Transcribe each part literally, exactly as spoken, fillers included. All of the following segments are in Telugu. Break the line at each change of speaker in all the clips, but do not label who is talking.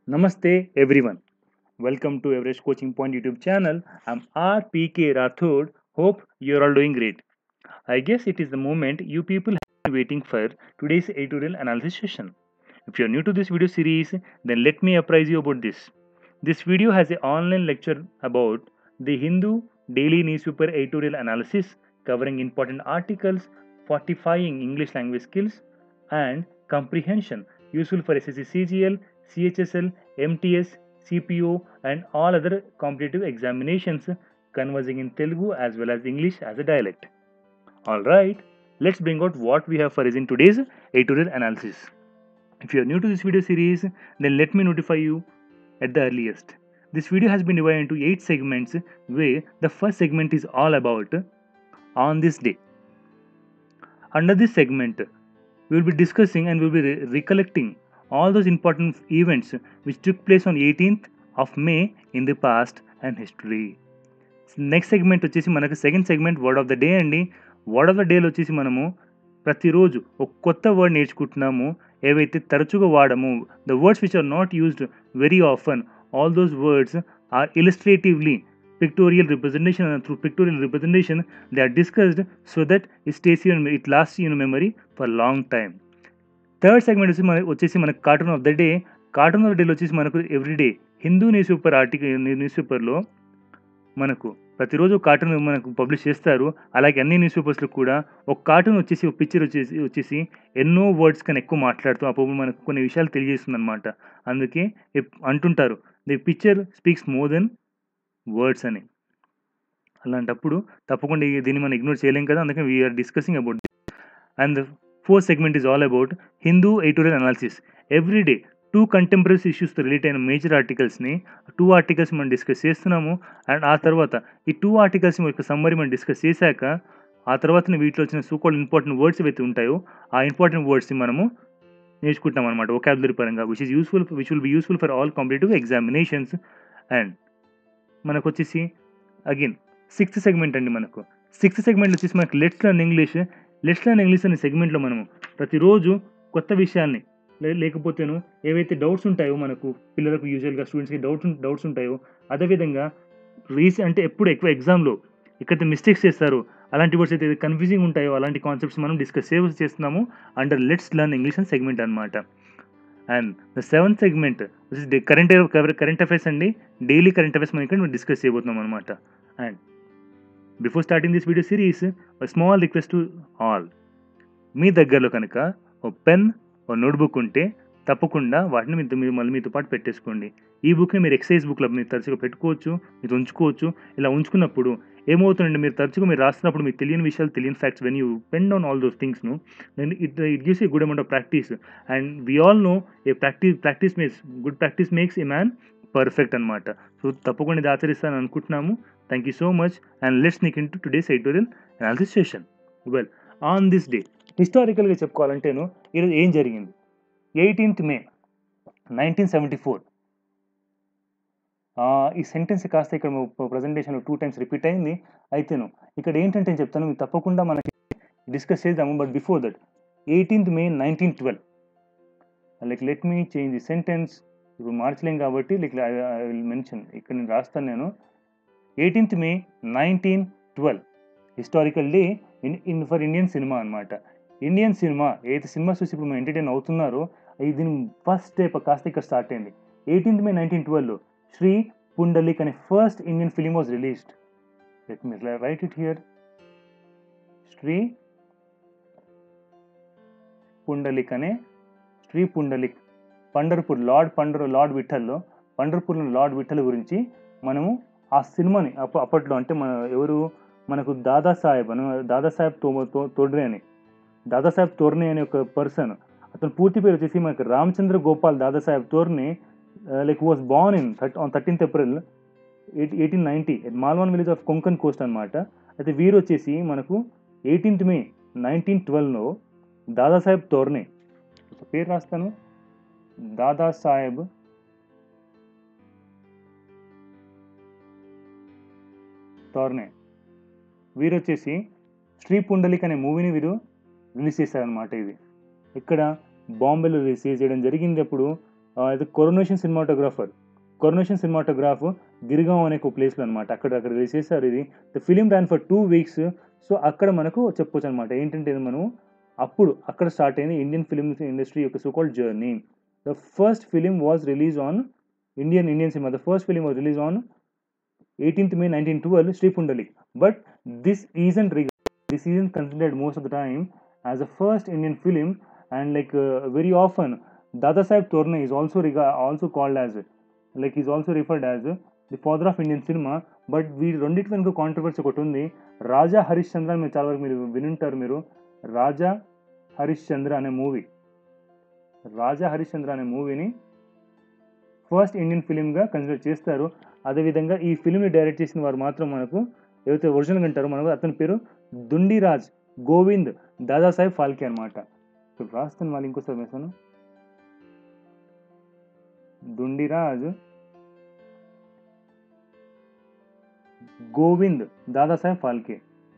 Namaste everyone. Welcome to Everest Coaching Point YouTube channel. I'm R P K Rathod. Hope you're all doing great. I guess it is the moment you people have been waiting for today's editorial analysis session. If you're new to this video series, then let me apprise you about this. This video has an online lecture about the Hindu daily newspaper editorial analysis covering important articles, fortifying English language skills, and comprehension useful for S S C C G L, C H S L, M T S, C P O, and all other competitive examinations conversing in Telugu as well as English as a dialect. Alright, let's bring out what we have for us in today's editorial analysis. If you are new to this video series, then let me notify you at the earliest. This video has been divided into eight segments where the first segment is all about on this day. Under this segment, we will be discussing and we will be re- recollecting all those important events which took place on eighteenth of May in the past and history. Next segment వచ్చేసి మనకు second segment word of the day అండి. వర్డ్ ఆఫ్ ద డేలో వచ్చేసి మనము ప్రతిరోజు ఒక కొత్త వర్డ్ నేర్చుకుంటున్నాము, ఏవైతే తరచుగా వాడము, the words which are not used very often, all those words are illustratively pictorial representation, and through pictorial representation they are discussed so that it stays in it lasts in memory for long time. Third segment వచ్చి మన వచ్చేసి మనకు cartoon of the day. Cartoon of the డేలో వచ్చేసి మనకు everyday Hindu newspaper article news పేపర్లో మనకు ప్రతిరోజు కార్టూన్ మనకు పబ్లిష్ చేస్తారు. అలాగే అన్ని న్యూస్ పేపర్స్లో కూడా ఒక కార్టూన్ వచ్చేసి ఒక పిక్చర్ వచ్చేసి వచ్చేసి ఎన్నో వర్డ్స్ కన్నా ఎక్కువ మాట్లాడుతూ అప్పుడు మనకు కొన్ని విషయాలు తెలియజేస్తుంది అనమాట. అందుకే అంటుంటారు the picture speaks more than words అని. అలాంటప్పుడు తప్పకుండా దీన్ని మనం ఇగ్నోర్ చేయలేం కదా, అందుకని we're discussing about this. And the fourth segment is all about Hindu editorial analysis. Every day two contemporary ఇష్యూస్తో రిలేట్ అయిన మేజర్ ఆర్టికల్స్ని టూ ఆర్టికల్స్ మనం డిస్కస్ చేస్తున్నాము. అండ్ ఆ తర్వాత ఈ టూ ఆర్టికల్స్ యొక్క సమ్మరీ మనం డిస్కస్ చేశాక ఆ తర్వాత వీటిలో వచ్చిన సూకాల్డ్ ఇంపార్టెంట్ వర్డ్స్ ఏవైతే ఉంటాయో ఆ ఇంపార్టెంట్ వర్డ్స్ని మనము నేర్చుకుంటాం అనమాట వొకాబులరీ పరంగా, which is useful which will be useful for all competitive examinations. And మనకు వచ్చేసి అగైన్ సిక్స్త్ సెగ్మెంట్ అండి. మనకు సిక్స్త్ సెగ్మెంట్ వచ్చేసి మనకు let's learn English. Let's learn English అనే సెగ్మెంట్లో మనము ప్రతిరోజు కొత్త విషయాల్ని లేకపోతేను ఏవైతే డౌట్స్ ఉంటాయో మనకు పిల్లలకు యూజువల్గా స్టూడెంట్స్కి డౌట్స్ డౌట్స్ ఉంటాయో, అదేవిధంగా రీసెంట్ అంటే ఎప్పుడు ఎక్కువ ఎగ్జామ్లో ఎక్కడైతే మిస్టేక్స్ చేస్తారో అలాంటి వర్డ్స్ అయితే కన్ఫ్యూజింగ్ ఉంటాయో అలాంటి కాన్సెప్ట్స్ మనం డిస్కస్ చేస్తున్నాము అండర్ లెట్స్ లెర్న్ ఇంగ్లీష్ అనే సెగ్మెంట్ అనమాట. And the seventh segment current current affairs అండి. డైలీ కరెంట్ అఫైర్స్ మనం ఇక్కడ డిస్కస్ చేయబోతున్నాం అనమాట. And before starting this video series small request to all, మీ దగ్గరలో కనుక ఓ పెన్ ఓ నోట్బుక్ ఉంటే తప్పకుండా వాటిని మీతో మీరు మళ్ళీ మీతో పాటు పెట్టేసుకోండి. ఈ బుక్ని మీరు ఎక్సైజ్ బుక్లో మీరు తరచుగా పెట్టుకోవచ్చు, మీరు ఉంచుకోవచ్చు. ఇలా ఉంచుకున్నప్పుడు ఏమవుతుందంటే మీరు తరచుగా మీరు రాస్తున్నప్పుడు మీకు తెలియని విషయాలు తెలియని facts when you pen down all those థింగ్స్ను then it it gives a good amount of practice. And we all know a practice practice makes good practice makes a man perfect అనమాట. సో తప్పకుండా ఇది ఆచరిస్తాను అనుకుంటున్నాము. Thank you so much. And let's sneak in to today's editorial analysis session. Well, on this day హిస్టారికల్గా చెప్పుకోవాలంటేను ఈరోజు ఏం జరిగింది? Eighteenth May nineteen seventy four. ఈ సెంటెన్స్ కాస్త ఇక్కడ ప్రజెంటేషన్లో టూ టైమ్స్ రిపీట్ అయింది. అయితేను ఇక్కడ ఏంటంటే నేను చెప్తాను, మీకు తప్పకుండా మనకి డిస్కస్ చేద్దాము. But before that eighteenth May nineteen twelve like let me change the sentence. ఇప్పుడు మార్చలేం కాబట్టి లైక్ ఐ విల్ మెన్షన్ ఇక్కడ నేను రాస్తాను. నేను eighteenth May nineteen twelve historical day in in for Indian cinema అనమాట. ఇండియన్ సినిమా ఏదైతే సినిమా చూసి ఇప్పుడు మనం ఎంటర్టైన్ అవుతున్నారో ఇది దీని ఫస్ట్ డే కాస్త ఇక్కడ స్టార్ట్ అయింది. ఎయిటీన్త్ మే నైన్టీన్ ట్వెల్వ్లో శ్రీ పుండలిక్ అనే first Indian film was released. Let me write it here. Shri Pundalik అనే శ్రీ పుండలిక్ పండర్పూర్ లార్డ్ పండర్ లార్డ్ విఠల్లో పండర్పూర్లో లార్డ్ విఠల్ గురించి మనము ఆ సినిమాని అప్ప అప్పట్లో అంటే మన ఎవరు మనకు దాదాసాహెబ్ అని దాదాసాహెబ్ తో తోడ్రే అని దాదాసాహెబ్ తోర్నే అనే ఒక పర్సన్, అతను పూర్తి పేరు వచ్చేసి మనకు Ramchandra Gopal Dadasaheb Torne. Like was born in third on thirteenth April eighteen ninety at Malvan village of Konkan coast అనమాట. అయితే వీరు వచ్చేసి మనకు ఎయిటీన్త్ మే నైన్టీన్ ట్వెల్వ్లో దాదాసాహెబ్ తోర్నే పేరు రాస్తాను, దాదాసాహెబ్ తోర్నే వీరు వచ్చేసి శ్రీ పుండలిక్ అనే మూవీని వీరు రిలీజ్ చేశారనమాట. ఇది ఇక్కడ బాంబేలో రిలీజ్ చేయడం జరిగింది. అప్పుడు ఇది coronation cinematographer coronation cinematograph Girgaon అనే ఒక ప్లేస్లో అనమాట. అక్కడ అక్కడ చేశారు ఇది. The film ran for two weeks. So అక్కడ మనకు చెప్పొచ్చు అనమాట ఏంటంటే ఇది మనం అప్పుడు అక్కడ స్టార్ట్ అయింది ఇండియన్ ఫిలిం ఇండస్ట్రీ యొక్క so called journey. The first film was release on Indian Indian cinema. The first film was release on eighteenth May nineteen twelve, Sri Pundalik. But this isn't reg- this isn't considered most of the time as a first Indian film, and like uh, very often Dada Saheb Torne is also rega- also called as like is also referred as the father of Indian cinema. But we రెండిటి వెనుక కాంట్రవర్సీ ఒకటి ఉంది. రాజా హరీష్ చంద్ర మీరు చాలా వరకు మీరు వినుంటారు. మీరు రాజా హరీష్ చంద్ర అనే మూవీ రాజా హరీష్ చంద్ర అనే మూవీని ఫస్ట్ ఇండియన్ ఫిలింగా కన్సిడర్ చేస్తారు. అదేవిధంగా ఈ ఫిలింని డైరెక్ట్ చేసిన వారు మాత్రం మనకు ఏవైతే ఒరిజినల్గా అంటారో మనకు అతని పేరు దుండిరాజ్ గోవింద్ దాదాసాహెబ్ ఫాల్కే అనమాట. ఇప్పుడు రాస్తాను వాళ్ళు ఇంకోసారి వేసాను. దుండిరాజ్ గోవింద్ దాదాసాహెబ్ ఫాల్కే.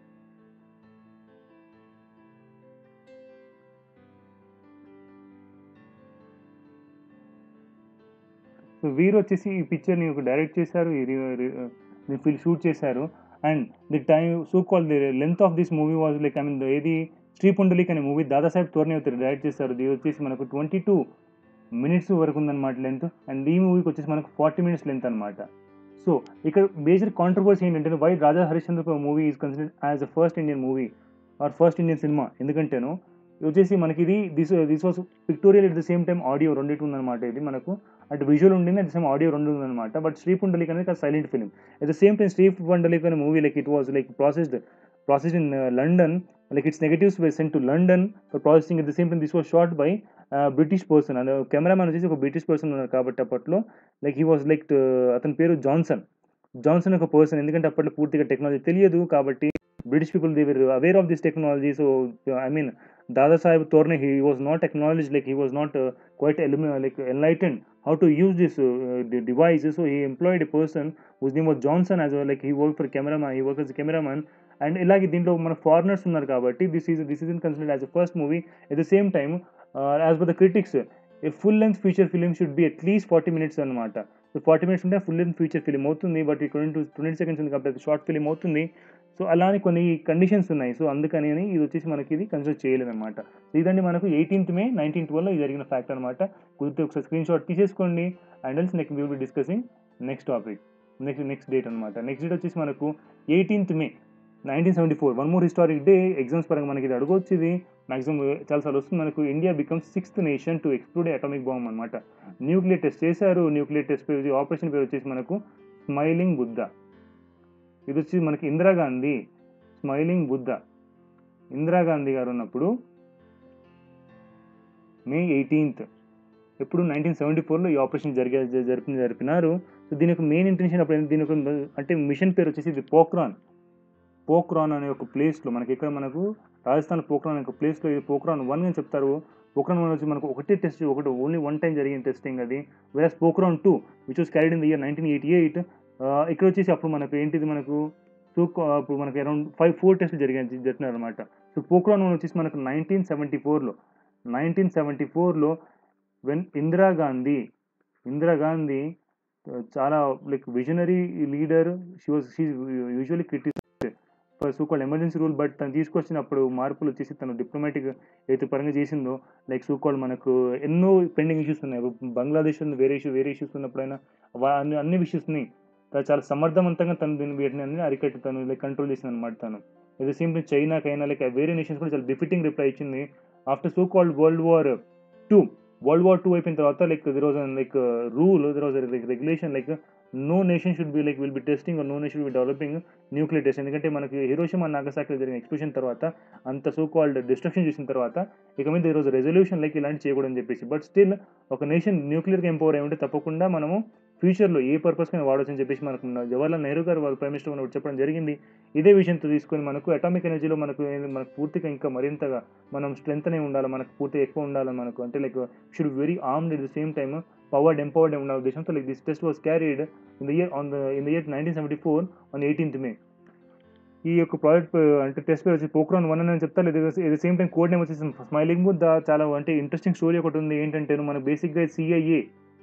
సో వీరు వచ్చేసి ఈ పిక్చర్ని ఒక డైరెక్ట్ చేశారు, ఫిల్ షూట్ చేశారు. And the time so call the length of this movie was like I mean ఏది శ్రీ పుండలిక్ అనే మూవీ దాదాసాహెబ్ తోర్నే డైరెక్ట్ చేశారు. ఇది వచ్చేసి మనకు ట్వంటీ టూ మినిట్స్ వరకు ఉందన్నమాట లెంత్. అండ్ ఈ మూవీకి వచ్చేసి మనకు ఫార్టీ మినిట్స్ లెంత్ అనమాట. సో ఇక్కడ మేజర్ కాంట్రవర్సీ ఏంటంటే why Raja Harishchandra movie is considered as a first Indian movie or first Indian cinema. ఎందుకంటేను వచ్చేసి మనకి ఇది this this was pictorial at the same time audio రెండింటి ఉందన్నమాట. ఇది మనకు అటు విజువల్ ఉండింది, అట్ ద సేమ్ ఆడియో రెండు ఉందన్నమాట. బట్ శ్రీ పుండలిక్ అనేది silent film. At the same time Shri Pundalik అనే movie like it was like processed processed in London. Like its negatives why sent to London for processing. At the same time this was shot by British person. And cameraman వచ్చేసి ఒక బ్రిటిష్ పర్సన్ ఉన్నారు కాబట్టి అప్పట్లో లైక్ హీ వాజ్ లైక్ అతని పేరు జాన్సన్ జాన్సన్ ఒక పర్సన్. ఎందుకంటే అప్పట్లో పూర్తిగా టెక్నాలజీ తెలియదు కాబట్టి British people they were aware of this technology. So I mean Dadasaheb Torne he was not acknowledged, like he was not uh, quite elimi- like enlightened how to use this uh, the device. So he employed a person whose name was Johnson as well. Like he worked for cameraman, he worked as a cameraman. And ఇలాగే దీంట్లో మన ఫారినర్స్ ఉన్నారు కాబట్టి this is this is in considered as a first movie. At the same time as per the critics a full length feature film should be at least forty minutes అనమాట. సో ఫార్టీ మినిట్స్ ఉంటే ఫుల్ లెంత్ ఫీచర్ ఫిలిం అవుతుంది. బట్ ఈ ట్వంటీ ట్వంటీ సెకండ్స్ ఉంది కాబట్టి షార్ట్ ఫిలిం అవుతుంది. సో అలానే కొన్ని కండిషన్స్ ఉన్నాయి. సో అందుకని ఇది వచ్చేసి మనకి ఇది కన్సిడర్ చేయలేదన్నమాట. సో ఇదండి మనకు ఎయిటీన్త్ మే నైన్టీన్ ట్వెల్వ్లో ఇది జరిగిన ఫ్యాక్ట్ అనమాట. కుదిరితే ఒకసారి స్క్రీన్ షాట్ తీసేసుకోండి. And else next will be discussing next topic next next date అనమాట. నెక్స్ట్ డేట్ వచ్చేసి మనకు eighteenth May nineteen seventy four one more historic day. Exams పరంగా మనకి ఇది అడగొచ్చు. ఇది మాక్సిమం చాలాసార్లు వస్తుంది మనకు. India becomes sixth nation to explode atomic bomb అనమాట. న్యూక్లియర్ టెస్ట్ చేశారు. న్యూక్లియర్ టెస్ట్ పేరు ఆపరేషన్ పేరు వచ్చేసి మనకు స్మైలింగ్ బుద్ధ. ఇది వచ్చి మనకి ఇందిరాగాంధీ స్మైలింగ్ బుద్ధ ఇందిరాగాంధీ గారు ఉన్నప్పుడు మే ఎయిటీన్త్ ఎప్పుడు నైన్టీన్ సెవెంటీ ఫోర్లో ఈ ఆపరేషన్ జరిగే జరిపి జరిపినారు. సో దీని యొక్క మెయిన్ ఇంటెన్షన్ అప్పుడు దీని యొక్క అంటే మిషన్ పేరు వచ్చేసి ఇది పోఖ్రాన్ పోఖ్రాన్ అనే ఒక ప్లేస్లో మనకి ఇక్కడ మనకు రాజస్థాన్ పోఖ్రాన్ అనే ఒక ప్లేస్లో ఇది పోఖ్రాన్ వన్ అని చెప్తారు. పోఖ్రాన్ వన్ వచ్చి మనకు ఒకటే టెస్ట్ ఒకటి ఓన్లీ వన్ టైం జరిగిన టెస్టింగ్ అది. Whereas Pokhran two which was carried in the year nineteen eighty eight. ఇక్కడ వచ్చేసి అప్పుడు మనకు ఏంటిది మనకు సో ఇప్పుడు మనకి అరౌండ్ ఫైవ్ ఫోర్ టెస్ట్లు జరిగాయి జరిగినారు అనమాట. సో పోఖ్రాన్ వన్ వచ్చేసి మనకు నైన్టీన్ సెవెంటీ ఫోర్లో నైన్టీన్ సెవెంటీ ఫోర్లో వెన్ ఇందిరాగాంధీ ఇందిరాగాంధీ చాలా like visionary leader. She was she usually criticized for so called emergency rule. But తను తీసుకొచ్చినప్పుడు మార్పులు వచ్చేసి తను డిప్లొమాటిక్ అయితే పరంగా చేసిందో లైక్ సో కాల్డ్ మనకు ఎన్నో పెండింగ్ ఇష్యూస్ ఉన్నాయి. బంగ్లాదేశ్ వేరే ఇష్యూ వేరే ఇష్యూస్ ఉన్నప్పుడైనా అన్ని అన్ని ఇష్యూస్ని చాలా సమర్థవంతంగా తను దీన్ని వీటిని అన్ని అరికట్టి తను లైక్ కంట్రోల్ చేసింది అనమాట. తను ఎట్ ద సేమ్ టైం చైనాకైనా లైక్ వేరే నేషన్స్ కూడా చాలా డిఫిటింగ్ రిప్లై ఇచ్చింది. After so called world war two world war two అయిపోయిన తర్వాత like there was like rule there was like regulation like no nation should be like will be testing or no nation will be developing nuclear test. ఎందుకంటే మనకి హిరోషిమా నాగసాకిలో జరిగిన ఎక్స్ప్లోషన్ తర్వాత అంత సో కాల్డ్ డిస్ట్రక్షన్ చేసిన తర్వాత ఇక మీద ఈరోజు రెజల్యూషన్ లైక్ ఇలాంటి చేయకూడదని చెప్పేసి. బట్ స్టిల్ ఒక నేషన్ న్యూక్లియర్గా ఎంపవర్ అయి ఉంటే తప్పకుండా మనము ఫ్యూచర్లో ఏ పర్పస్కి వాడవచ్చు అని చెప్పేసి మనకు జవహర్లాల్ నెహ్రూ గారు వాళ్ళు ప్రైమ్ మినిస్టర్ ఉన్నప్పుడు చెప్పడం జరిగింది. ఇదే విషయంతో తీసుకొని మనకు అటామిక్ ఎనర్జీలో మనకు మనకు పూర్తిగా ఇంకా మరింతగా మనం స్ట్రెంత్ అనే ఉండాలి, మనకు పూర్తిగా ఎక్కువ ఉండాలి మనకు. అంటే like should very armed at the same time powered empowered ఉండాలి ఉద్దేశంతో like this test was carried in the year on the in the year nineteen seventy four on eighteenth May. ఈ యొక్క ప్రాజెక్ట్ అంటే టెస్ట్ పేరు వచ్చి పోఖ్రాన్ వన్ అని చెప్తారు. At the same time code name వచ్చేసి స్మైలింగ్ బుద్ధ. చాలా అంటే ఇంట్రెస్టింగ్ స్టోరీ ఒకటి ఉంది. ఏంటంటే మన బేసిక్గా సిఐఏ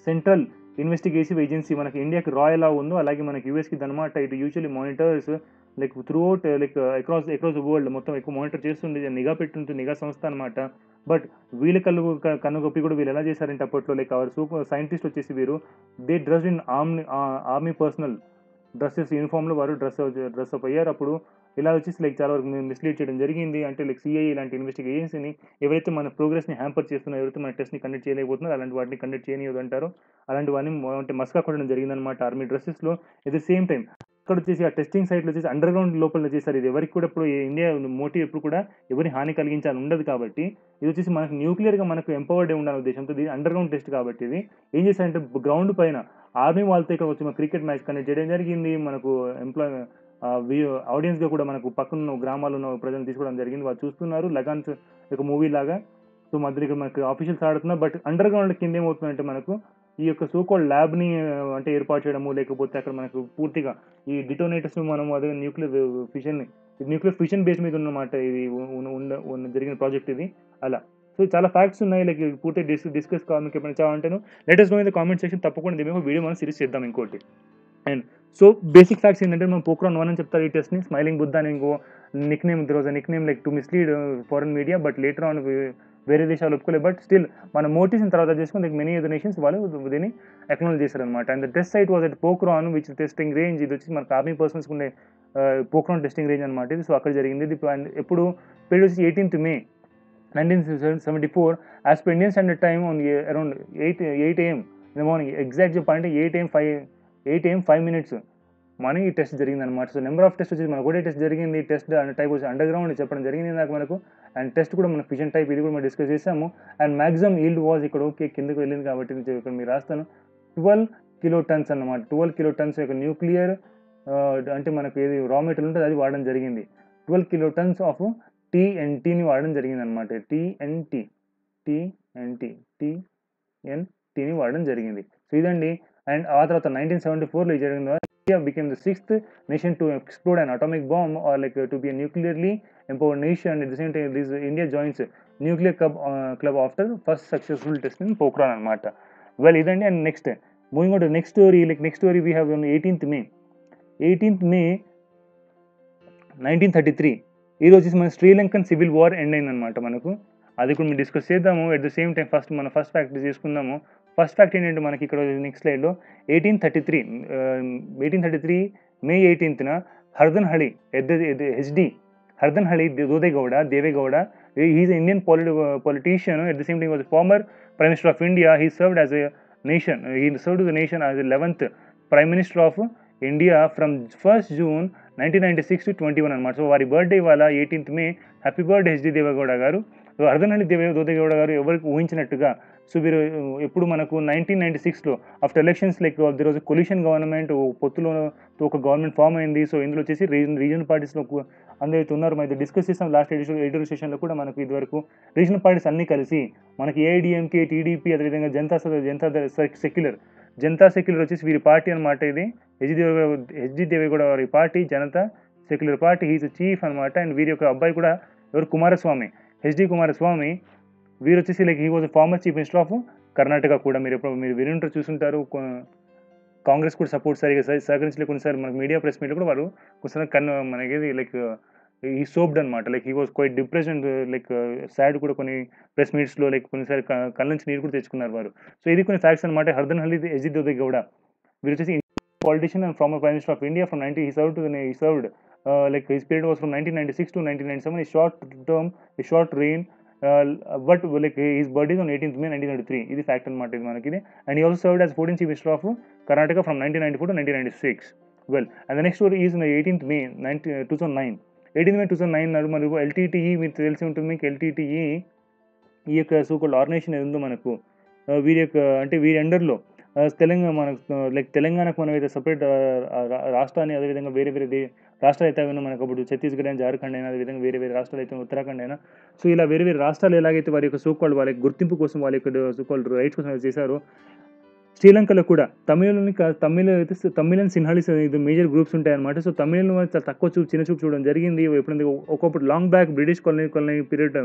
సెంట్రల్ ఇన్వెస్టిగేటివ్ ఏజెన్సీ మనకి ఇండియాకి రా ఎలా ఉందో అలాగే మనకి యూఎస్కి అనమాట. ఇటు usually monitors like throughout like across across the world మొత్తం ఎక్కువ మానిటర్ చేస్తుంది, నిఘా పెట్టుంటుంది, నిఘా సంస్థ అనమాట. బట్ వీళ్ళ కళ్ళు కన్నుగొప్పి కూడా వీళ్ళు ఎలా చేశారంటే అప్పట్లో లైక్ అవర్ సూపర్ సైంటిస్ట్ వచ్చేసి వీరు they dress in army army personnel dresses యూనిఫామ్లో వారు డ్రెస్ డ్రెస్ అప్ అయ్యారు. అప్పుడు ఇలా వచ్చేసి లైక్ చాలా వరకు మిస్లీడ్ చేయడం జరిగింది. అంటే లైక్ సిఐఏ ఇలాంటి ఇన్వెస్టిగేషన్ ఏజెన్సీని ఎవరైతే మన ప్రోగ్రెస్ని హ్యాంపర్ చేస్తున్నారో, ఎవరైతే మన టెస్ట్ని కండక్ట్ చేయలేకపోతున్నారో అలాంటి వాటిని కండక్ట్ చేయనివ్వదు అంటారు. అలాంటి వాటిని అంటే మస్కా కొట్టడం జరిగిందనమాట ఆర్మీ డ్రెస్సెస్లో. ఎట్ ద సేమ్ టైం అక్కడ వచ్చేసి ఆ టెస్టింగ్ సైట్లో వచ్చేసి అండర్ గ్రౌండ్ లోపల చేశారు. ఇది ఎవరికి కూడా ఇప్పుడు ఇండియా మోటివ్ ఎప్పుడు కూడా ఎవరిని హాని కలిగించాలని ఉండదు కాబట్టి ఇది వచ్చేసి మనకు న్యూక్లియర్గా మనకు ఎంపవర్డ్ ఉండాలనే ఉద్దేశంతో ఇది అండర్ గ్రౌండ్ టెస్ట్ కాబట్టి ఇది ఏం చేశారంటే గ్రౌండ్ పైన ఆర్మీ వాళ్ళతో ఇక్కడ వచ్చి మన క్రికెట్ మ్యాచ్ కండక్ట్ చేయడం జరిగింది. మనకు ఎంప్లాయ్ ఆడియన్స్గా కూడా మనకు పక్కన గ్రామాల్లో ఉన్న ప్రజలను తీసుకోవడం జరిగింది. వాళ్ళు చూస్తున్నారు లగాన్స్ ఒక మూవీ లాగా. సో మధ్యలో ఇక్కడ మనకు ఆఫీషియల్స్ ఆడుతున్నారు. బట్ అండర్ గ్రౌండ్ కింద ఏమవుతుందంటే మనకు ఈ యొక్క సోకాల్డ్ ల్యాబ్ని అంటే ఏర్పాటు చేయడము, లేకపోతే అక్కడ మనకు పూర్తిగా ఈ డిటోనేటర్స్ మనం అదే nuclear fission nuclear fission base మీద ఉన్నమాట. ఇది ఉన్న జరిగిన ప్రాజెక్ట్ ఇది అలా. సో చాలా ఫ్యాక్ట్స్ ఉన్నాయి లైక్ పూర్తి డిస్ డిస్కస్ కావాలి మీకు ఎప్పుడైనా చాలంటాను. Let us know in the comment section తప్పకుండా దీని వీడియో మనం సిరీస్ చేద్దాం ఇంకోటి. అండ్ సో బేసిక్ ఫ్యాక్ట్స్ ఏంటంటే మనం పోక్రాన్ వన్ అని చెప్తారు ఈ టెస్ట్ని. స్మైలింగ్ బుద్ధ అని ఇంకో nickname there was a nickname like to mislead foreign media, but later on వేరే దేశాలు ఒప్పుకోలేదు. బట్ స్టిల్ మన మోటివ్స్ తర్వాత చేసుకుని లైక్ మెనీ అదర్ నేషన్స్ వాళ్ళు దీన్ని అక్నాలజ్ చేశారనమాట. And the test site was at Pokhran which testing range. ఇది వచ్చి మనకు ఆర్మీ పర్సన్స్ ఉండే పోక్రాన్ టెస్టింగ్ రేంజ్ అనమాట ఇది. సో అక్కడ జరిగింది ఇది. ఎప్పుడు పీరియడ్ వచ్చి eighteenth May nineteen seventy four as per Indian standard time on around eight eight AM in the morning. Exact చెప్పాలంటే eight AM five eight AM five minutes morning ఈ టెస్ట్ జరిగింది అనమాట. సో నెంబర్ ఆఫ్ టెస్ట్ వచ్చేసి మనకు ఒకటే టెస్ట్ జరిగింది. టెస్ట్ టైప్ వచ్చి అండర్ గ్రౌండ్ చెప్పడం జరిగింది నాకు మనకు. అండ్ టెస్ట్ కూడా మన ఫిషన్ టైప్ ఇది కూడా మనం డిస్కస్ చేసాము. అండ్ మ్యాక్సిమం ఈల్డ్ వాజ్ ఇక్కడ ఓకే కిందకు వెళ్ళింది కాబట్టి ఇక్కడ మీరు రాస్తాను ట్వెల్వ్ కిలో టన్స్ అన్నమాట. ట్వెల్వ్ కిలో టన్స్ యొక్క న్యూక్లియర్ అంటే మనకు ఏది రా మెటీరియల్ ఉంటుంది అది వాడడం జరిగింది. ట్వెల్వ్ కిలో టన్స్ ఆఫ్ టీఎన్టీని వాడడం జరిగింది అనమాట. టీఎన్టీ టీఎన్టీ టీఎన్టీని వాడడం జరిగింది. సో ఇదండి. అండ్ ఆ తర్వాత నైన్టీన్ సెవెంటీ ఫోర్లో ఇది జరిగిన India became the sixth nation to explode an atomic bomb or like to be nuclearly empowered nation. At the same time this India joins nuclear club club after first successful test in Pokhran అనమాట. వెల్ ఇదండి. And next moving on to next story like next story we have eighteenth May eighteenth May nineteen thirty three ఈరోజు వచ్చేసి మన శ్రీలంకన్ సివిల్ వార్ ఎండ్ అయిందనమాట మనకు. అది కూడా మేము డిస్కస్ చేద్దాము. At the same time first మన ఫస్ట్ ఫ్యాక్ట్ చేసుకుందాము. ఫస్ట్ ఫ్యాక్ట్ ఏంటంటే మనకి ఇక్కడ నెక్స్ట్ స్లైడ్లో eighteen thirty three eighteen thirty three May ఎయిటీన్త్న Hardanahalli HD Hardanahalli దోదేగౌడ దేవేగౌడ హీఈస్ ఇండియన్ పాలిటి politician. At the same time was former prime minister of India. He served as a nation he served the nation as a eleventh prime minister of India from first June nineteen ninety six to twenty one అనమాట. సో వారి బర్త్డే ఇవాళ eighteenth May. Happy birthday HD Deve Gowda గారు. సో హర్దన్ దేవే దోదేగౌడ గారు ఎవరికి ఊహించినట్టుగా సో వీరు ఎప్పుడు మనకు నైన్టీన్ నైన్టీ సిక్స్లో ఆఫ్టర్ ఎలక్షన్స్ లైక్ ది రోజు కొల్యూషన్ గవర్నమెంట్ పొత్తులో ఒక గవర్నమెంట్ ఫామ్ అయింది. సో ఇందులో వచ్చేసి రీజన్ రీజనల్ పార్టీస్లో అందరైతే ఉన్నారు మనం డిస్కస్ చేసాం లాస్ట్ ఎడిషన్ ఎడిటర్ సెషన్లో కూడా. మనకు ఇదివరకు రీజనల్ పార్టీస్ అన్నీ కలిసి మనకి ఏఐడిఎంకే టీడీపీ అదేవిధంగా జనతా జనతా సెక్యులర్ జనతా సెక్యులర్ వచ్చేసి వీరి పార్టీ అనమాట. ఇది హెచ్డి దేవే హెచ్డి దేవేగౌడ వారి party Janata secular party. He's chief అనమాట. అండ్ వీరి యొక్క అబ్బాయి కూడా ఎవరు కుమారస్వామి హెచ్డి కుమారస్వామి. వీరు వచ్చేసి like he was former chief minister of Karnataka కూడా. మీరు ఎప్పుడు మీరు వినుంటారు చూసుంటారు. కాంగ్రెస్ కూడా సపోర్ట్ సరిగా సహకరించలే కొన్నిసార్లు మనకు మీడియా ప్రెస్ మీట్లో కూడా వారు కొన్నిసార్లు కన్ను మనకి లైక్ ఈ సోప్డ్ అనమాట. Like he was quite depression and like sad కూడా కొన్ని ప్రెస్ మీట్స్లో లైక్ కొన్నిసారి కళ్ళ నుంచి నీరు కూడా తెచ్చుకున్నారు వారు. సో ఇది కొన్ని ఫ్యాక్ట్స్ అనమాట. హర్దన్ హళి హెచ్డి దేవేగౌడ వీరు వచ్చేసి politician and former Prime Minister of India from nineteen he served he served uh, like his period was from nineteen ninety-six to nineteen ninety-seven, a short term a short reign uh, but like his birthday is on eighteenth May nineteen thirty-three. This fact anamata idu manaki. And he also served as fourteenth Chief Minister of Karnataka from nineteen ninety-four to nineteen ninety-six. Well, and the next story is on the eighteenth May two thousand nine. eighteenth May two thousand nine నాడు మనకు ఎల్టీటీఈ మీకు తెలిసి ఉంటుంది. మీకు ఎల్టీటీఈ ఈ యొక్క సోకాల్డ్ ఆర్గనైజేషన్ ఏది ఉందో మనకు వీరి యొక్క అంటే వీరి అండర్లో తెలంగాణ మనకు లైక్ తెలంగాణకు మనం అయితే సపరేట్ రాష్ట్రాన్ని అదేవిధంగా వేరే వేరే రాష్ట్రాలు అయితే అయినా మనకు అప్పుడు ఛత్తీస్గఢ్ అయినా జార్ఖండ్ అయినా అదేవిధంగా వేరే వేరే రాష్ట్రాలు అయితే ఉత్తరాఖండ్ అయినా. సో ఇలా వేరే వేరే రాష్ట్రాలు ఎలాగైతే వారి యొక్క సోకాల్డ్ వాళ్ళ గుర్తింపు కోసం వాళ్ళ యొక్క సోకాల్డ్ రైట్స్ కోసం చేశారో శ్రీలంకలో కూడా తమిళని తమిళ అయితే తమిళన్ సిన్హాలీస్ ఇది మేజర్ గ్రూప్స్ ఉంటాయన్నమాట. సో తమిళను చాలా తక్కువ చూపు చిన్న చూపు చూడడం జరిగింది. ఎప్పుడైతే ఒకప్పుడు long back British colony colony period టైంలో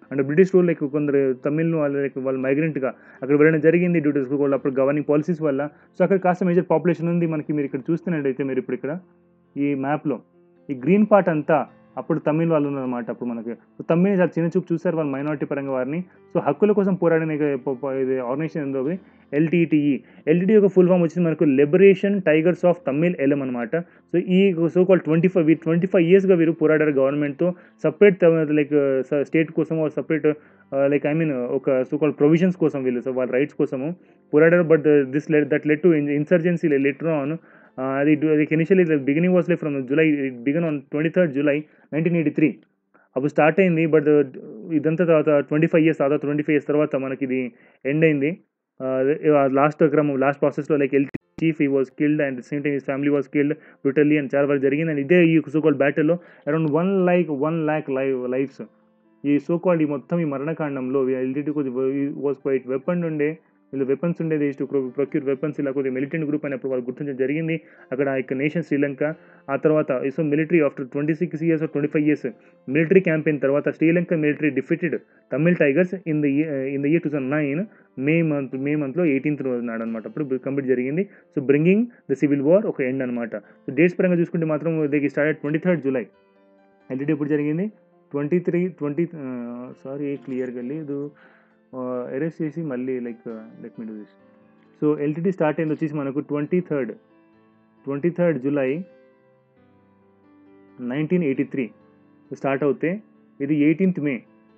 అంటే బ్రిటిష్ రూల్ లైక్ కొందరు తమిళ్ను వాళ్ళు లైక్ వాళ్ళు మైగ్రెంట్గా అక్కడ వెళ్ళడం జరిగింది డ్యూ టు వాళ్ళు అప్పుడు గవర్నింగ్ పాలసీస్ వల్ల. సో అక్కడ కాస్త మేజర్ పాపులేషన్ ఉంది మనకి. మీరు ఇక్కడ చూస్తున్నట్టయితే మీరు ఇప్పుడు ఇక్కడ ఈ మ్యాప్లో ఈ గ్రీన్ పార్ట్ అంతా అప్పుడు తమిళ్ వాళ్ళు ఉన్నారన్నమాట. అప్పుడు మనకి సో తమిళ్ చాలా చిన్న చూపు చూస్తారు వాళ్ళు మైనారిటీ పరంగా వారిని. సో హక్కుల కోసం పోరాడిన ఇది ఆర్గనైజేషన్ ఏందో ఎల్టీటీఈ. ఎల్టీటీ యొక్క ఫుల్ ఫామ్ వచ్చింది మనకు liberation tigers of Tamil Eelam అనమాట. సో ఈ so call twenty five we twenty five ఇయర్స్గా వీరు పోరాడారు గవర్నమెంట్తో సపరేట్ లైక్ స్టేట్ కోసం సపరేట్ లైక్ ఐ మీన్ ఒక సో కాల్ ప్రొవిజన్స్ కోసం వీళ్ళు సో వాళ్ళ రైట్స్ కోసము పోరాడారు. But this let that let to insurgency letter on అది initially beginning was like from July begin on twenty third July nineteen eighty three అప్పుడు స్టార్ట్ అయింది. బట్ ఇదంతా తర్వాత ట్వంటీ ఫైవ్ ఇయర్స్ తర్వాత ట్వంటీ ఫైవ్ ఇయర్స్ తర్వాత మనకి ఇది ఎండ్ అయింది. లాస్ట్ క్రమం లాస్ట్ ప్రాసెస్లో like L chief he was killed and same time his family was killed brutally and చాలా వరకు జరిగింది. అండ్ ఇదే ఈ సోకాల్డ్ బ్యాటిల్లో around one like one lakh live lives ఈ సోకాల్డ్ ఈ మొత్తం ఈ మరణకాండంలో ఎల్టీటీ వాజ్ క్వైట్ వెపన్ ఉండే వీళ్ళు వెపన్స్ ఉండేది టు ప్రొక్యూర్ వెపన్స్ ఇలా కొద్దిగా మిలిటెంట్ గ్రూప్ అయినప్పుడు వాళ్ళు గుర్తించడం జరిగింది. అక్కడ ఇక నేషన్ శ్రీలంక ఆ తర్వాత so military after twenty six years twenty five years military campaign తర్వాత Sri Lanka military defeated Tamil tigers in the in the year two thousand nine May month May మంత్లో ఎయిటీన్త్ రోజు నాడు అనమాట అప్పుడు కంప్లీట్ జరిగింది. So bringing the civil war ఒక ఎండ్ అనమాట. సో డేట్స్ పరంగా చూసుకుంటే మాత్రం they start twenty third July LTT ఎప్పుడు జరిగింది ట్వంటీ త్రీ ట్వంటీ సారీ క్లియర్గా లేదు ఎరేస్ చేసి మళ్ళీ like let me do this. So LTT start అయింది వచ్చేసి మనకు twenty third twenty third July nineteen eighty three start అవుతే ఇది ఎయిటీన్త్ మే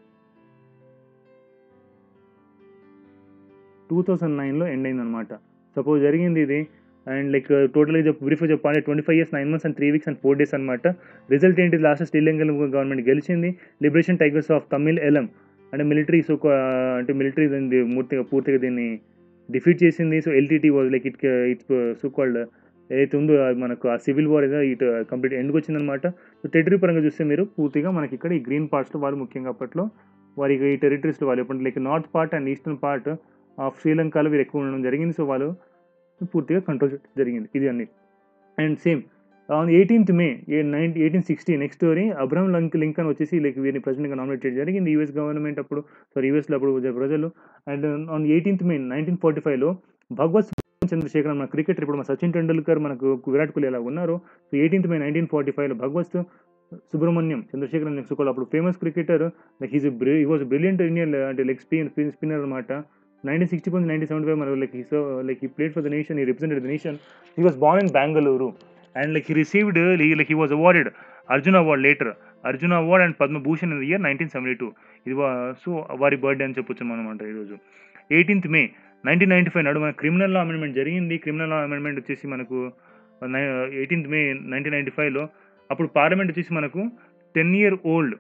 టూ థౌజండ్ నైన్లో ఎండ్ అయింది అనమాట. సపోజ్ జరిగింది ఇది అండ్ లైక్ టోటల్గా చెప్పు బ్రీఫ్గా చెప్పాలి twenty five years nine months and three weeks and four days అనమాట. రిజల్ట్ ఏంటి లాస్ట్ శ్రీలంకన్ గవర్నమెంట్ గెలిచింది. Liberation tigers of Tamil Eelam అంటే మిలిటరీ సో అంటే మిలిటరీ దీన్ని పూర్తిగా పూర్తిగా దీన్ని డిఫీట్ చేసింది. So LTT was like it it's so called ఏదైతే ఉందో మనకు ఆ సివిల్ వార్ ఏదో ఇటు కంప్లీట్ ఎండ్కి వచ్చిందనమాట. సో టెరిటరీ పరంగా చూస్తే మీరు పూర్తిగా మనకి ఇక్కడ ఈ గ్రీన్ పార్ట్స్లో వాళ్ళు ముఖ్యంగా అప్పట్లో వారికి ఈ టెరిటరీస్లో వాళ్ళు ఎప్పుడు like north part and eastern part of శ్రీలంకలో వీరు ఎక్కువ ఉండడం జరిగింది. సో వాళ్ళు పూర్తిగా కంట్రోల్ జరిగింది ఇది అన్ని. And same on eighteenth May nine eighteen sixty next story Abraham link Lincoln వచ్చేసి లైక్ వీరిని ప్రెసిడెంట్గా నామినేట్ చేయడం జరిగింది యూఎస్ గవర్నమెంట్ అప్పుడు సారీ యూఎస్లో అప్పుడు ప్రజలు. And on eighteenth May nineteen forty ఫైవ్లో భగవత్ చంద్రశేఖరన్ మన క్రికెటర్ ఇప్పుడు మన సచిన్ టెండూల్కర్ మనకు విరాట్ కోహ్లీ ఎలా ఉన్నారు. So eighteenth May nineteen forty ఫైవ్లో భగవత్ సుబ్రహ్మణ్యం చంద్రశేఖరన్ నెక్స్ట్ అప్పుడు famous cricketer like is he was brilliant Indian అంటే లైక్ స్పిన్ స్పిన్నర్ అనమాట. నైన్టీన్ సిక్స్టీ నుంచి నైన్టీన్ సెవెంటీ ఫైవ్ మనకు like so like he played for the nation he represented the nation. He was born in Bengaluru and like he received uh, like he was awarded Arjuna award later Arjuna award and Padma Bhushan in the year nineteen seventy-two. ఇది సో వారి బర్త్డే అని చెప్పొచ్చు అనమాట ఈరోజు eighteenth May nineteen ninety five నాడు మన క్రిమినల్ లా అమెండ్మెంట్ జరిగింది. క్రిమినల్ లా అమెండ్మెంట్ వచ్చేసి మనకు ఎయిటీన్త్ మే నైన్టీన్ నైన్టీ ఫైవ్లో అప్పుడు పార్లమెంట్ వచ్చేసి మనకు టెన్ ఇయర్ ఓల్డ్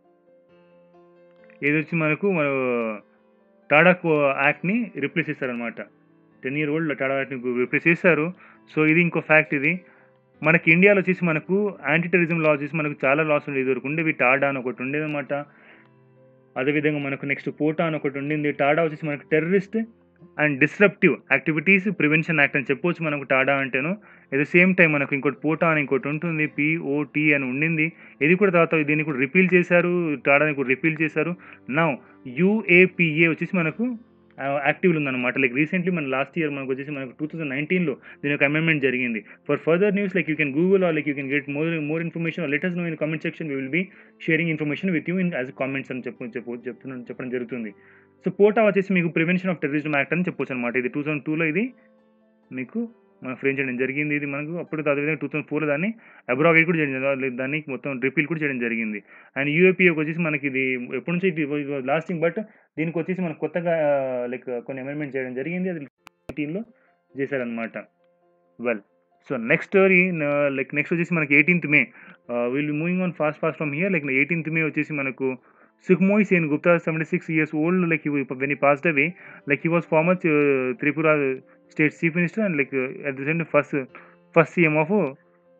ఏది వచ్చి మనకు మన టాడా యాక్ట్ని రిప్లేస్ చేస్తారనమాట. టెన్ ఇయర్ ఓల్డ్ టాడా యాక్ట్ని రిప్లేస్ చేస్తారు. సో ఇది ఇంకో ఫ్యాక్ట్. ఇది మనకి ఇండియాలో వచ్చేసి మనకు యాంటీ టెర్రరిజం లా వచ్చేసి మనకు చాలా లాస్ ఉండేది. ఇదివరకు ఉండేవి టాడా అని ఒకటి ఉండేదన్నమాట. అదేవిధంగా మనకు నెక్స్ట్ పోటా అని ఒకటి ఉండింది. టాడా వచ్చేసి మనకు terrorist and disruptive activities prevention act అని చెప్పొచ్చు మనకు టాడా అంటేను. ఎట్ ద సేమ్ టైం మనకు ఇంకోటి పోటా అని ఇంకోటి ఉంటుంది పిఓటి అని ఉండింది. ఇది కూడా తర్వాత దీన్ని కూడా రిపీల్ చేశారు టాడాని కూడా రిపీల్ చేశారు. నౌ యూఏపిఏ వచ్చేసి మనకు యాక్టివ్లో ఉందన్నమాట. లైక్ రీసెంట్లీ మన లాస్ట్ ఇయర్ మనకు వచ్చేసి మనకు టూ థౌసండ్ నైన్టీన్లో దీని యొక్క అమెండ్మెంట్ జరిగింది. For further news like you can Google or like you can get more more information let us know in the comment section. We will be sharing information with you in as comments అని చెప్పు చెప్పు చెప్తున్నాను చెప్పడం జరుగుతుంది. సో పోటా వచ్చేసి మీకు ప్రివెన్షన్ ఆఫ్ టెర్రరిజం యాక్ట్ అని చెప్పొచ్చు అనమాట. ఇది టూ థౌసండ్ టూలో ఇది మీకు మన ఫ్రేమ్ చేయడం జరిగింది. ఇది మనకు అప్పుడు అదేవిధంగా టూ థౌసండ్ ఫోర్లో దాన్ని అబ్రాగేట్ కూడా చేయడం దాన్ని మొత్తం రిపీల్ కూడా చేయడం జరిగింది. అండ్ యూఏపీఏకి వచ్చేసి మనకి ఇది ఎప్పటి నుంచి ఇది లాస్టింగ్ బట్ దీనికి వచ్చేసి మనకు కొత్తగా లైక్ కొన్ని అమెండ్మెంట్ చేయడం జరిగింది. అది ఎయిటీన్లో చేశారనమాట. Well so next story like next వచ్చేసి మనకి eighteenth May will moving on fast fast from here. Like eighteenth May వచ్చేసి మనకు Sukhmoy Sen Gupta seventy six years old like when he passed away like he was former Tripura state chief minister and like at the same first first CM of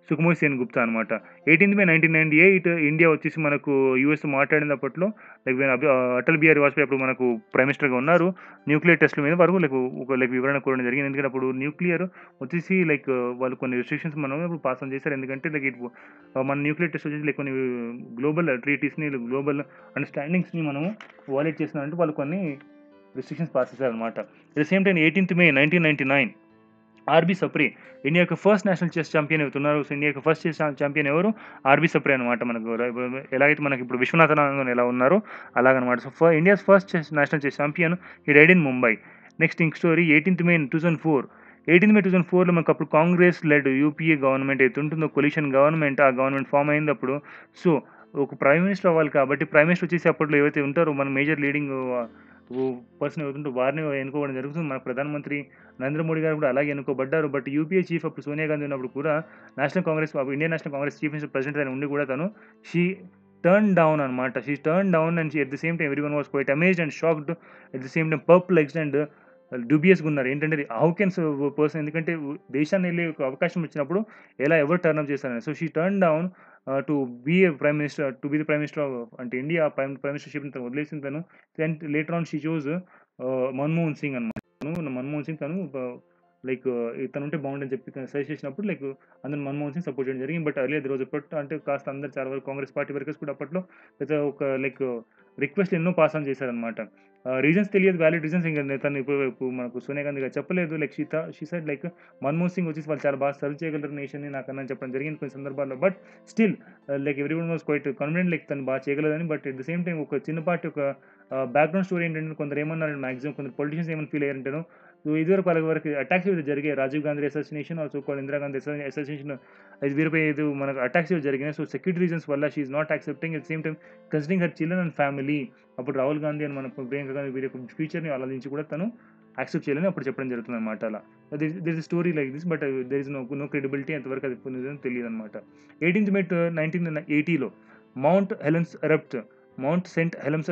Sukhamoy Sen Gupta అనమాట. Eighteenth May nineteen ninety eight India వచ్చేసి మనకు యూఎస్ మాట్లాడినప్పట్లో లైక్ అటల్ బిహారీ వాజ్పేయి అప్పుడు మనకు ప్రైమ్ మినిస్టర్గా ఉన్నారు. న్యూక్లియర్ టెస్ట్ల మీద వరకు లైక్ ఒక లైక్ వివరణ కోరడం జరిగింది. ఎందుకంటే అప్పుడు న్యూక్లియర్ వచ్చేసి లైక్ వాళ్ళు కొన్ని రిస్ట్రిక్షన్స్ మనం ఇప్పుడు పాస్ ఆన్ చేశారు. ఎందుకంటే లైక్ ఇట్ మన న్యూక్లియర్ టెస్ట్ వచ్చేసి లైక్ కొన్ని గ్లోబల్ ట్రీటీస్ని గ్లోబల్ అండర్స్టాండింగ్స్ని మనము వాలేట్ చేస్తున్నారంటే వాళ్ళు కొన్ని రిస్ట్రిక్షన్స్ పాస్ చేశారనమాట. At the same time eighteenth May nineteen ninety nine R B Sapre India యొక్క ఫస్ట్ నేషనల్ చెస్ ఛాంపియన్ అవుతున్నారు. సో ఇండియా యొక్క ఫస్ట్ చెస్ ఛాంపియన్ ఎవరు? ఆర్బీ సప్రే అనమాట. మనకు ఎలాగైతే మనకి ఇప్పుడు విశ్వనాథన్ ఆనంద్ ఎలా ఉన్నారో అలాగనమాట. So for India's first chess national chess champion he died in Mumbai. Next ఇంక్ story eighteenth May two thousand four eighteenth May two thousand ఫోర్లో మనకు అప్పుడు కాంగ్రెస్ లెడ్ యూపీఏ గవర్నమెంట్ అయితే ఉంటుందో కొలిషన్ గవర్నమెంట్, ఆ గవర్నమెంట్ ఫామ్ అయింది అప్పుడు. సో ఒక ప్రైమ్ మినిస్టర్ అవ్వాలి కాబట్టి ప్రైమ్ మినిస్టర్ వచ్చేసి అప్పట్లో ఏవైతే ఉంటారో మన మేజర్ లీడింగ్ పర్సన్ ఎవరుంటే వారిని ఎన్నుకోవడం జరుగుతుంది. మన ప్రధానమంత్రి నరేంద్ర మోడీ గారు కూడా అలాగే ఎన్నుకోబడ్డారు. బట్ యూపీఏ చీఫ్ అప్పుడు సోనియా గాంధీ ఉన్నప్పుడు కూడా national Congress Indian national Congress chief minister president అని ఉండి కూడా తను షీ టర్న్ డౌన్ అనమాట. She turn down and at the same time every one was quite amazed and shocked at the same time perplexed and డ్యూబియస్గా ఉన్నారు. ఏంటంటే హౌ కెన్ పర్సన్, ఎందుకంటే దేశాన్ని వెళ్ళే ఒక అవకాశం వచ్చినప్పుడు ఎలా ఎవరు టర్న్ అప్ చేస్తారని. So she turn down to be a prime minister to be the prime minister అంటే ఇండియా ప్రైమ్ ప్రైమ్ మినిస్టర్షిప్ని తను వదిలేసిన తను later on she choose Manmohan Singh అనమాట. తను మన్మోహన్ సింగ్ తను లైక్ తను ఉంటే బాగుంటుందని చెప్పి తను సజెస్ట్ చేసినప్పుడు లైక్ అందరూ మన్మోహన్ సింగ్ సపోర్ట్ చేయడం జరిగింది. బట్ అర్లియర్ రోజు ఎప్పటి అంటే కాస్త అందరు చాలా వరకు కాంగ్రెస్ పార్టీ వర్కర్స్ కూడా అప్పట్లో ఒక లైక్ రిక్వెస్ట్ ఎన్నో పాస్ ఆన్ చేశారనమాట. రీజన్స్ తెలియదు, వ్యాలిడ్ రీజన్స్ ఇంకా తను ఇప్పుడు మనకు సోనియా గాంధీ గారు చెప్పలేదు. Like she she side like Manmohan Singh వచ్చేసి వాళ్ళు చాలా బాగా సర్వ్ చేయగలరు నేషన్ని నాకన్నా చెప్పడం జరిగింది కొన్ని సందర్భాల్లో. But still like every one was quite confident like తను బాగా చేయగలదని. But at the same time ఒక చిన్న పార్టీ ఒక బ్యాక్గ్రౌండ్ స్టోరీ ఏంటంటే కొందరు ఏమన్నారంటే మాక్సిమం కొందరు పొలిటీషియన్స్ ఏమైనా ఫీల్ అయ్యారంటాను. సో ఇదివరకు వాళ్ళ వరకు అటాక్స్ ఏవి జరిగాయి, Rajiv Gandhi assassination also call Indira Gandhi assassination ఇది వీరిపై ఇది మనకు అటాక్స్ ఏవి జరిగినాయి. సో సెక్యూరిటీ రీజన్స్ వల్ల she is not accepting at same time considering her children and family. అప్పుడు రాహుల్ గాంధీ అని మన ప్రియాంక గాంధీ వీరి యొక్క ఫ్యూచర్ని ఆలోచించి కూడా తను యాక్సెప్ట్ చేయాలని అప్పుడు చెప్పడం జరుగుతుంది అనమాట. అలా there is story like this, but there is no no credibility ఎంతవరకు అది తెలియదు అనమాట. ఎయిటీన్త్ మే నైన్టీన్ ఎయిటీలో mount Helens erupt mount saint Helens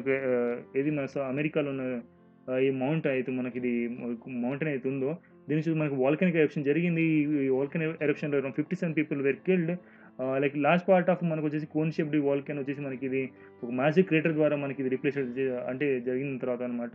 ఏది మన అమెరికాలో ఉన్న ఈ మౌంట్ అయితే మనకి ఇది మౌంటైన్ అయితే ఉందో దీని నుంచి మనకి వాల్కనిక్ ఎరప్షన్ జరిగింది. ఈ వాల్కనిక్ ఎరప్షన్లో around fifty seven people were killed. Like last part of మనకు వచ్చేసి కోన్ షేప్డ్ వాల్కన్ వచ్చేసి మనకి ఇది ఒక మ్యాజిక్ క్రేటర్ ద్వారా మనకి ఇది రిప్లేస్ అంటే జరిగిన తర్వాత అనమాట.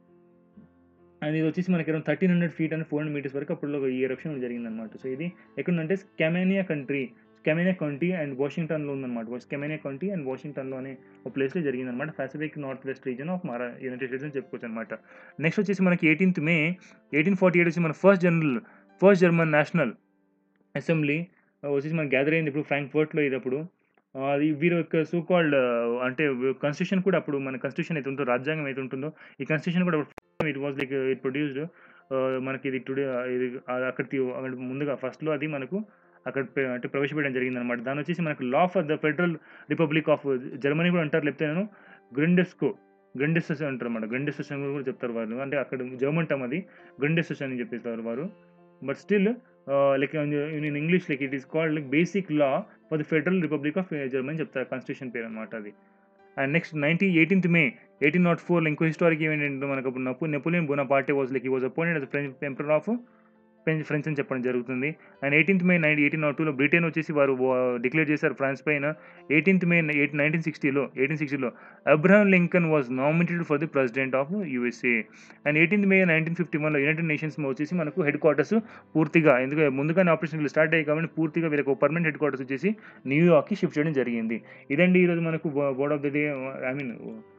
అండ్ ఇది వచ్చేసి మనకి around thirteen hundred feet and four hundred metres వరకు అప్పుడు ఈ ఎరప్షన్ జరిగింది అనమాట. సో ఇది ఎక్కడంటే Skamania country Skamania county and వాషింగ్టన్లో ఉందన్నమాట. స్కెమేనియా కౌంటీ అండ్ వాషింగ్టన్లో అనే ఒక ప్లేస్లో జరిగిందనమాట. Pacific north west region of మన యునైటెడ్ స్టేట్స్ అని చెప్పుకోవచ్చు అనమాట. నెక్స్ట్ వచ్చేసి మనకి eighteenth May eighteen forty eight వచ్చి మన first general first German national assembly వచ్చేసి మనకి గ్యాదర్ అయింది ఇప్పుడు ఫ్రాంక్ఫర్ట్లో. ఇది అప్పుడు అది వీరి యొక్క సో కాల్డ్ అంటే కాన్స్టిట్యూషన్ కూడా అప్పుడు మన కాన్స్టిట్యూషన్ అయితే ఉంటుందో రాజ్యాంగం అయితే ఉంటుందో ఈ కాన్స్టిట్యూషన్ కూడా it was like it produced మనకి ఇది టుడే ఇది అక్కడ ముందుగా ఫస్ట్లో అది మనకు అక్కడ అంటే ప్రవేశపెట్టడం జరిగింది అనమాట. దాని వచ్చేసి మనకు law for the federal republic of Germany కూడా అంటారు, లేకపోతే నేను గ్రెండెస్కో గ్రెండెసెస్ అంటారు అనమాట. గ్రెండెసెస్ అని కూడా చెప్తారు వారు, అంటే అక్కడ జర్మన్ టర్మ్ అది గ్రెండెసెస్ అని చెప్పేస్తారు వారు. But still like in English like it is called like basic law for the federal republic of Germany చెప్తారు కాన్స్టిట్యూషన్ పేరు అనమాట అది. And next ninety eighteenth May eighteen nought ఫోర్లో ఇంకో హిస్టారిక్ ఈవెంట్ ఏంటంటే మనకు అప్పుడు నపు Napoleon Bonaparte was like he was appointed as French emperor of French French అని చెప్పడం జరుగుతుంది. And eighteenth May nine eighteen nought టూలో బ్రిటన్ వచ్చేసి వారు డిక్లేర్ చేశారు ఫ్రాన్స్ పైన. ఎయిటీన్త్ మే ఎయిట్ నైన్టీన్ సిక్స్టీలో ఎయిటీన్ సిక్స్టీలో Abraham Lincoln was nominated for the president of USA. And eighteenth May nineteen fifty వన్లో యునైటెడ్ నేషన్స్ వచ్చేసి మనకు హెడ్ క్వార్టర్స్ పూర్తిగా ఎందుకంటే ముందుగానే ఆపరేషన్లు స్టార్ట్ అయ్యాయి కాబట్టి పూర్తిగా వీళ్ళకి పర్మనెంట్ హెడ్ క్వార్టర్స్ వచ్చేసి న్యూయార్క్కి షిఫ్ట్ చేయడం జరిగింది. ఇదండి ఈరోజు మనకు word of the day I mean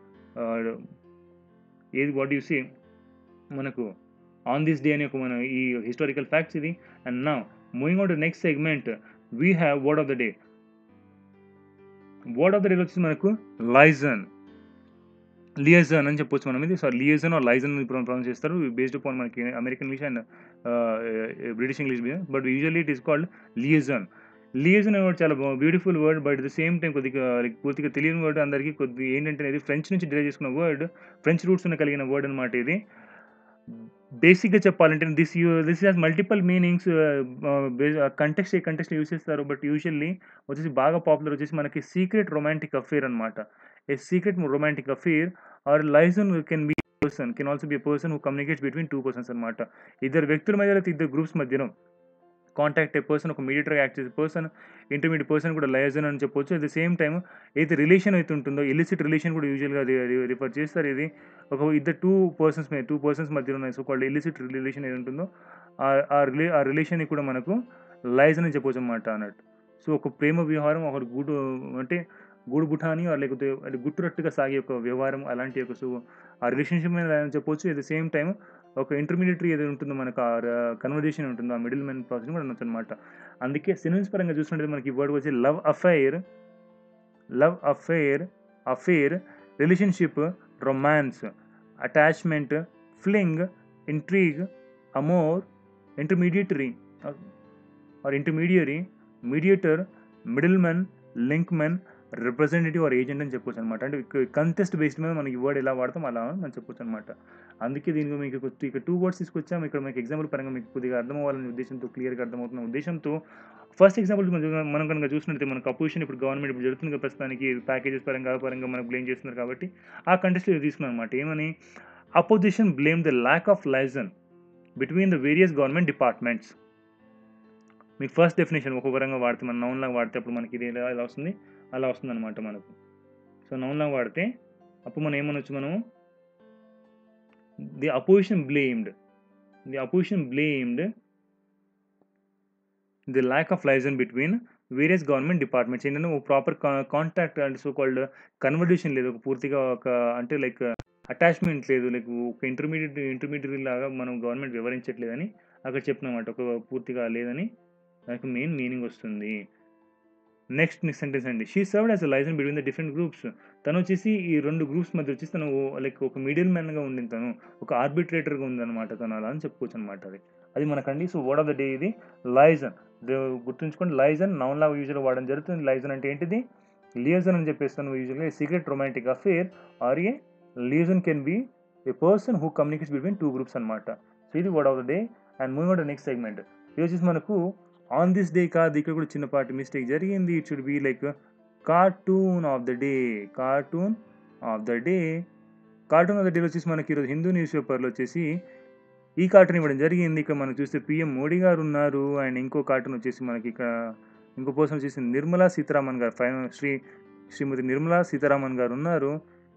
ఏది వాట్ యు సే మనకు ఆన్ దిస్ డే అనే ఒక మన ఈ హిస్టారికల్ ఫ్యాక్ట్స్ ఇది. And now moving on to next segment we have word of the day. Word of the day వచ్చేసి మనకు లైజన్ లియజన్ అని చెప్పొచ్చు మనం. ఇది sorry liaison or liaison pronounce చేస్తారు బేస్డ్ అపాన్ మనకి American English and British English మీద. But usually it is called లియజన్. Liaison అనే వర్డ్ చాలా beautiful word, but the same time కొద్దిగా పూర్తిగా తెలియని వర్డ్ అందరికీ. కొద్ది ఏంటంటే ఇది ఫ్రెంచ్ నుంచి డిరైవ్ చేసుకున్న వర్డ్, ఫ్రెంచ్ రూట్స్ ఉన్న కలిగిన వర్డ్ అనమాట. ఇది బేసిక్గా చెప్పాలంటే this you this has multiple meanings. Context ఏ కంటెక్స్ట్ యూజ్ చేస్తారు, బట్ యూజువల్లీ వచ్చేసి బాగా పాపులర్ వచ్చేసి మనకి సీక్రెట్ రొమాంటిక్ అఫేర్ అనమాట. A secret romantic affair or liaison can be person can also be person who communicates between two persons అనమాట. ఇద్దరు వ్యక్తుల మధ్య లేదా ఇద్దరు గ్రూప్స్ మధ్యలో కాంటాక్ట్ ఏ పర్సన్, ఒక మీడియేటర్గా యాక్ట్ చేసే పర్సన్, ఇంటర్మీడియట్ పర్సన్ కూడా లయజన్ అని చెప్పొచ్చు. అట్ ద సేమ్ టైమ్ అయితే రిలేషన్ అయితే ఉంటుందో ఇలిసిట్ రిలేషన్ కూడా యూజువల్గా అది రిఫర్ చేస్తారు. ఇది ఒక ఇద్దరు టూ పర్సన్స్ మీద టూ పర్సన్స్ మధ్యలో ఉన్న సో కాల్డ్ ఇలిసిట్ రిలేషన్ ఏది ఉంటుందో ఆ రిలే ఆ రిలేషన్ని కూడా మనకు లయజన్ అని చెప్పొచ్చు అన్నమాట అన్నట్టు. సో ఒక ప్రేమ వ్యవహారం, ఒకటి గూడు అంటే గూడు బుఠాని లేకపోతే అది గుట్టురట్టుగా సాగే ఒక వ్యవహారం అలాంటి ఒక సో ఆ రిలేషన్షిప్ మీద అని చెప్పొచ్చు. ఎట్ ద సేమ్ టైమ్ ఒక ఇంటర్మీడియటరీ ఏది ఉంటుందో మనకు ఆ కన్వర్జేషన్ ఉంటుందో ఆ మిడిల్ మ్యాన్ ప్రాసెస్ కూడా అనొచ్చు అనమాట. అందుకే సినిమ్స్ పరంగా చూసుకుంటే మనకి ఈ వర్డ్ వచ్చి love affair, love affair, affair, relationship, romance, attachment, fling, intrigue, amour, intermediary or intermediary, mediator, middle man, link man, representative or agent అని చెప్పొచ్చు అనమాట. అంటే కంటెస్ట్ బేస్డ్ మీద మనకి వర్డ్ ఎలా వాడతాం అలా మనం చెప్పొచ్చు అనమాట. అందుకే దీనికి మీకు ఇక టూ వర్డ్స్ తీసుకొచ్చాము. ఇక్కడ మీకు ఎగ్జాంపుల్ పరంగా మీకు కొద్దిగా అర్థం అవ్వాలనే ఉద్దేశంతో, క్లియర్గా అర్థమవుతున్న ఉద్దేశంతో ఫస్ట్ ఎగ్జాంపుల్ మనం కనుక చూసినట్లయితే మనకు అపోజిషన్ ఇప్పుడు గవర్నమెంట్ ఇప్పుడు జరుగుతుంది కదా ప్రస్తుతానికి ప్యాకేజెస్ పరంగా పరంగా మనకు బ్లేమ్ చేస్తున్నారు కాబట్టి ఆ కంటెస్ట్లో తీసుకున్నాం అనమాట. ఏమని opposition blame the lack of liaison between the various government departments. మీకు ఫస్ట్ డెఫినేషన్ ఒక పరంగా వాడితే మనం నౌన్ లాగా వాడితే అప్పుడు మనకి ఇది ఎలా ఎలా వస్తుంది అలా వస్తుంది అనమాట మనకు. సో నౌన్ లాగా వాడితే అప్పుడు మనం ఏమనొచ్చు, మనం the opposition blamed the opposition blamed the lack of liaison between various government departments. ఏంటంటే ఒక proper contact and so called conversation లేదు, ఒక పూర్తిగా ఒక అంటే లైక్ అటాచ్మెంట్ లేదు, లైక్ ఒక ఇంటర్మీడియట్ ఇంటర్మీడియట్ లాగా మనం గవర్నమెంట్ వివరించట్లేదని అక్కడ చెప్తున్నమాట. ఒక పూర్తిగా లేదని దానికి మెయిన్ మీనింగ్ వస్తుంది. నెక్స్ట్ నెక్స్ట్ సెంటెన్స్ అండి, she served as a liaison between the different groups. తను వచ్చేసి ఈ రెండు గ్రూప్స్ మధ్య వచ్చేసి తను లైక్ ఒక మిడిల్ మ్యాన్గా ఉండింది, తను ఒక ఆర్బిట్రేటర్గా ఉందన్నమాట తను, అలా అని చెప్పుకోవచ్చు అనమాట. అది అది మనకండి. So word of the day ఇది లైజన్. గుర్తుంచుకోండి, లైజన్ నౌన్ లాగా యూజువల్గా వాడడం జరుగుతుంది. లైజన్ అంటే ఏంటిది, లియజన్ అని చెప్పేస్తాను యూజువల్గా secret romantic affair or a liaison can be a person who communicates between two groups అనమాట. సో ఇది word of the day. And moving on to next segment. ఇది వచ్చేసి మనకు ఆన్ దిస్ డే కాదు, ఇక్కడ కూడా చిన్నపాటి మిస్టేక్ జరిగింది. It should be like cartoon of the day. Cartoon of the day cartoon of the day వచ్చేసి మనకి ఈరోజు హిందూ న్యూస్ పేపర్లో వచ్చేసి ఈ కార్టూన్ ఇవ్వడం జరిగింది. ఇక్కడ మనం చూస్తే పిఎం మోడీ గారు ఉన్నారు. అండ్ ఇంకో కార్టూన్ వచ్చేసి మనకి ఇక్కడ ఇంకో పర్సన్ వచ్చేసి నిర్మలా సీతారామన్ గారు, ఫైన శ్రీ శ్రీమతి నిర్మలా సీతారామన్ గారు ఉన్నారు.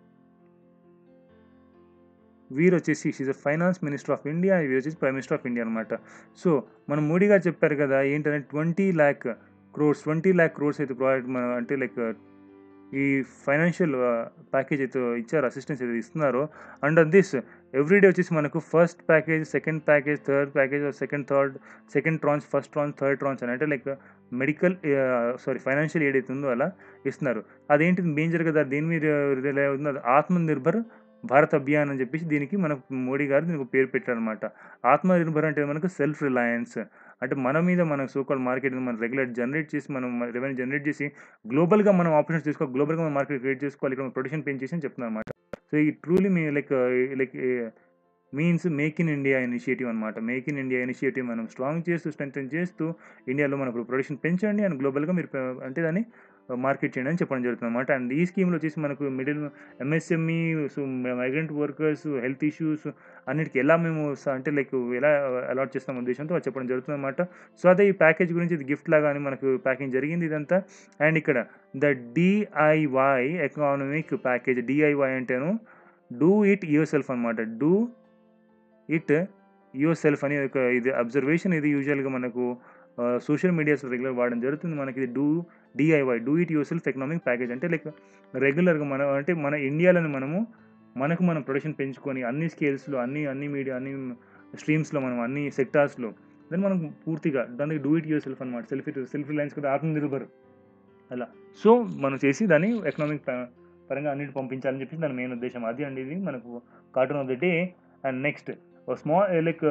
వీరు వచ్చేసి she's finance minister of India, వీరు వచ్చేసి ప్రైమ్ మినిస్టర్ ఆఫ్ ఇండియా అనమాట. సో మనం మోడీ గారు చెప్పారు కదా ఏంటంటే ట్వంటీ ల్యాక్ క్రోర్స్ ట్వంటీ ల్యాక్ క్రోర్స్ అయితే ప్రొవైడ్ అంటే లైక్ ఈ ఫైనాన్షియల్ ప్యాకేజ్ అయితే ఇచ్చారు, అసిస్టెన్స్ అయితే ఇస్తున్నారో. అండర్ దిస్ ఎవ్రీడే వచ్చేసి మనకు first package, second package, third package, second third second tranche, first tranche, third tranche అని అంటే like medical sorry financial aid అయితే ఉందో అలా ఇస్తున్నారు. అదేంటిది మేజర్ కదా, దేని మీద రిలే అవుతుంది, ఆత్మనిర్భర్ భారత్ అభియాన్ అని చెప్పేసి దీనికి మనకు మోడీ గారు దీనికి పేరు పెట్టారనమాట. ఆత్మనిర్భర్ అంటే మనకు సెల్ఫ్ రిలయన్స్, అంటే మన మీద మన సోకాల్ మార్కెట్ మనం రెగ్యులేట్ జనరేట్ చేసి మనం రెవెన్యూ జనరేట్ చేసి గ్లోబల్గా మనం ఆపర్చునిటీ తీసుకోవాలి, గ్లోబల్గా మనం మార్కెట్ క్రియేట్ చేసుకోవాలి, ఇక్కడ ప్రొడక్షన్ పెంచేసి అని చెప్తున్నాం అనమాట. సో ఈ truly me like like means make in India initiative అనమాట. మేక్ ఇన్ ఇండియా ఇనిషియేటివ్ మనం స్ట్రాంగ్ చేస్తూ స్ట్రెంథెన్ చేస్తూ ఇండియాలో మనకు ప్రొడక్షన్ పెంచండి అండ్ గ్లోబల్గా మీరు అంటే దాన్ని మార్కెట్ చేయండి అని చెప్పడం జరుగుతుంది అనమాట. అండ్ ఈ స్కీమ్లో వచ్చేసి మనకు middle MSME, so migrant workers, health issues అన్నిటికీ ఎలా మేము అంటే లైక్ ఎలా అలాట్ చేస్తాం ఉద్దేశంతో అది చెప్పడం జరుగుతుంది అనమాట. సో అదే ఈ ప్యాకేజ్ గురించి ఇది గిఫ్ట్ లాగా అని మనకు ప్యాకింగ్ జరిగింది ఇదంతా. అండ్ ఇక్కడ the DIY economic package, DIY అంటేను డూ ఇట్ యువర్ సెల్ఫ్ అనమాట. డూ ఇట్ యువర్ సెల్ఫ్ అని ఒక ఇది అబ్జర్వేషన్, ఇది యూజువల్గా మనకు సోషల్ మీడియాస్ రెగ్యులర్ వాడడం జరుగుతుంది. మనకి ఇది do DIY do it yourself economic package అంటే లైక్ రెగ్యులర్గా మనం అంటే మన ఇండియాలోని మనము మనకు మనం ప్రొడక్షన్ పెంచుకొని అన్ని స్కేల్స్లో అన్ని అన్ని మీడియా అన్ని స్ట్రీమ్స్లో మనం అన్ని సెక్టార్స్లో దాన్ని మనం పూర్తిగా దానికి డూ ఇట్ యువర్ సెల్ఫ్ అనమాట. సెల్ఫ్ సెల్ఫ్ రిలయన్స్ కదా, ఆత్మనిర్భర్ అలా. సో మనం చేసి దాన్ని ఎకనామిక్ పరంగా అన్నిటి పంపించాలని చెప్పేసి దాని మెయిన్ ఉద్దేశం అది అండి. ఇది మనకు cartoon of the day. And next small like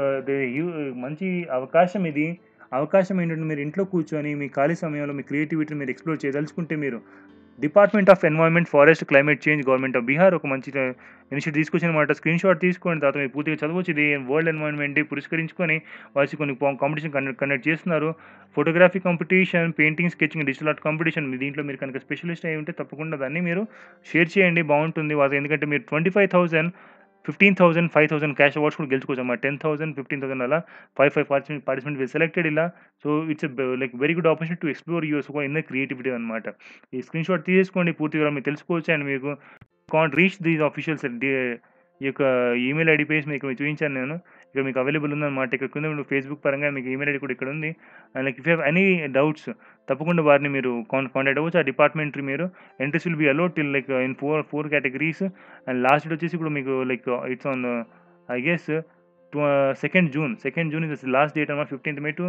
మంచి అవకాశం ఇది. అవకాశం ఏంటంటే మీరు ఇంట్లో కూర్చొని మీ ఖాళీ సమయంలో మీ క్రియేటివిటీని మీరు ఎక్స్ప్లోర్ చేయదలుచుకుంటే మీరు department of environment, forest, climate change, government of Bihar ఒక మంచి ఇనిషియేటివ్ తీసుకొచ్చిన అనమాట. స్క్రీన్ షాట్ తీసుకోండి, తర్వాత మీరు పూర్తిగా చదవచ్చు. ఇది వరల్డ్ ఎన్వైర్న్మెంట్ డే పురస్కరించుకొని వాళ్ళు కొన్ని కాంపిటీషన్ కండక్ట్ కండక్ట్ చేస్తున్నారు. Photography competition, painting, sketching, digital art competition. దీంట్లో మీరు కనుక స్పెషలిస్ట్ అయి ఉంటే తప్పకుండా దాన్ని మీరు షేర్ చేయండి, బాగుంటుంది. వాళ్ళు ఎందుకంటే మీరు twenty five thousand fifteen thousand five thousand cash awards కూడా గెలుచుకోవచ్చు అన్నమాట. టెన్ థౌసండ్ ఫిఫ్టీన్ థౌసండ్ అలా five five participant participant selected ఇలా. So it's like very good opportunity to explore your inner creativity అనమాట. ఈ స్క్రీన్ షాట్ తీసేసుకోండి, పూర్తిగా మీరు తెలుసుకోవచ్చు. అండ్ మీకు కాంట్ రీచ్ దీస్ ఆఫీషియల్స్ ఈ యొక్క ఈమెయిల్ ఐడి పేజ్ మీకు చూపించాను నేను. ఇక్కడ మీకు అవైలబుల్ ఉందన్నమాట. ఇక్కడ కింద ఫేస్బుక్ పరంగా మీకు ఈమెయిల్ ఐడి కూడా ఇక్కడ ఉంది. And like if you have any doubts తప్పకుండా వారిని మీరు కాన్ కాంటాక్ట్ అవ్వచ్చు. ఆ డిపార్ట్మెంట్ మీరు entries will be allowed till like in four four categories. And last date వచ్చేసి ఇప్పుడు మీకు like it's on I guess second June second June is last date అన్నమాట. Fifteenth May to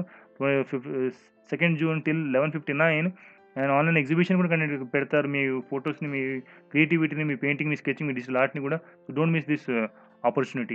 second June till eleven fifty nine. And online exhibition కూడా కండక్ట్ పెడతారు. మీ ఫొటోస్ని, మీ క్రియేటివిటీని, మీ పెయింటింగ్, మీ స్కెచింగ్, మీ డిజిటల్ ఆర్ట్ని కూడా. So don't miss this opportunity.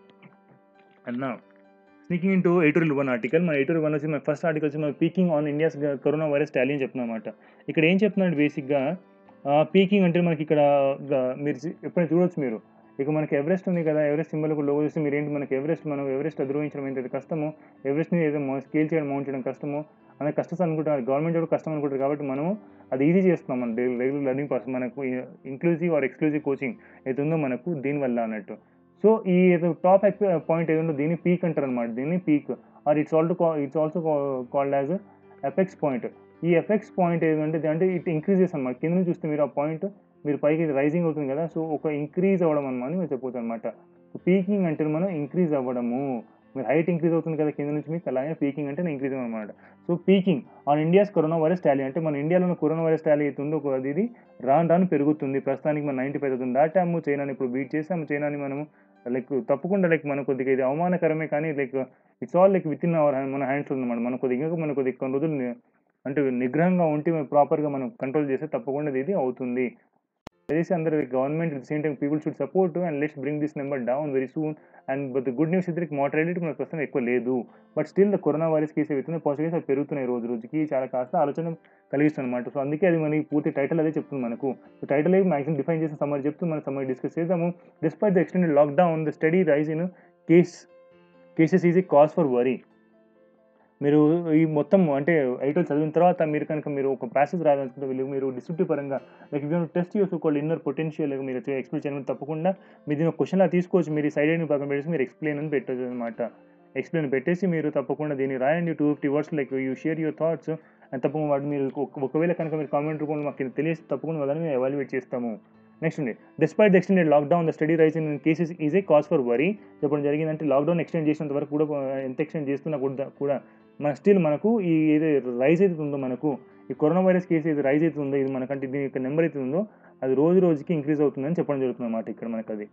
And నా speaking into editorial one article. మన ఎడిటోరియల్ వన్ వచ్చి మన ఫస్ట్ ఆర్టికల్ వచ్చి మన peaking on India's coronavirus tally అని చెప్తున్నమాట. ఇక్కడ ఏం చెప్తున్నాడు బేసిక్గా, పీకింగ్ అంటే మనకి ఇక్కడ మీరు ఎప్పుడైనా చూడవచ్చు. మీరు ఇక మనకి ఎవరెస్ట్ ఉంది కదా, ఎవరెస్ట్ సింబల్ లోగో చూస్తే మీరు ఏంటి, మనకి ఎవరెస్ట్ మనం ఎవరెస్ట్ అధిరోహించడం ఎంత కష్టమో, ఎవరెస్ట్ని ఏదో స్కేల్ చేయడం, మౌంట్ చేయడం కష్టమో అనే కష్టం అనుకుంటారు. గవర్నమెంట్ కూడా కష్టం అనుకుంటారు. కాబట్టి మనం అది ఈజీ చేస్తున్నాం మన రెగ్యులర్ లెర్నింగ్ పర్సన్. మనకు ఇంక్లూజివ్ ఆర్ ఎక్స్క్లూజివ్ కోచింగ్ ఏది ఉందో మనకు దీనివల్ల అన్నట్టు. సో ఈ ఏదో టాప్ పాయింట్ ఏదో ఉందో దీన్ని పీక్ అంటారు అనమాట. దీన్ని peak or it's also it's also called as apex point. ఈ ఎఫెక్స్ పాయింట్ ఏదంటే అంటే ఇట్ ఇంక్రీజెస్ అనమాట. కింద నుంచి చూస్తే మీరు ఆ పాయింట్ మీరు పైకి రైజింగ్ అవుతుంది కదా, సో ఒక ఇంక్రీజ్ అవ్వడం అనమాట మీరు చెప్పవచ్చు అనమాట. పీకింగ్ అంటే మనం ఇంక్రీజ్ అవ్వడము. మీరు హైట్ ఇంక్రీజ్ అవుతుంది కదా కింద నుంచి మీకు, అలాగే పీకింగ్ అంటే ఇంక్రీజ్ అనమాట. So peaking on India's coronavirus tally అంటే మన ఇండియాలో ఉన్న కరోనా వైరస్ టాలీ అవుతుందో అది ఇది రాను రాను పెరుగుతుంది. ప్రస్తుతానికి మన నైంటీ ఫైవ్ థౌసండ్ దాటాము. చైనాని ఇప్పుడు బీట్ చేసాము. చైనాని మనము లైక్ తప్పకుండా లైక్ మన కొద్దిగా ఇది అవమానకరమే, కానీ like it's all like with in our మన హ్యాండ్స్ ఉందన్నమాట. మన కొద్దిగా మన కొద్దిగా కొన్ని రోజులు అంటే నిగ్రహంగా ఉంటే ప్రాపర్గా మనం కంట్రోల్ చేస్తే తప్పకుండా ఇది అవుతుంది. This under the government at the same time people should support too, and let's bring this number down very soon. And but the good news is that mortality మన ప్రస్తుతం ఎక్కువ లేదు. But still the coronavirus case అవుతున్నాయి, పాజిటివ్ కేసు పెరుగుతున్నాయి రోజు రోజుకి. చాలా కాస్త ఆలోచన కలిగిస్తుంది అనమాట. సో అందుకే అది మనకి పూర్తి టైటిల్ అదే చెప్తుంది మనకు. సో టైటిల్ అయితే మ్యాక్సిమం డిఫైన్ చేసిన సమ్మర్ చెప్తూ మనం సమ్మర్ డిస్కస్ చేద్దాము. Despite the extended lockdown the steady rise in case cases is a cause for worry. మీరు ఈ మొత్తం అంటే ఎడిటోరియల్ చదివిన తర్వాత మీరు కనుక మీరు ఒక ప్యాసేజ్ రాయాలనుకుంటే వీళ్ళు మీరు డిస్క్రిప్టివ్ పరంగా like if you test use ఒక ఇన్నర్ పొటెన్షియల్ మీరు ఎక్స్ప్లెయిన్ చేయడం తప్పకుండా మీరు దీని ఒక క్వశ్చన్లా తీసుకోవచ్చు. మీరు సైడ్ అయిన పక్కన పెట్టేసి మీరు ఎక్స్ప్లెయిన్ అని పెట్టచ్చు అనమాట. ఎక్స్ప్లెయిన్ పెట్టేసి మీరు తప్పకుండా దీన్ని రాయండి. Two fifty words like you share your thoughts and తప్పకుండా వాటి మీరు ఒకవేళ కనుక మీరు కామెంట్ రూపంలో మాకు తెలియదు తప్పకుండా వాళ్ళని మేము ఎవాల్యుయేట్ చేస్తాము. నెక్స్ట్ ఉంది despite the extended lockdown the steady rise in cases is a cause for worry. చెప్పడం జరిగిందంటే లాక్డౌన్ ఎక్స్టెండ్ చేసినంత వరకు కూడా ఎంత ఎక్స్టెండ్ చేస్తున్నా కూడా కూడా మన స్టిల్ మనకు ఈ ఏదో రైజ్ అయితే ఉందో మనకు ఈ కరోనా వైరస్ కేసు ఏది రైజ్ అవుతుందో ఇది మనకంటే దీని యొక్క నెంబర్ అయితే ఉందో అది రోజు రోజుకి ఇంక్రీజ్ అవుతుందని చెప్పడం జరుగుతుంది అన్నమాట ఇక్కడ మనకు అది.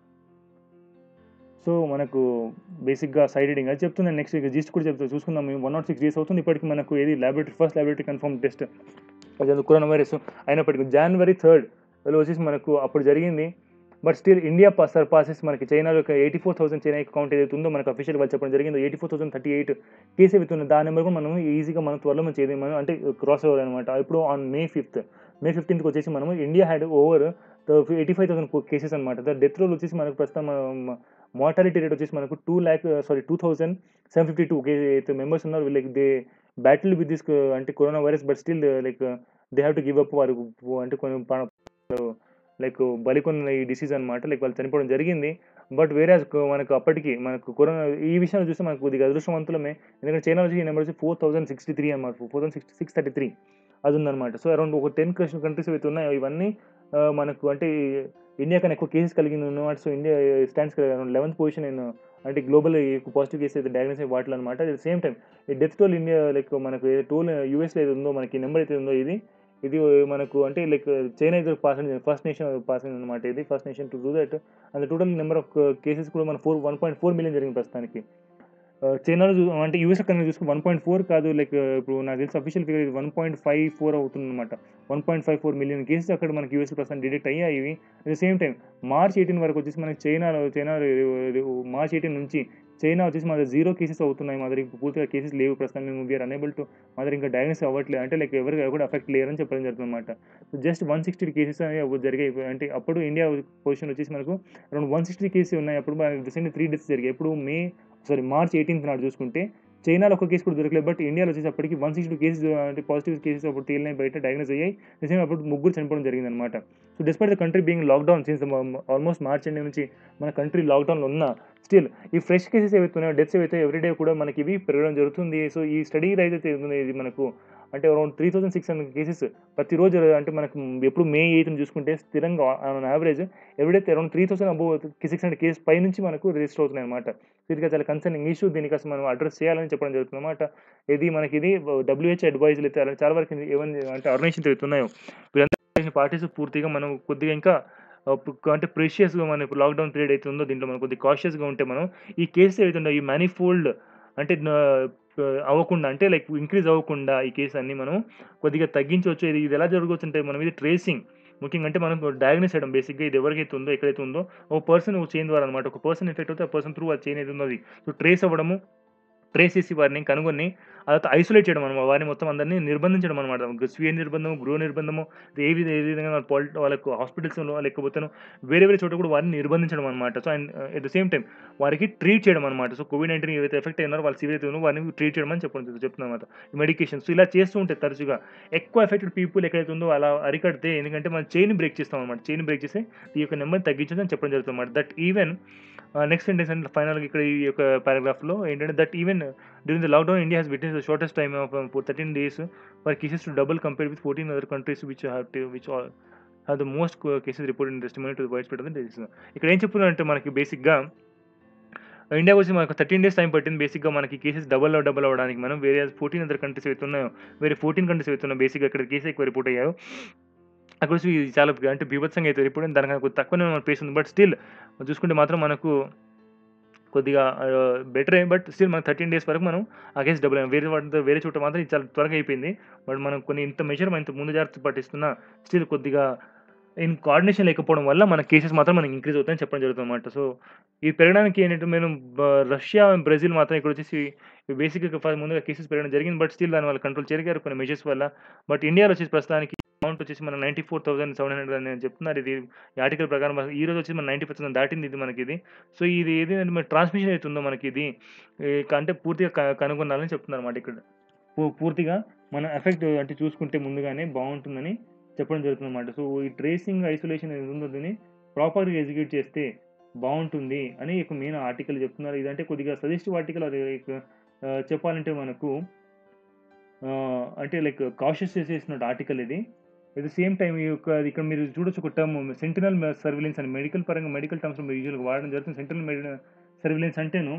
సో మనకు బేసిక్గా సైడ్ రీడింగ్ అది చెప్తుంది. నెక్స్ట్ ఇక జిస్ట్ కూడా చెప్తా చూసుకుందాం. మేము వన్ నాట్ సిక్స్ డేస్ అవుతుంది ఇప్పటికి మనకు ఏది laboratory first laboratory confirm test అది కరోనా వైరస్ అయినప్పటికీ జనవరి థర్డ్ వచ్చేసి మనకు అప్పుడు జరిగింది. బట్ స్టిల్ ఇండియా సర్పాసెస్ మనకి చైనాలో eighty four thousand China account ఏదైతే ఉందో మనకు అఫీషియల్ వాళ్ళు చెప్పడం జరిగిందో eighty four thousand thirty eight case అవుతుంది. దాని నెంబర్ కూడా మనం ఈజీగా మనం త్వరలో మనం చేయడం మనం అంటే క్రాస్ ఓవర్ అనమాట. ఇప్పుడు ఆన్ మే ఫిఫ్త్ మే ఫిఫ్టీన్త్కి వచ్చేసి మనము India had over eighty five thousand cases అనమాట. డెత్ రోల్ వచ్చేసి మనకు ప్రస్తుతం మార్టాలిటీ రేట్ వచ్చేసి మనకు two lakh sorry two thousand seven fifty two అయితే మెంబర్స్ ఉన్నారు. Like they battle with this అంటే coronavirus. But still like they have to give up వారు అంటే కొన్ని లైక్ బలికొన్న ఈ డిసీజ్ అనమాట. లైక్ వాళ్ళు చనిపోవడం జరిగింది. బట్ వేరే మనకు అప్పటికి మనకు కరోనా ఈ విషయాన్ని చూస్తే మనకు కొద్దిగా అదృష్టవంతులమే. ఎందుకంటే చైనా వచ్చి ఈ నెంబర్ వచ్చి ఫోర్ థౌసండ్ సిక్స్టీ త్రీ అనమాట. Four thousand sixty six thirty three అది ఉందన్నమాట. సో అరౌండ్ ఒక టెన్ కంట్రీస్ అయితే ఉన్నాయో ఇవన్నీ మనకు అంటే ఇండియా కన్నా ఎక్కువ కేసెస్ కలిగింది ఉన్నమాట. So India stands around eleventh position నేను అంటే గ్లోబల్ పాజిటివ్ కేసు అయితే డయాగ్నోస్ అయ్యి వాటిలో అనమాట. అట్ ద సేమ్ టైం ఈ డెత్ టోల్ ఇండియా లైక్ మనకు టోల్ యూఎస్లో ఏది ఉందో మనకి నెంబర్ అయితే ఉందో ఇది ఇది మనకు అంటే లైక్ చైనా అయితే పాస్ అయింది ఫస్ట్ నేషన్ పాస్ అయింది అనమాట. ఇది first nation to do that. And total number of cases కూడా మన four one point four million జరిగింది ప్రస్తుతానికి. చైనాలో చూ అంటే యూఎస్ కన్నా చూసుకుని వన్ పాయింట్ ఫోర్ కాదు లైక్ ఇప్పుడు నాకు తెలిసి official figure one point five four అవుతుంది అనమాట. One point five four million cases అక్కడ మనకి యూఎస్ ప్రస్తుతం డిటెక్ట్ అయ్యాయి. ఇవి at the same time March eighteen వరకు వచ్చేసి మనకి చైనాలో చైనా మార్చ్ ఎయిటీన్ నుంచి చైనా వచ్చేసి మా జీరో కేసెస్ అవుతున్నాయి. మా దగ్గర పూర్తిగా కేసెస్ లేవు ప్రస్తుతం. మేము వీఆర్ అనేబుల్ టు మా దగ్గర ఇంకా డయాగ్నోస్ అవ్వట్లేదు అంటే లైక్ ఎవరికి కూడా ఎఫెక్ట్ లేరని చెప్పడం జరుగుతుంది అనమాట. జస్ట్ వన్ సిక్స్టీ కేసెస్ అనేవి జరిగాయి. అంటే అప్పుడు ఇండియా పొజిషన్ వచ్చేసి మనకు అరౌండ్ వన్ సిక్స్టీ కేసెస్ ఉన్నాయి. అప్పుడు రీసెంట్లీ త్రీ డేస్ జరిగాయి. ఇప్పుడు మే సారీ మార్చ్ ఎయిటీన్త్ నాడు చూసుకుంటే చైనాలో ఒక కేసు కూడా దొరకలేదు. బట్ ఇండియాలో వచ్చేసప్పటికి వన్ సిక్స్టీ టూ కేసెస్ అంటే పాజిటివ్ కేసెస్ అప్పుడు తేలినాయి, బయట డయాగ్నోస్ అయ్యాయి. నిజంగా అప్పుడు ముగ్గురు చనిపోవడం జరిగిందనమాట. So despite the country being lockdown since almost March ending నుంచి మన కంట్రీ లాక్డౌన్లో ఉన్న స్టిల్ ఈ ఫ్రెష్ కేసెస్ ఏవైతే ఉన్నాయో, డెత్స్ ఏవైతే ఎవ్రీడే కూడా మనకి ఇవి పెరగడం జరుగుతుంది. సో ఈ స్టడీ ఏదైతే ఉందో ఇది మనకు అంటే around three thousand six hundred cases ప్రతిరోజు అంటే మనకు ఎప్పుడు మే ఎయిత్ని చూసుకుంటే స్థిరంగా on average everyday around three thousand above six hundred cases పై నుంచి మనకు రిజిస్టర్ అవుతున్నాయి అనమాట. ఇది చాలా కన్సర్నింగ్ ఇష్యూ. దీనికి అసలు మనం అడ్రస్ చేయాలని చెప్పడం జరుగుతుంది అనమాట. ఇది మనకి ఇది డబ్ల్యూహెచ్ అడ్వైజులు అయితే అలా చాలా వరకు ఏమని అంటే ఆర్గనైజేషన్స్ అవుతున్నాయో వీళ్ళందరూ పార్టీస్ పూర్తిగా మనం కొద్దిగా ఇంకా అంటే ప్రెషియస్గా మన ఇప్పుడు లాక్డౌన్ పీరియడ్ అయితే ఉందో దీంట్లో మనం కొద్దిగా కాషియస్గా ఉంటే మనం ఈ కేసెస్ ఏవైతే ఉన్నాయో ఈ మ్యానిఫోల్డ్ అంటే అవ్వకుండా అంటే లైక్ ఇంక్రీజ్ అవ్వకుండా ఈ కేసు అన్ని మనం కొద్దిగా తగ్గించవచ్చు. ఇది ఇది ఎలా జరగవచ్చు అంటే మనం ఇది ట్రేసింగ్ ముఖ్యంగా అంటే మనం డయాగ్నోస్ చేయడం బేసిక్గా ఇది ఎవరికైతే ఉందో ఎక్కడైతే ఉందో ఒక పర్సన్ ఒక చైన్ ద్వారా అనమాట. ఒక పర్సన్ ఎఫెక్ట్ అవుతే ఆ పర్సన్ త్రూ ఆ చైన్ ఏది ఉన్నది సో ట్రేస్ అవ్వడము, ట్రేస్ చేసి వారిని కనుగొని అదంతా ఐసోలేట్ చేయడం అనమాట. వారిని మొత్తం అందరినీ నిర్బంధించడం అనమాట. స్వీయ నిర్బంధము, గృహ నిర్బంధము, ఏ విధ ఏ విధంగా వాళ్ళ పాలి వాళ్ళకు హాస్పిటల్స్లో లేకపోతే వేరే వేరే చోట కూడా వారిని నిర్బంధించడం అనమాట. So and at the same time వారికి ట్రీట్ చేయడం అనమాట. సో కోవిడ్ నైన్టీన్ ఏవైతే ఎఫెక్ట్ అయినారో వాళ్ళు సివియర్ ఉన్నారో వారిని ట్రీట్ చేయడం అని చెప్పడం చెప్తున్నారు అనమాట. మెడికేషన్స్ ఇలా చేస్తూ ఉంటే తరచుగా ఎక్కువ ఎఫెక్టెడ్ పీపుల్ ఎక్కడైతే ఉందో అలా అరికడితే ఎందుకంటే మనం చైన్ బ్రేక్ చేస్తాం అనమాట. చైన్ బ్రేక్ చేసి ఈ యొక్క నెంబర్ని తగ్గించడం అని చెప్పడం జరుగుతుంది అనమాట. దట్ ఈవెన్ నెక్స్ట్ సెంటెన్స్ అంటే ఫైనల్గా ఇక్కడ ఈ యొక్క పారాగ్రాఫ్లో ఏంటంటే that even during the lockdown India has witnessed the shortest time of um, thirteen days for cases to double compared with fourteen other countries which have to, which all have the most cases reported in testimony to the widespread of the disease. ఇక్కడ ఏం చెప్తున్నారంటే మనకి బేసిక్గా ఇండియా వచ్చి మనకు థర్టీన్ డేస్ టైం పట్టింది బేసిక్గా మనకి కేసెస్ డబల్ డబల్ అవ్వడానికి. మనం వేరే ఫోర్టీన్ అదర్ కంట్రీస్ అయితే ఉన్నాయో వేరే ఫోర్టీన్ కంట్రీస్ అయితే ఉన్నాయో బేసిక్గా ఇక్కడ కేసు ఎక్కువ రిపోర్ట్ అయ్యాయో అక్కడ వచ్చి చాలా అంటే బీభత్సంగా అయితే రిపోర్ట్ అయింది. దానికన్నా కొద్ది తక్కువనే మన పేస్ ఉంది. బట్ స్టిల్ చూసుకుంటే మాత్రం మనకు కొద్దిగా బెటరే. బట్ స్టిల్ మనకు థర్టీన్ డేస్ వరకు మనం ఆ కేసు డబుల్ వేరే వాటితో వేరే చోట మాత్రం ఇది చాలా త్వరగా అయిపోయింది. బట్ మనం కొన్ని ఇంత మెజర్ ఇంత ముందు జాగ్రత్త పట్టిస్తున్నా స్టిల్ కొద్దిగా ఇన్ కోఆర్డినేషన్ లేకపోవడం వల్ల మన కేసెస్ మాత్రం మనకి ఇంక్రీజ్ అవుతాయని చెప్పడం జరుగుతుంది అనమాట. సో ఇది పెరగడానికి ఏంటంటే మేము రష్యా, బ్రెజిల్ మాత్రం ఇక్కడ వచ్చేసి బేసిక్గా ముందుగా కేసెస్ పెరగడం జరిగింది. బట్ స్టిల్ దాని వల్ల కంట్రోల్ చేయగలిగారు కొన్ని మెజర్స్ వల్ల. బట్ ఇండియాలో వచ్చేసి ప్రస్తుతానికి అమౌంట్ వచ్చేసి మన ninety four thousand seven hundred అని చెప్తున్నారు. ఇది ఈ ఆర్టికల్ ప్రకారం ఈ రోజు వచ్చి మన నైంటీ ఫైవ్ థౌసండ్ దాటింది ఇది మనకి ఇది. సో ఇది ఏది మన ట్రాన్స్మిషన్ అవుతుందో మనకి ఇది అంటే పూర్తిగా కనుగొనాలని చెప్తున్నారు అనమాట. ఇక్కడ పూర్తిగా మన ఎఫెక్ట్ అంటే చూసుకుంటే ముందుగానే బాగుంటుందని చెప్పడం జరుగుతుంది అనమాట. సో ఈ ట్రేసింగ్ ఐసోలేషన్ ఏది ఉందో దీన్ని ప్రాపర్గా ఎగ్జిక్యూట్ చేస్తే బాగుంటుంది అని ఒక మెయిన్ ఆర్టికల్ చెప్తున్నారు. ఇదంటే కొద్దిగా సజెస్టివ్ ఆర్టికల్. అది చెప్పాలంటే మనకు అంటే లైక్ కాషియస్ చేసేసిన ఆర్టికల్ ఇది. ఎట్ ద సేమ్ టైం ఈ యొక్క ఇక్కడ మీరు చూడొచ్చు ఒక టర్మ్ సెంటినల్ సర్విలెన్స్ అని మెడికల్ పరంగా మెడికల్ టర్మ్స్ మీరు యూజువల్గా వాడడం జరుగుతుంది. సెంటినల్ సర్విలెన్స్ అంటేను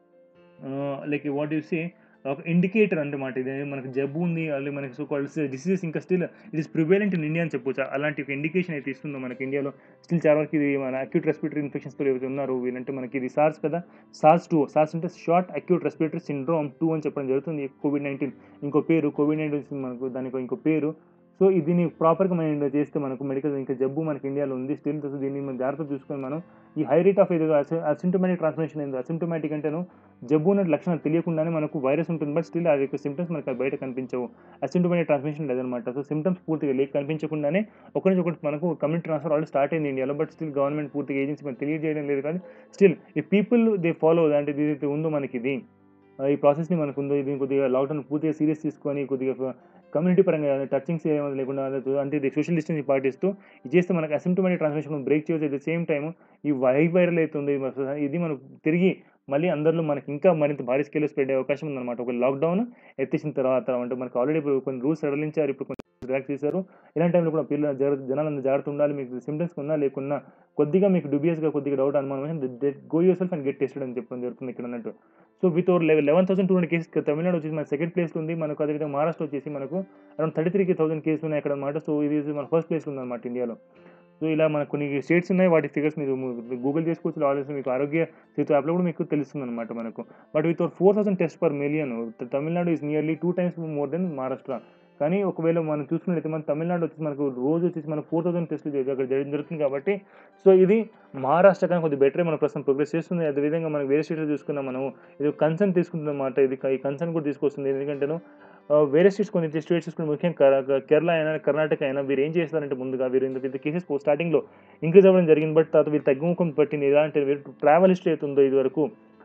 లైక్ వాట్ యు సే ఒక ఇండికేటర్ అన్నమాట. ఇది మనకు జబ్బు ఉంది అలాగే మనకి సో కాల్డ్ డిసీజెస్ ఇంకా still it is prevalent in India అని చెప్పొచ్చు. అలాంటి ఒక ఇండికేషన్ అయితే ఇస్తుందో మనకి ఇండియాలో స్టిల్ చాలా వరకు ఇది మన అక్యూట్ రెస్పిరేటరీ ఇన్ఫెక్షన్స్తో ఏవైతే ఉన్నారో వీళ్ళంటే మనకి ఇది సార్స్ కదా, సార్స్ టూ సార్స్ అంటే short acute respiratory syndrome two అని చెప్పడం జరుగుతుంది. కోవిడ్ నైన్టీన్ ఇంకో పేరు, కోవిడ్ నైన్టీన్ మనకు దానికి ఇంకో పేరు. సో దీన్ని ప్రాపర్గా మనం చేస్తే మనకు మెడికల్ ఇంకా జబ్బు మనకి ఇండియాలో ఉంది స్టిల్. సో దీన్ని మనం జాగ్రత్త చూసుకొని మనం ఈ హై రేట్ ఆఫ్ ఏదో అసిమ్టోమాటిక్ ట్రాన్స్మిషన్ ఏందో అసిమ్టోమాటిక్ అంటేను జబ్బు ఉన్న లక్షణాలు తెలియకుండానే మనకు వైరస్ ఉంటుంది. బట్ స్టిల్ అది యొక్క సిమ్టమ్స్ మనకు బయట కనిపించవు. అసిమ్టోమాటిక్ ట్రాన్స్మిషన్ లేదనమాట. సో సిమ్టమ్స్ పూర్తిగా లేక కనిపించకుండానే ఒకరి నుంచి ఒకటి మనకు కమ్యూనిటీ ట్రాన్స్ఫర్ ఆల్రెడీ స్టార్ట్ అయింది ఇండియాలో. బట్ స్టిల్ గవర్నమెంట్ పూర్తిగా ఏజెన్సీ మనకు తెలియజేయడం లేదు. కానీ స్టిల్ ఈ పీపుల్ దే ఫాలో అంటే ఏదైతే ఉందో మనకి ఇది ఈ ప్రాసెస్ని మనకు ఉందో ఇది కొద్దిగా లాక్డౌన్ పూర్తిగా సీరియస్ తీసుకొని కొద్దిగా కమ్యూనిటీ పరంగా టచింగ్స్ ఏమైనా లేకుండా అంటే ఇది సోషల్ డిస్టెన్స్ పాటిస్తూ ఇది చేస్తే మనకు అసిమ్టోమాటిక్ ట్రాన్స్మిషన్ బ్రేక్ చేయవచ్చు. అట్ ద సేమ్ టైం ఈ వై వైరల్ అవుతుంది ఇది మనకు తిరిగి మళ్ళీ అందరిలో మనకి ఇంకా మరింత భారీ స్కేల్లో స్ప్రెడ్ అయ్యే అవకాశం ఉందన్నమాట. ఒక లాక్డౌన్ ఎత్తేసిన తర్వాత అంటే మనకు ఆల్రెడీ ఇప్పుడు కొన్ని రూల్స్ సడలించారు, ఇప్పుడు కొన్ని రిలాక్స్ చేశారు. ఇలాంటి టైంలో కూడా పిల్లలు జాగ్రత్త జనాలందరూ జాగ్రత్త ఉండాలి. మీకు సిమ్టమ్స్ ఉన్నా లేకున్నా కొద్దిగా మీకు డ్యూబియస్గా కొద్దిగా డౌట్ అనుమానం go yourself and get tested అని చెప్పడం జరుగుతుంది ఇక్కడ అన్నట్టు. So with over eleven eleven thousand two hundred cases Tamil Nadu వచ్చేసి మన సెకండ్ ప్లేస్లో ఉంది. మనకు అదేవిధంగా మహారాష్ట్ర వచ్చేసి మనకు అరౌండ్ థర్టీ త్రీ థౌసండ్ కేసులు ఉన్నాయి అక్కడ అనమాట. సో ఇది మన ఫస్ట్ ప్లేస్లో ఉందన్నమాట ఇండియాలో. సో ఇలా మనకు కొన్ని స్టేట్స్ ఉన్నాయి, వాటి ఫిగర్స్ మీరు గూగుల్ చేసుకోవచ్చు. ఆల్రెడీ మీకు ఆరోగ్య సేతు యాప్లో కూడా మీకు తెలుస్తుంది అనమాట మనకు. But with four thousand test per million Tamil Nadu is nearly two times more than Maharashtra. కానీ ఒకవేళ మనం చూసుకున్నట్లయితే మన తమిళనాడు వచ్చేసి మనకు రోజు వచ్చేసి మనకు ఫోర్ థౌసండ్ టెస్టులు అక్కడ జరుగుతుంది. కాబట్టి సో ఇది మహారాష్ట్ర కానీ కొద్దిగా బెటరే మన ప్రస్తుతం ప్రోగ్రెస్ చేస్తుంది. అదేవిధంగా మనం వేరే స్టేట్లో చూసుకున్నాం, మనం ఇది కన్సర్న్ తీసుకుంటున్నమాట. ఇది ఈ కన్సర్న్ కూడా తీసుకొస్తుంది. ఎందుకంటే వేరే స్టేట్స్ కొన్ని స్టేట్స్ చూసుకుని ముఖ్యంగా కేరళ అయినా కర్ణాటక అయినా వీరు ఏం చేస్తారంటే ముందుగా వీరు ఇంత పెద్ద కేసెస్ స్టార్టింగ్లో ఇంక్రీజ్ అవ్వడం జరిగింది. బట్ తర్వాత వీరు తగ్గుముఖం పట్టింది. ఎలా అంటే వీరు ట్రావెల్ హిస్టరీ అవుతుందో ఇది వరకు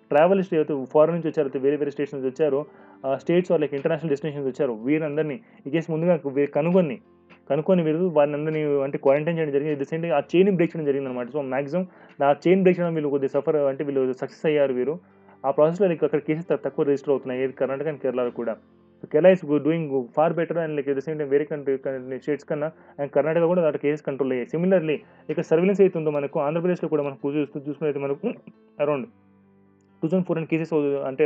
ట్రావెలిస్ట్ ఏవైతే ఫారెన్ నుంచి వచ్చారో, అయితే వేరే వేరే స్టేట్స్ నుంచి వచ్చారో, states or like international destinations వచ్చారో, వీరందరినీ ఈ కేసు ముందుగా వీ- కనుగొని కనుక్కొని వీరు వారిని అందరినీ అంటే క్వారంటైన్ చేయడం జరిగింది. ది సేమ్ ఆ చైన్ బ్రేక్ చేయడం జరిగింది అనమాట. సో మాక్సిమం ఆ చైన్ బ్రేక్ చేయడం వీళ్ళు కొద్దిగా సఫర్ అంటే వీళ్ళు సక్సెస్ అయ్యారు వీరు. ఆ ప్రాసెస్‌లో లైక్ అక్కడ కేసెస్ తక్కువ రిజిస్టర్ అవుతున్నాయి. ఏది కర్ణాటక అండ్ కేరళలో కూడా. So Kerala is doing far better and like at the same time వేరే కంట్రీ స్టేట్స్ కన్నా అండ్ కర్ణాటక కూడా దాంట్లో కేసెస్ కంట్రోల్ అయ్యాయి. సిమిలర్లీ ఇక సర్వేలెన్స్ అయితే ఉందో మనకు ఆంధ్రప్రదేశ్‌లో కూడా మనం చూస్తూ చూసుకున్నైతే మనకు around two thousand four hundred cases అంటే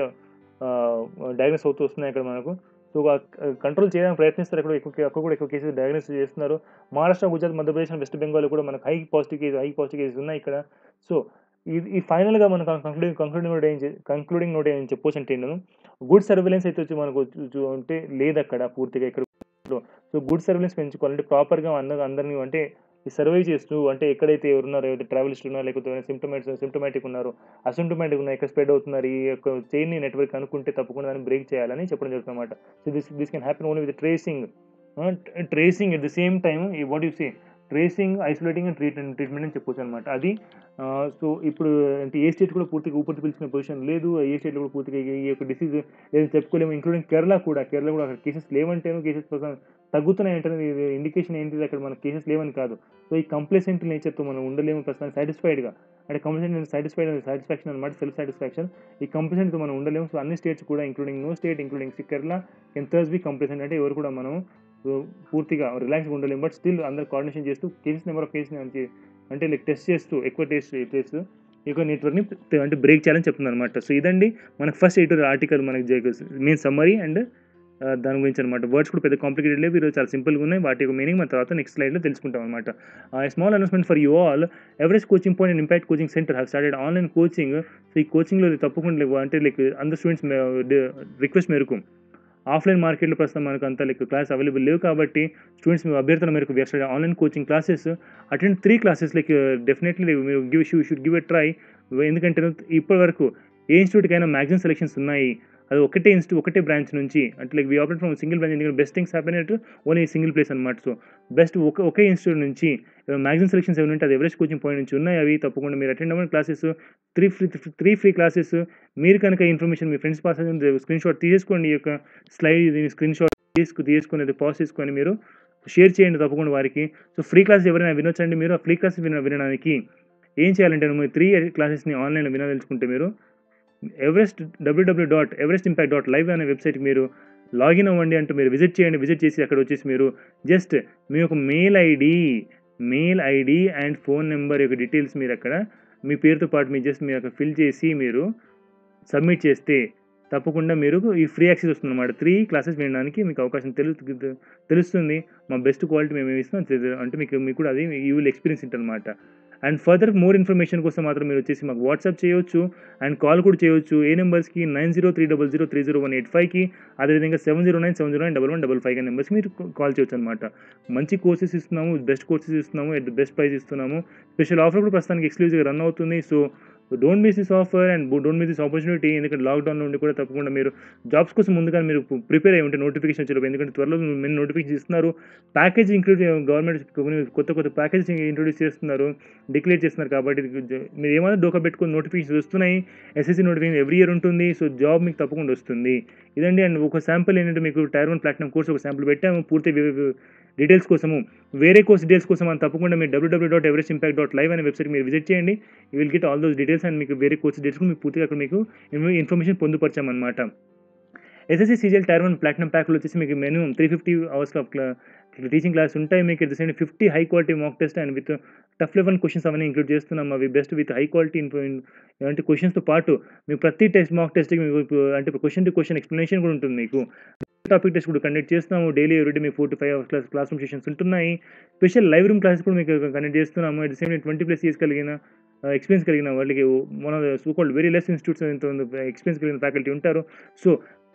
డయాగ్నోస్ అవుతూ వస్తున్నాయి ఇక్కడ మనకు. సో కంట్రోల్ చేయడానికి ప్రయత్నిస్తారు. అక్కడ ఎక్కువ అక్కడ కూడా ఎక్కువ కేసెస్ డయాగ్నోస్ చేస్తున్నారు. మహారాష్ట్ర, గుజరాత్, మధ్యప్రదేశ్, వెస్ట్ బెంగాల్ కూడా మనకు high positive case high positive cases ఉన్నాయి ఇక్కడ. సో ఇది ఈ ఫైనల్‌గా మనం కంక్లూడింగ్ కంక్లూడింగ్ నోట్ ఏం కంక్లూడింగ్ నోట్ ఏం చెప్పొచ్చు అంటే నేను గుడ్ సర్వేలెన్స్ అయితే వచ్చి మనకు చు- చు- అంటే లేదక్కడ పూర్తిగా ఇక్కడ. సో గుడ్ సర్వేలెన్స్ పెంచుకోవాలంటే ప్రాపర్‌గా అందరూ అందరిని అంటే ఈ సర్వే చేస్తూ అంటే ఎక్కడైతే ఎవరున్నారో ఎవరైతే ట్రావెలిస్ట్ ఉన్నారో లేకపోతే సింప్టమాటిక్ సింప్టమాటిక్ ఉన్నారో అసింప్టమాటిక్ ఉన్న ఎక్కడ స్ప్రెడ్ అవుతున్నారు ఈ యొక్క చైన్ నెట్వర్క్ అనుకుంటే తప్పకుండా దాన్ని బ్రేక్ చేయాలని చెప్పడం జరుగుతుంది అనమాట. So this this can happen only with tracing tracing at the same time ఈ what you say tracing isolating and treat treatment అని చెప్పొచ్చు అనమాట. అది సో ఇప్పుడు అంటే ఏ స్టేట్ కూడా పూర్తిగా ఊపిరి పీల్చుకునే పొజిషన్ లేదు. ఏ స్టేట్లో కూడా పూర్తిగా ఈ యొక్క డిసీజ్ ఏదో చెప్పుకోలేము. ఇంక్లూడింగ్ కేరళ కూడా కేరళ కూడా అక్కడ కేసెస్ లేవంటేనో కేసెస్ తగ్గుతున్నాయి అంటే ఇండికేషన్ ఏంటిది అక్కడ మన కేసెస్ లేవని కాదు. సో ఈ కంప్లసెంట్ నేచర్తో మనం ఉండలేము ప్రస్తుతానికి సాటిస్ఫైడ్గా అంటే కంప్లసెంట్ సాటిస్ఫైడ్ సాటిస్ఫాక్షన్ అనమాట సెల్ఫ్ సాటిస్ఫాక్షన్. ఈ కంప్లసెంట్తో మనం ఉండలేము. సో అన్ని స్టేట్స్ కూడా including no state including Kerala can థర్స్ బి కంప్లసెంట్ అంటే ఎవరు కూడా మనం సో పూర్తిగా రిలాక్స్గా ఉండలేము. బట్ స్టిల్ అందరు కోఆర్డినేషన్ చేస్తూ కేసెస్ నెంబర్ ఆఫ్ కేసెస్ నుంచి అంటే లైక్ టెస్ట్ చేస్తూ ఎక్కువ టెస్ట్ చేస్తూ ఎక్కువ నెట్వర్క్ని అంటే బ్రేక్ చేయాలని చెప్తుంది అనమాట. సో ఇదండి మనకు ఫస్ట్ ఎడిటోరియల్ ఆర్టికల్ మనకి మెయిన్ సమ్మరీ అండ్ దాని గురించి అనమాట. వర్డ్స్ కూడా పెద్ద కాంప్లికేటెడ్ లేవు, ఈరోజు చాలా సింపుల్గా ఉన్నాయి. వాటి యొక్క మీనింగ్ మన తర్వాత నెక్స్ట్ స్లైడ్లో తెలుసుకుంటాం అనమాట. Small announcement for you all. Everest coaching point and impact coaching centre have started online coaching. So ఈ కోచింగ్లో తప్పకుండా అంటే లైక్ అందరు స్టూడెంట్స్ రిక్వెస్ట్ మేరకు ఆఫ్లైన్ మార్కెట్లో ప్రస్తుతం మనకు అంత లైక్ క్లాస్ అవైలబుల్ లేవు కాబట్టి స్టూడెంట్స్ అభ్యర్థన మేరకు we started online coaching classes. Attend three classes like definitely మీరు గివ్ షూ షుడ్ గివ్ ఎ ట్రై. ఎందుకంటే ఇప్పటి వరకు ఏ ఇన్స్టిట్యూట్కైనా మ్యాక్సిమం సెలెక్షన్స్ ఉన్నాయి. అది ఒకటే ఇన్స్టిట్యూట్ ఒకటే బ్రాంచ్ నుంచి అంటే like we operate from single branch. ఎందుకంటే best things happen at only single place అనమాట. సో బెస్ట్ ఒక ఒకే ఇన్స్టిట్యూట్ నుంచి మ్యాక్సిమం సెలెక్షన్స్ ఏమైనా ఉంటే అది ఎవరెస్ట్ కోచింగ్ పాయింట్ నుంచి ఉన్నాయి. అవి తప్పకుండా మీరు అటెండ్ అవ్వండి classes. Three free three free classes. మీరు కనుక ఇన్ఫర్మేషన్ మీ ఫ్రెండ్స్ పాస్ స్క్రీన్ షాట్ తీసేసుకోండి. ఈ యొక్క స్లైడ్ స్క్రీన్ షాట్ తీసుకు తీసుకుని అది పాస్ చేసుకొని మీరు షేర్ చేయండి తప్పకుండా వారికి. సో ఫ్రీ క్లాసెస్ ఎవరైనా వినొచ్చండి. మీరు ఆ ఫ్రీ క్లాసెస్ విన వినడానికి ఏం చేయాలంటే మీరు త్రీ క్లాసెస్ని ఆన్లైన్లో వినదలుచుకుంటే మీరు Everest W W dot Everest impact dot live అనే వెబ్సైట్కి మీరు లాగిన్ అవ్వండి. అంటూ మీరు విజిట్ చేయండి. విజిట్ చేసి అక్కడ వచ్చేసి మీరు జస్ట్ మీ యొక్క mail ID mail ID and phone number యొక్క డీటెయిల్స్ మీరు అక్కడ మీ పేరుతో పాటు మీరు జస్ట్ మీరు అక్కడ ఫిల్ చేసి మీరు సబ్మిట్ చేస్తే తప్పకుండా మీరు ఈ ఫ్రీ యాక్సెస్ వస్తుంది అనమాట. త్రీ క్లాసెస్ వినడానికి మీకు అవకాశం తెలు తెలుస్తుంది. మా బెస్ట్ క్వాలిటీ మేము ఇస్తాం అంటే మీకు మీకు కూడా అది యూ విల్ ఎక్స్పీరియన్స్ ఉంటుంది అనమాట. అండ్ ఫర్దర్ మోర్ ఇన్ఫర్మేషన్ కోసం మాత్రం మీరు వచ్చేసి మాకు వాట్సాప్ చేయొచ్చు అండ్ కాల్ కూడా చేయొచ్చు. ఏ నెంబర్స్కి nine zero three double zero three zero one eight ఫైవ్కి అదేవిధంగా seven zero nine seven zero nine double one double five నెంబర్స్కి మీరు కాల్ చేయొచ్చు అనమాట. మంచి కోర్సెస్ ఇస్తున్నాము, బెస్ట్ కోర్సెస్ ఇస్తున్నాము, ఎట్ ద బెస్ట్ ప్రైస్ ఇస్తున్నాము. స్పెషల్ ఆఫర్ కూడా ప్రస్తుతానికి ఎక్స్క్లూజివ్గా రన్ అవుతుంది. So don't miss this offer and don't miss this opportunity. ఎందుకంటే లాక్డౌన్ నుండి కూడా తప్పకుండా మీరు జాబ్స్ కోసం ముందుగా మీరు ప్రిపేర్ అయ్యి ఉంటే నోటిఫికేషన్ వచ్చేటప్పుడు, ఎందుకంటే త్వరలో మెయిన్ నోటిఫికేషన్ ఇస్తున్నారు. ప్యాకేజ్ ఇంక్లూడ్ గవర్నమెంట్ కొత్త కొత్త ప్యాకేజ్ ఇంట్రొడ్యూస్ చేస్తున్నారు, డిక్లేర్ చేస్తున్నారు. కాబట్టి మీరు ఏమైనా డోకా పెట్టుకుని నోటిఫికేషన్ వస్తున్నాయి. ఎస్ఎస్సీ నోటిఫికేషన్ ఎవ్రీ ఇయర్ ఉంటుంది. సో జాబ్ మీకు తప్పకుండా వస్తుంది. ఇదండి. అండ్ ఒక శాంపుల్ ఏంటంటే మీకు టైర్ వన్ ప్లాటినం కోర్స్ ఒక శాంపుల్ పెట్టాము. పూర్తి డీటెయిల్స్ కోసము వేరే కోర్స్ డీటెయిల్స్ కోసం అని తప్పకుండా మీరు W W dot Everest impact dot live అనే వెబ్సైట్ మీరు విజిట్ చేయండి. You will get all those details and మీకు వేరే కోర్స్ డీటెయిల్స్ మీకు పూర్తిగా అక్కడ మీకు ఇన్ఫర్మేషన్ పొందుపరచామన్నమాట. ఎస్ఎస్సీ సీజీఎల్ టైర్ వన్ ప్లాటినం ప్యాక్లో వచ్చేసి మీకు minimum three fifty hours of teaching class ఉంటాయి. మీకు at the same fifty high quality mock test and with tough level questions అవన్నీ ఇంక్లూడ్ చేస్తున్నాం. అవి best with high quality info అంటే క్వశ్చన్స్తో పాటు మీకు ప్రతి టెస్ట్ మాక్ టెస్ట్కి మీకు అంటే క్వశ్చన్ టు క్వశ్చన్ ఎక్స్ప్లెనేషన్ కూడా ఉంటుంది. మీకు టాపిక్ టెస్ట్ కూడా కండక్ట్ చేస్తున్నాము. డైలీ ఎవ్రీడే మీకు four to five hours class classroom sessions ఉంటున్నాయి. స్పెషల్ లైవ్ రూమ్ క్లాసెస్ కూడా మీకు కండక్ట్ చేస్తున్నాము. At the same twenty plus years కలిగిన ఎక్స్పీరియన్స్ కలిగిన వాళ్ళకి మన so called very less institutes experience కలిగిన ఫ్యాకల్టీ ఉంటారు. సో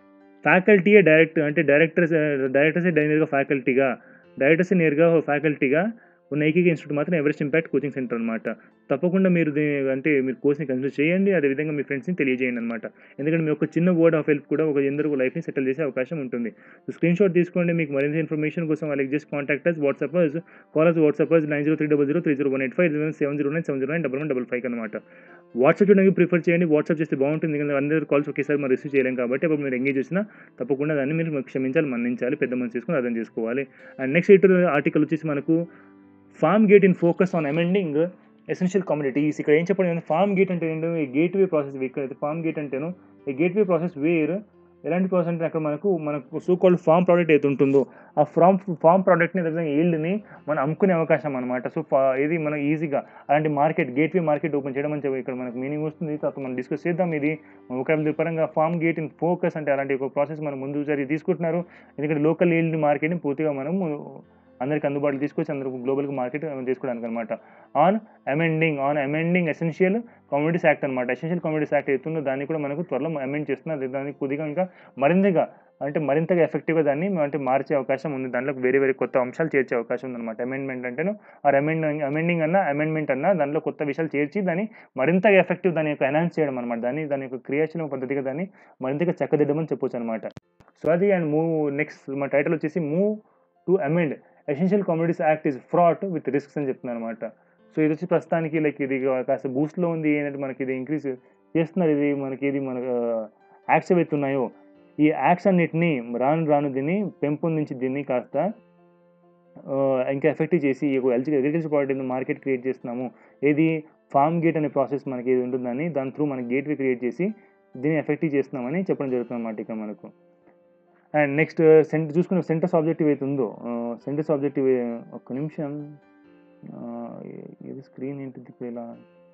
ఫ్యాకల్టీయే డైరెక్ట్ అంటే డైరెక్టర్స్ డైరెక్టర్సే నేరుగా ఫ్యాకల్టీగా డైరెక్టర్సే నేరుగా ఫ్యాకల్టీగా ఉన్న ఏకైక ఇన్స్టిట్యూట్ మాత్రం ఎవరెస్ట్ ఇంపాక్ట్ కోచింగ్ సెంటర్ అనమాట. తప్పకుండా మీరు దీ అంటే మీరు కోర్స్‌ని కన్సిడర్ చేయండి. అదేవిధంగా మీ ఫ్రెండ్స్‌ని తెలియజేయండి అనమాట. ఎందుకంటే మీ యొక్క చిన్న వర్డ్ ఆఫ్ హెల్ప్ కూడా ఒక ఎందరికో లైఫ్‌ని సెటిల్ చేసే అవకాశం ఉంటుంది. సో స్క్రీన్‌షాట్ తీసుకోండి. మీకు మరింత ఇన్ఫర్మేషన్ కోసం వాళ్ళకి just contact us, WhatsApp us, call us, WhatsApp us nine zero three zero zero three zero one eight five seven zero nine seven zero nine double one double five అనమాట. వాట్సాప్ చేయడానికి ప్రిఫర్ చేయండి. వాట్సాప్ చేస్తే బాగుంటుంది. ఎందుకంటే అందరి కాల్స్ ఒకేసారి మనం రిసీవ్ చేయలేం కాబట్టి అప్పుడు మీరు ఎంగేజ్ చేసినా తప్పకుండా దాన్ని మీరు క్షమించాలి, మన్నించాలి, పెద్ద మనసు చేసుకొని అర్థం చేసుకోవాలి. అండ్ నెక్స్ట్ ఎడిటర్ ఆర్టికల్ వచ్చేసి మనకు farm gate in focus on amending essential communities. ఇక్కడ ఏం చెప్పండి, ఫార్మ్ గేట్ అంటే ఏంటో ఈ గేట్వే ప్రాసెస్. ఇక్కడ ఫార్మ్ గేట్ అంటేను ఈ గేట్వే ప్రాసెస్ వేర్ ఎలాంటి ప్రాసెస్ అంటే అక్కడ మనకు మనకు సో కాల్డ్ ఫార్మ్ ప్రోడక్ట్ అయితే ఉంటుందో ఆ ఫార్మ్ ఫార్మ్ ప్రోడక్ట్ని అదేవిధంగా ఈల్డ్ని మనం అమ్ముకునే అవకాశం అనమాట. సో ఇది మనం ఈజీగా అలాంటి మార్కెట్ గేట్వే మార్కెట్ ఓపెన్ చేయడం అని చెప్పి ఇక్కడ మనకు మీనింగ్ వస్తుంది. తర్వాత మనం డిస్కస్ చేద్దాం. ఇది ఒకవేళ పరంగా ఫార్మ్ గేట్ ఇన్ ఫోకస్ అంటే అలాంటి ఒక ప్రాసెస్ మనం ముందు సరి తీసుకుంటున్నారు. ఎందుకంటే లోకల్ ఈల్డ్ మార్కెట్ని పూర్తిగా మనం అందరికి అందుబాటులో తీసుకొచ్చి అందరూ గ్లోబల్గా మార్కెట్ చేసుకోవడానికి అనమాట. On amending on amending essential communities act అనమాట. ఎసెన్షియల్ కమ్యూనిటీస్ యాక్ట్ అవుతుందో దాన్ని కూడా మనకు త్వరలో అమెండ్ చేస్తున్నారు. దానికి కొద్దిగా ఇంకా మరింతగా అంటే మరింతగా ఎఫెక్టివ్గా దాన్ని అంటే మార్చే అవకాశం ఉంది. దాంట్లో వేరే వేరే కొత్త అంశాలు చేర్చే అవకాశం ఉందన్నమాట. అమెండ్మెంట్ అంటేను ఆ అమెండింగ్ అమెండింగ్ అన్న అమెండ్మెంట్ అన్న దాంట్లో కొత్త విషయాలు చేర్చి దాన్ని మరింతగా ఎఫెక్టివ్ దాని యొక్క ఎన్హాన్స్ చేయడం అనమాట. దాన్ని దాని యొక్క క్రియాశీలక పద్ధతిగా దాన్ని మరింతగా చక్కదిద్దమని చెప్పొచ్చు అనమాట. సో అది అండ్ మూవ్ నెక్స్ట్ మా టైటిల్ వచ్చేసి move to amend essential communities act is fraught with risks అని చెప్తున్నారు అనమాట. సో ఇది వచ్చి ప్రస్తుతానికి లైక్ ఇది కాస్త బూస్ట్లో ఉంది. ఏంటంటే మనకి ఇది ఇంక్రీజ్ చేస్తున్నారు. ఇది మనకి ఇది మన యాక్ట్స్ ఏవైతే ఉన్నాయో ఈ యాక్ట్స్ అన్నిటిని రాను రాను దీన్ని పెంపొందించి దీన్ని కాస్త ఇంకా ఎఫెక్టివ్ చేసి అగ్రికల్చర్ ప్రోడక్ట్ మార్కెట్ క్రియేట్ చేస్తున్నాము. ఏది ఫార్మ్ గేట్ అనే ప్రాసెస్ మనకి ఏది ఉంటుందని దాని త్రూ మనకి గేట్వే క్రియేట్ చేసి దీన్ని ఎఫెక్టివ్ చేస్తున్నామని చెప్పడం జరుగుతుంది అన్నమాట ఇక్కడ మనకు. అండ్ నెక్స్ట్ సెంటర్ చూసుకున్న సెంటర్స్ ఆబ్జెక్టివ్ అయితే ఉందో సెంటర్స్ ఆబ్జెక్టివ్ ఒక్క నిమిషం ఇది స్క్రీన్ ఏంటిది ఇప్పుడు ఇలా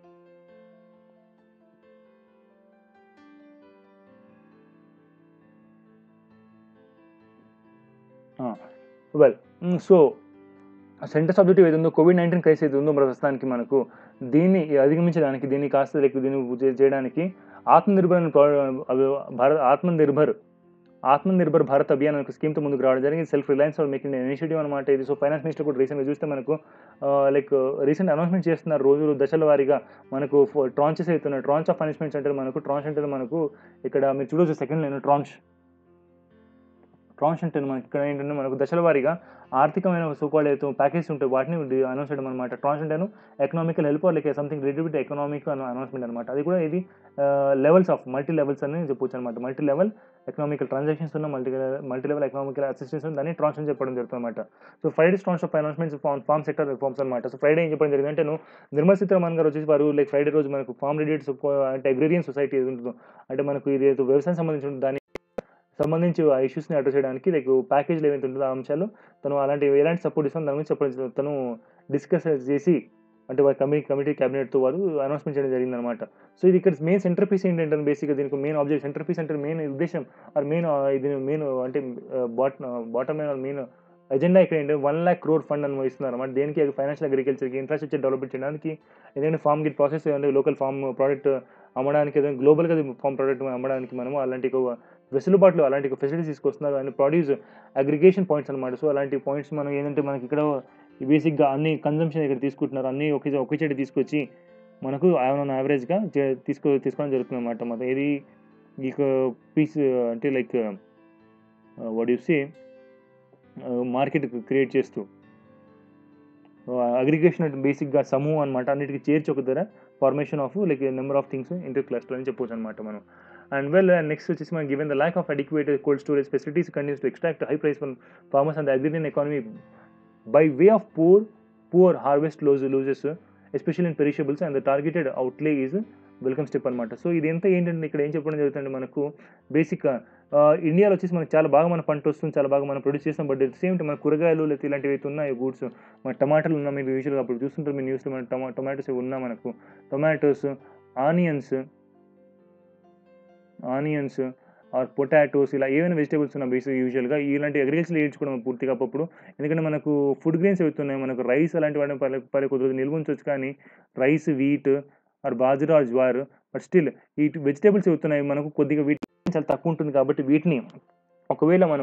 వెల్ సో సెంటర్ సబ్జెక్టివ్ ఏది ఉందో కోవిడ్ నైన్టీన్ క్రైసిస్ ఏది ఉందో ప్రస్తుతానికి మనకు దీన్ని అధిగమించడానికి దీన్ని కాస్త లైక్ దీన్ని చేయడానికి ఆత్మనిర్భర్ భారత్ ఆత్మనిర్భర్ ఆత్మనిర్భర్ భారత్ అభియాన్ అనే స్కీమ్తో ముందుకు రావడం జరిగింది. Self reliance for making initiative అనమాట ఇది. సో ఫైనాన్స్ మినిస్టర్ కూడా రీసెంట్గా చూస్తే మనకు లైక్ రీసెంట్ అనౌన్స్మెంట్ చేస్తున్నారు. రోజులు దశల వారీగా మనకు ట్రాంచెస్ అవుతున్నాయి. ట్రాంచ్ ఆఫ్ పనిష్మెంట్స్ అంటే మనకు ట్రాంచ్ అంటే మనకు ఇక్కడ మీరు చూడవచ్చు సెకండ్ లైన్ ట్రాంచ్ ట్రాంచ్ అంటే మనకి ఇక్కడ ఏంటంటే మనకు దశల వారీగా ఆర్థికమైన సోకాల్డ్ అయితే ప్యాకేజ్ ఉంటాయి వాటిని అనౌన్స్ చేయడం అనమాట. ట్రాన్స్ అంటేను economical help like something related with economic announcement అనమాట. అది కూడా ఇది లెవెల్స్ ఆఫ్ మల్టీ లెవెల్స్ అని చెప్పొచ్చు అనమాట. మల్టీ లెవెల్ ఎకనామికల్ ట్రాన్సాక్షన్స్ ఉన్న multi multi level economical assistance దాన్ని ట్రాన్స్ అని చెప్పడం జరుగుతుంది అనమాట. So Friday tranche of announcements farm farm sector reforms అనమాట. సో ఫ్రైడే ఏం చెప్పడం జరిగింది అంటే నిర్మలా సీతారామన్ గారు వచ్చేసి వారు లైక్ ఫ్రైడే రోజు మనకు ఫార్మ్ రిలేటెడ్ అంటే అగ్రేరియన్ సొసైటీ ఏది ఉంటుందో అంటే మనకు ఇది వ్యవసాయం సంబంధించిన దాని సంబంధించి ఆ ఇష్యూస్ని అడ్రస్ చేయడానికి లైక్ ప్యాకేజ్లు ఏవైతే ఉంటుందో ఆ అంశాలు తను అలాంటి ఎలాంటి సపోర్ట్ ఇస్తాను దాని గురించి చెప్పడం తను డిస్కస్ చేసి అంటే వారి కమిటీ కమిటీ క్యాబినెట్తో వారు అనౌన్స్మెంట్ చేయడం జరిగింది అనమాట. సో ఇది ఇక్కడ మెయిన్ సెంటర్ పీస్ ఏంటంటే బేసిక్గా దీనికి మెయిన్ ఆబ్జెక్ట్ సెంటర్ పీస్ అంటే మెయిన్ ఉద్దేశం ఆర్ మెయిన్ ఇది మెయిన్ అంటే బాట్ బాటమ్ మెయిన్ మెయిన్ ఎజెండా ఇక్కడ ఏంటంటే వన్ ల్యాక్ క్రోర్ ఫండ్ అని ఇస్తున్నారు అనమాట. దేనికి ఫైనాన్షియల్ అగ్రికల్చర్కి ఇన్ఫ్రాస్ట్రక్చర్ డెవలప్మెంట్ చేయడానికి ఏదైనా ఫార్మ్ గిట్ ప్రాసెస్ అంటే లోకల్ ఫార్మ్ ప్రోడక్ట్ అమ్మడానికి ఏదైనా గ్లోబల్గా ఫార్మ్ ప్రోడక్ట్ అమ్మడానికి మనము అలాంటి వెసులుబాట్లు అలాంటి ఫెసిలిటీస్ తీసుకొస్తున్నారు. అండ్ ప్రొడ్యూస్ అగ్రిగేషన్ పాయింట్స్ అనమాట. సో అలాంటి పాయింట్స్ మనం ఏంటంటే మనకి ఇక్కడ బేసిక్గా అన్ని కన్జంప్షన్ ఇక్కడ తీసుకుంటున్నారు. అన్ని ఒకే ఒకే చెట్టు తీసుకొచ్చి మనకు ఆన్ యావరేజ్గా తీసుకో తీసుకోవడం జరుగుతుంది అనమాట. మన ఏది ఇక పీస్ అంటే like what you say market create చేస్తూ అగ్రిగేషన్ అంటే బేసిక్గా సమూహం అనమాట. అన్నిటికీ చేర్చి ఒక ధర formation of like number of things inter cluster అని చెప్పొచ్చు అనమాట మనం. And well, uh, next which is man, given the lack of adequate cold storage facilities continues to extract high price from farmers and the agrarian economy by way of poor poor harvest losses, especially in perishables, and the targeted outlay is welcome step అనమాట. సో ఇది ఎంత ఏంటంటే ఇక్కడ ఏం చెప్పడం జరుగుతుంది మనకు బేసిక్గా ఇండియాలో వచ్చేసి మనకు చాలా బాగా మన పంట వస్తుంది, చాలా బాగా మనం ప్రొడ్యూస్ చేస్తాం. బట్ అట్ సేమ్ టైం మన కూరగాయలు లేకపోతే ఇలాంటివి అయితే ఉన్నాయి గూడ్స్ మన టమాటాలు ఉన్నా మీరు యూజువల్గా అప్పుడు చూస్తుంటారు మీ న్యూస్లో మన టమా టొమాటోస్ ఉన్నా మనకు tomatoes onions onions or potatoes ఇలా ఏమైనా వెజిటేబుల్స్ ఉన్న బేసిక్ యూజువల్గా ఇలాంటి అగ్రికల్చర్ నేర్చుకోవడం పూర్తిగా అప్పుడు. ఎందుకంటే మనకు ఫుడ్ గ్రెయిన్స్ అవుతున్నాయి మనకు రైస్ అలాంటి వాటిని పలు పలు కొద్దిగా నిల్వ ఉంచవచ్చు. కానీ rice wheat or bajra or jowar but still ఈ వెజిటేబుల్స్ అవుతున్నాయి మనకు కొద్దిగా వీటి చాలా తక్కువ ఉంటుంది. కాబట్టి వీటిని ఒకవేళ మనము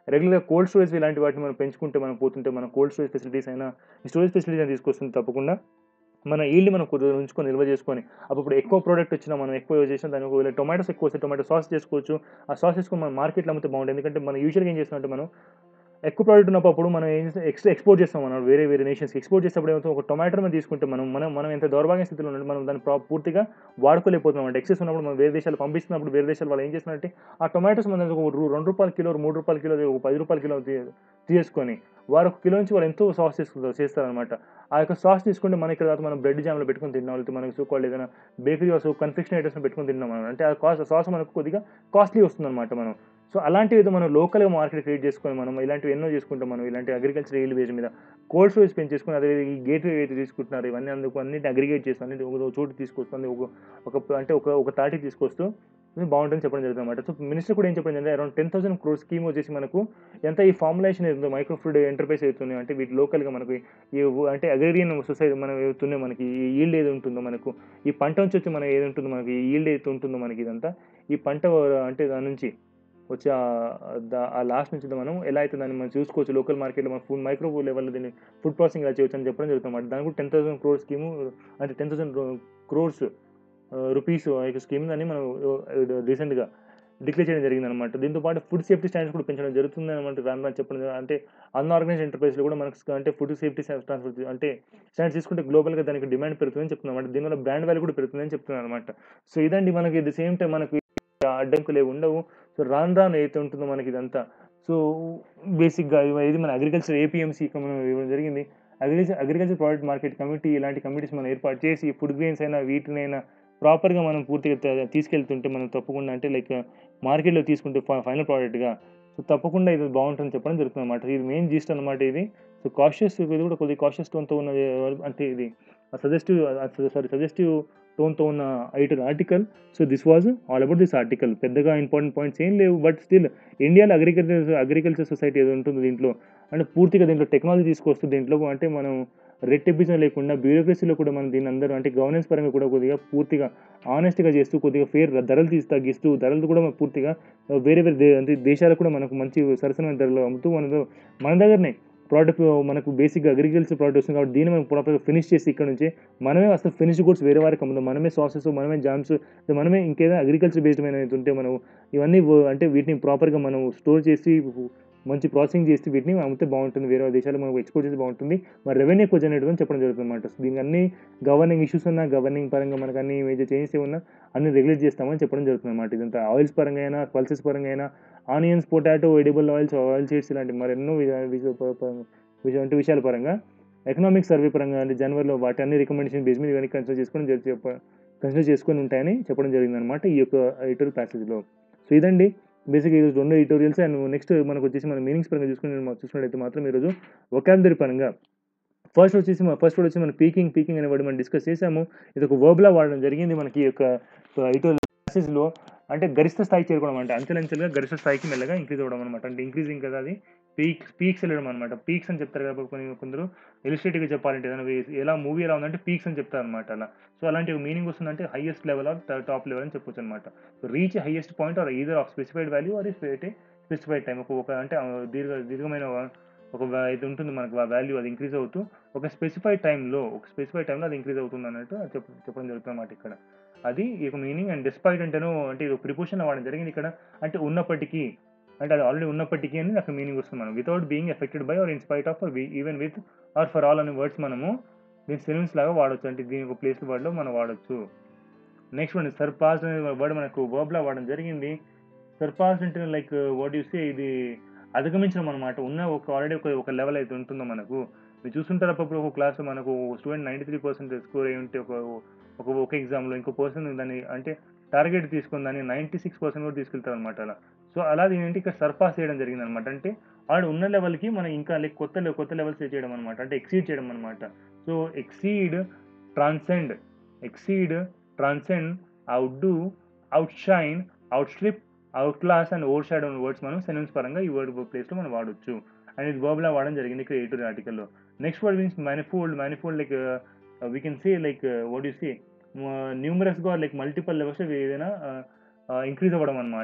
రెగ్యులర్గా కోల్డ్ స్టోరేజ్ ఇలాంటి వాటిని మనం పెంచుకుంటే మనం పోతుంటే మనం కోల్డ్ స్టోరేజ్ ఫెసిలిటీస్ అయినా స్టోరేజ్ ఫెసిలిటీస్ అయినా తీసుకొస్తుంది తప్పకుండా మన ఈల్డ్ మనం కొద్దిగా ఉంచుకొని నిల్వ చేసుకొని అప్పుడు ఎక్కువ ప్రోడక్ట్ వచ్చినా మనం ఎక్కువ చేసిన దాని ఒకవేళ టొమాటోస్ ఎక్కువ వస్తే టొమాటో సాస్ చేసుకోవచ్చు. ఆ సాస్ చేసుకొని మనం మార్కెట్లో అమ్మితే బాగుంటుంది. ఎందుకంటే మనం యూజువల్గా ఏం చేస్తామంటే మనం ఎక్కువ ప్రోడక్ట్ ఉన్నప్పుడు మనం ఏం చేస్తాం ఎక్స్ ఎక్స్పోర్ట్ చేస్తాం మనం వేరే వేరే నేషన్స్కి ఎక్స్పోర్ట్ చేసేటప్పుడు ఏమవుతుంది ఒక టొమాటో మనం తీసుకుంటే మనం మనం మనం ఎంత దౌర్భాగ్య స్థితిలో ఉంటే మనం దాన్ని ప్రా పూర్తిగా వాడుకోలేకపోతున్నాం అంటే ఎక్సెస్ ఉన్నప్పుడు మనం వేరే దేశాలు పంపిస్తున్నప్పుడు వేరే దేశాలు వాళ్ళు ఏం చేస్తున్నారంటే ఆ టొమాటోస్ మన దగ్గర ఒక రూ- రెండు రూపాయల కిలో మూడు రూపాయల కిలో ఒక పది రూపాయల కిలో తీ- తీసుకొని వారు ఒక కిలో నుంచి వాళ్ళు ఎంతో సాస్ చేసుకుంటారు చేస్తారనమాట. ఆ యొక్క సాస్ తీసుకుంటే మన ఇక్కడ మనం బ్రెడ్ జామ్లో పెట్టుకొని తిన్నాం లేకపోతే మనకి సో కాల్డ్ ఏదైనా బేకరీ ఆల్సో కన్ఫెక్షన్ ఐటమ్స్ పెట్టుకొని తిన్నాం మనం అంటే ఆ కాస్ట్ సాస్ మనకు కొద్దిగా కాస్ట్లీ వస్తుంది అనమాట మనం. సో అలాంటివి ఏదో మనం లోకల్‌గా మార్కెట్ క్రియేట్ చేసుకొని మనం ఇలాంటివి ఎన్నో చేసుకుంటాం మనం. ఇలాంటి అగ్రికల్చర్ ఈల్డ్ బేస్ మీద కోల్డ్ స్టోరేజ్ పెంచేసుకొని అదే ఈ గేట్‌వే ఏదైతే తీసుకుంటున్నారో ఇవన్నీ అందుకు అన్నిటిని అగ్రిగేట్ చేసి అన్నిటి ఒక చోటు తీసుకొస్తుంది. ఒక ఒక అంటే ఒక ఒక తాటికి తీసుకొస్తూ ఇది బాగుంటుందని చెప్పడం జరుగుతుందన్నమాట. సో మినిస్టర్ కూడా ఏం చెప్పడం జరిగిందంటే అరౌండ్ పది వేల క్రోర్ స్కీమ్ వచ్చేసి మనకు ఎంత ఈ ఫార్ములేషన్ ఏదో మైక్రో ఫుడ్ ఎంటర్‌ప్రైజ్ అవుతున్నాయి అంటే వీటి లోకల్‌గా మనకు ఈ వు అంటే అగ్రేరియన్ సొసైటీ మనం ఏవుతున్నాయి మనకి ఈ ఈల్డ్ ఏది ఉంటుందో మనకు ఈ పంట నుంచి వచ్చి మనం ఏది ఉంటుందో మనకి ఈ ఈల్డ్ ఏదైతే ఉంటుందో మనకి ఇదంతా ఈ పంట అంటే దాని నుంచి వచ్చి ఆహ్, ద ఆ లాస్ట్ నుంచి మనం ఎలా అయితే దాన్ని మనం చూసుకోవచ్చు. లోకల్ మార్కెట్‌లో మన ఫుడ్ మైక్రో లెవెల్‌లో దీన్ని ఫుడ్ ప్రాసెసింగ్ ఎలా చేయొచ్చు అని చెప్పడం జరుగుతుందన్నమాట. దానికి కూడా పది వేల క్రోర్ స్కీము అంటే పది వేల రూ క్రోర్స్ ఆహ్, రూపీస్ ఆ యొక్క స్కీమ్ అని మనం ఆహ్, రీసెంట్‌గా డిక్లేర్ చేయడం జరిగిందనమాట. దీంతో పాటు ఫుడ్ సేఫ్టీ స్టాండర్డ్స్ కూడా పెంచడం జరుగుతుందనమాట. రాను రాను చెప్పడం జ- అంటే అన్‌ఆర్గనైజ్డ్ ఎంటర్‌ప్రైజ్‌లో కూడా మనకు స్ అంటే ఫుడ్ సేఫ్టీ ట్రాన్స్‌ఫర్ అంటే స్టాండర్డ్స్ తీసుకుంటే గ్లోబల్‌గా దానికి డిమాండ్ పెరుగుతుందని చెప్తున్నారన్నమాట. దీనివల్ల బ్రాండ్ వాల్యూ కూడా పెరుగుతుందని చెప్తున్నారన్నమాట. సో ఇదండి మనకి ఎట్ ది సేమ్ టైమ్ మనకి అడ్డంకులేవి ఉండవు. సో రాను రాను ఏదైతే ఉంటుందో మనకి ఇదంతా సో బేసిక్‌గా ఇవ ఇది మన అగ్రికల్చర్ ఏపీఎంసీ ఇక మనం ఇవ్వడం జరిగింది. Agriculture agriculture product market committee ఇలాంటి కమిటీస్ మనం ఏర్పాటు చేసి ఫుడ్ గ్రెయిన్స్ అయినా వీటినైనా ప్రాపర్‌గా మనం పూర్తిగా త తీసుకెళ్తుంటే మనం తప్పకుండా అంటే లైక్ మార్కెట్‌లో తీసుకుంటే ఫ ఫైనల్ ప్రోడక్ట్‌గా సో తప్పకుండా ఇది బావుంటుందని చెప్పడం జరుగుతుందన్నమాట. ఇది మెయిన్ జీస్ట్ అన్నమాట ఇది. సో కాషియస్ ఇది కూడా కొద్దిగా కాషియస్ టోన్‌తో ఉన్నది అంటే ఇది సజెస్టివ్ సారీ సజెస్టివ్ టోన్‌తో ఉన్న item article. So this was all about this article. పెద్దగా ఇంపార్టెంట్ పాయింట్స్ ఏం లేవు. బట్ స్టిల్ ఇండియాలో అగ్రికల్చర్ అగ్రికల్చర్ సొసైటీ ఏదో ఉంటుందో దీంట్లో అంటే పూర్తిగా దీంట్లో టెక్నాలజీ తీసుకొస్తూ దీంట్లో అంటే మనం రెడ్ టేపిజం లేకుండా బ్యూరోక్రసీలో కూడా మనం దీన్ని అందరూ అంటే గవర్నెన్స్ పరంగా కూడా కొద్దిగా పూర్తిగా ఆనెస్ట్‌గా చేస్తూ కొద్దిగా ఫెయిర్ ధరలు తీసి తగ్గిస్తూ ధరలు కూడా మనం పూర్తిగా వేరే వేరే దే అంటే దేశాలకు కూడా మనకు మంచి సరసమైన ధరలో అమ్ముతూ మనతో మన దగ్గరనే ప్రోడక్ట్ మనకు బేసిక్‌గా అగ్రికల్చర్ ప్రోడక్ట్ వస్తుంది కాబట్టి దీన్ని మనం ప్రాపర్‌గా ఫినిష్ చేసి ఇక్కడ నుంచి మనమే అసలు ఫినిష్డ్ గూడ్స్ వేరే వారికి అమ్ముదాం. మనమే సాసెస్, మనమే జామ్స్, మనమే ఇంకేదైనా అగ్రికల్చర్ బేస్డ్ ఏమైనా ఉంటే మనం ఇవన్నీ వ అంటే వీటిని ప్రాపర్‌గా మనం స్టోర్ చేసి మంచి ప్రాసెసింగ్ చేసి వీటిని అమ్మితే బాగుంటుంది. వేరే దేశాలకు మనం ఎక్స్‌పోర్ట్ చేస్తే బాగుంటుంది. మరి రెవెన్యూ ఎక్కువ జనరేట్ అవుతుందని చెప్పడం జరుగుతుందన్నమాట. సో దీనికి అన్ని గవర్నింగ్ ఇష్యూస్ ఉన్నా, గవర్నింగ్ పరంగా మనకు అన్ని మేజర్ చేంజెస్ ఏమున్నా అన్ని రెగ్యులేట్ చేస్తామని చెప్పడం జరుగుతుందన్నమాట. ఇదంతా ఆయిల్స్ పరంగా అయినా, పల్సెస్ పరంగా అయినా, onions, potato, edible oils, oil seeds ఇలాంటి మరెన్నో విధ విష ప ప విష వంటి విషయాల పరంగా ఎకనామిక్ సర్వే పరంగా అంటే జనవరిలో వాటి అన్ని రికమెండేషన్ బేస్ మీద ఇవన్నీ కన్సిడర్ చేసుకొని జరి చెప్ప కన్సిడర్ చేసుకొని ఉంటాయని చెప్పడం జరిగిందనమాట ఈ యొక్క ఎడిటోరియల్ ప్యాసేజ్‌లో. సో ఇదండి బేసిక్‌గా ఈరోజు రెండు ఎడిటోరియల్స్ అండ్ నెక్స్ట్ మనకొచ్చేసి మన మీనింగ్స్ పరంగా చూసుకుని మనం చూసుకున్నట్టయితే మాత్రం ఈరోజు వొకాబులరీ పరంగా ఫస్ట్ వచ్చేసి మన ఫస్ట్ వర్డ్ వచ్చి మనం పీకింగ్, పీకింగ్ అనే వర్డ్ మనం డిస్కస్ చేసాము. ఇది ఒక వర్బ్‌లా వాడడం జరిగింది మనకి ఈ యొక్క ఎడిటోరియల్ ప్యాసేజ్‌లో. అంటే గరిష్ట స్థాయికి చేరుకోవడం అంటే అంచెలంచెలుగా గరిష్ట స్థాయికి మెల్లగా ఇంక్రీజ్ అవ్వడం అనమాట. అంటే ఇంక్రీజింగ్ కదా అది పీక్స్ పీక్స్ వెళ్ళడం అనమాట. పీక్స్ అని చెప్తారు కాబట్టి కొన్ని కొందరు ఇలిస్ట్రేటివ్‌గా చెప్పాలంటే ఏదైనా వే ఎలా మూవీ ఎలా ఉందంటే పీక్స్ అని చెప్తారనమాట అలా. సో అలాంటి మీనింగ్ వస్తుందంటే highest level or the top level అని చెప్పొచ్చనమాట. Reach highest point or either of specified value or at a specified time. ఒక ఒక అంటే ఆహ్, దీర్ఘ దీర్ఘమైన ఒక వ ఇది ఉంటుంది మనకు ఆ వాల్యూ అది ఇంక్రీజ్ అవుతూ ఒక స్పెసిఫైడ్ టైమ్‌లో ఒక స్పెసిఫైడ్ టైమ్‌లో అది ఇంక్రీజ్ అవుతుందన్నట్టు అది చెప్ చెప్పడం జరుగుతుందన్నమాట ఇక్కడ. అది ఈ యొక్క మీనింగ్ అండ్ డిస్పైట్ అంటేను అంటే ఇది ప్రిపోజిషన్ వాడడం జరిగింది ఇక్కడ. అంటే ఉన్నప్పటికీ అంటే అది ఆల్రెడీ ఉన్నప్పటికీ అని నాకు మీనింగ్ వస్తుంది మనం. Without being affected by or in spite of we even with or for all అనే వర్డ్స్ మనము దీన్ని సినోనిమ్స్ లాగా వాడొచ్చు. అంటే దీని ఒక ప్లేస్ వర్డ్‌లో మనం వాడొచ్చు. నెక్స్ట్ వన్ సర్పాస్ అనే వర్డ్ మనకు వర్బ్‌లా వాడడం జరిగింది. సర్పాస్ అంటే లైక్ వాట్ యూ సే ఇది అధిగమించడం అనమాట. ఉన్న ఒక ఆల్రెడీ ఒక ఒక లెవెల్ అయితే ఉంటుందో మనకు. మీరు చూస్తుంటారు అప్పుడప్పుడు ఒక క్లాస్‌లో మనకు స్టూడెంట్ తొంభై మూడు శాతం స్కోర్ అయ్యి ఉంటే ఒక ఒక ఒక ఎగ్జామ్‌లో ఇంకో పర్సన్ దాన్ని అంటే టార్గెట్ తీసుకొని దాన్ని తొంభై ఆరు శాతం కూడా తీసుకెళ్తారనమాట అలా. సో అలా ఏంటి ఇక్కడ సర్పాస్ చేయడం జరిగిందనమాట. అంటే ఆడు ఉన్న లెవెల్‌కి మనం ఇంకా లైక్ కొత్త లె కొత్త లెవెల్స్ చేయడం అనమాట. అంటే ఎక్సీడ్ చేయడం అనమాట. So exceed, transcend, exceed, transcend, outdo, outshine, outstrip, outclass and overshadow అనే వర్డ్స్ మనం సినోనిమ్స్ పరంగా ఈ వర్డ్ ప్లేస్‌లో మనం వాడొచ్చు. అండ్ ఇది వర్బ్‌లా వాడడం జరిగింది ఇక్కడ ఎడిటోరియల్ ఆర్టికల్‌లో. Next word means manifold. Manifold like we can say like what you say న్యూమరస్‌గా లైక్ మల్టిపుల్ లెవెల్స్‌లో ఏదైనా ఆహ్, ఆహ్, ఇంక్రీజ్ అవ్వడం అన్నమాట.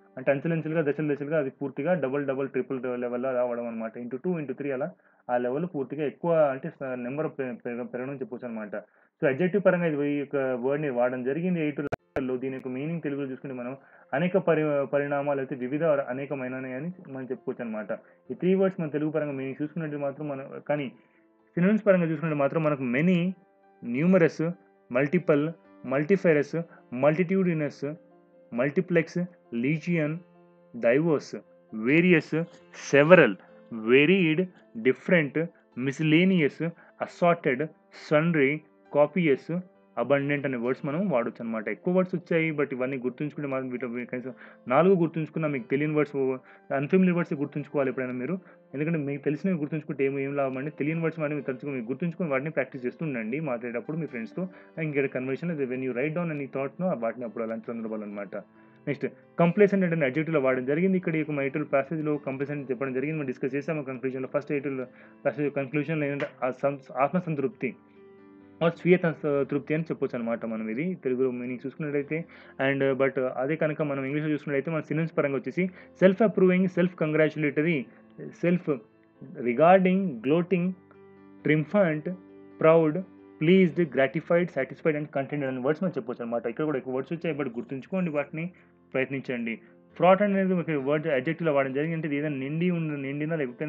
అంటే అంచెలంచెలుగా దశలు దశలుగా అది పూర్తిగా డబుల్ డబుల్ ట్రిపుల్ లెవెల్లో రావడం అనమాట. ఇంటూ టూ ఇంటూ త్రీ అలా ఆ లెవెల్ పూర్తిగా ఎక్కువ అంటే నెంబర్ పెరగడం చెప్పొచ్చు అనమాట. సో అడ్జెక్టివ్ పరంగా ఇది ఈ యొక్క వర్డ్ని వాడడం జరిగింది ఎయిట్ లో. దీని యొక్క మీనింగ్ తెలుగులో చూసుకుంటే మనం అనేక పరి పరిణామాలు అయితే వివిధ అనేకమైనవి అని మనం చెప్పుకోవచ్చు అనమాట. ఈ త్రీ వర్డ్స్ మన తెలుగు పరంగా మీనింగ్ చూసుకున్నట్టు మాత్రం మనం కానీ సినోనిమ్స్ పరంగా చూసుకుంటే మాత్రం మనకు many, numerous, multiple, multifarious, multitudinous, multiplex, legion, diverse, various, several, varied, different, miscellaneous, assorted, sundry, copious, abundant అనే వర్డ్స్ మనం వాడొచ్చు అనమాట. ఎక్కువ వర్డ్స్ వచ్చాయి, బట్ ఇవన్నీ గుర్తుంచుకుంటే మాత్రం వీటిలో కనీసం నాలుగు గుర్తుంచుకున్నా మీకు తెలియని వర్డ్స్, అన్ఫెమిలియర్ వర్డ్స్ గుర్తుంచుకోవాలి ఎప్పుడైనా మీరు. ఎందుకంటే మీకు తెలిసినవి గుర్తుంచుకుంటే ఏమి ఏం లాభం అండి. తెలియని వర్డ్స్ మరి మీరు తలుచుకుని మీరు గుర్తుంచుకొని వాటిని ప్రాక్టీస్ చేస్తుండండి మాట్లాడేటప్పుడు మీ ఫ్రెండ్స్తో. ఇంకా conversation when you write down అని థాట్ను వాటిని అప్పుడు అలాంటి సందర్భాలు అనమాట. నెక్స్ట్ కంప్లేసెంట్ అంటే అడ్జెక్టివ్లో వాడడం జరిగింది. ఇక్కడ ఈ యొక్క ఎయిటల్ ప్యాసేజ్లో కంప్లేసెంట్ చెప్పడం జరిగింది. మనం డిస్కస్ చేసాము కన్క్లూజన్లో. ఫస్ట్ ఎయిటల్ ప్యాసేజ్ కన్క్లూజన్లో ఏంటంటే ఆత్మసంతృప్తి స్వీయ తృప్తి అని చెప్పొచ్చు అనమాట మనం ఇది తెలుగులో మీనింగ్ చూసుకున్నట్లయితే. అండ్ బట్ అదే కనుక మనం ఇంగ్లీష్లో చూసుకున్నట్లయితే మన సినోనిమ్స్ పరంగా వచ్చేసి self approving, self congratulatory, self regarding, gloating, triumphant, proud, pleased, gratified, satisfied and contented అనే వర్డ్స్ మనం చెప్పొచ్చు అనమాట. ఇక్కడ కూడా ఎక్కువ వర్డ్స్ వచ్చాయి, బట్ గుర్తుంచుకోండి వాటిని, ప్రయత్నించండి. ఫ్రాట్ అనేది ఒక వర్డ్ అడ్జెక్టివ్లో వాడడం జరిగింది. అంటే ఏదైనా నిండి ఉన్న నిండినా లేకపోతే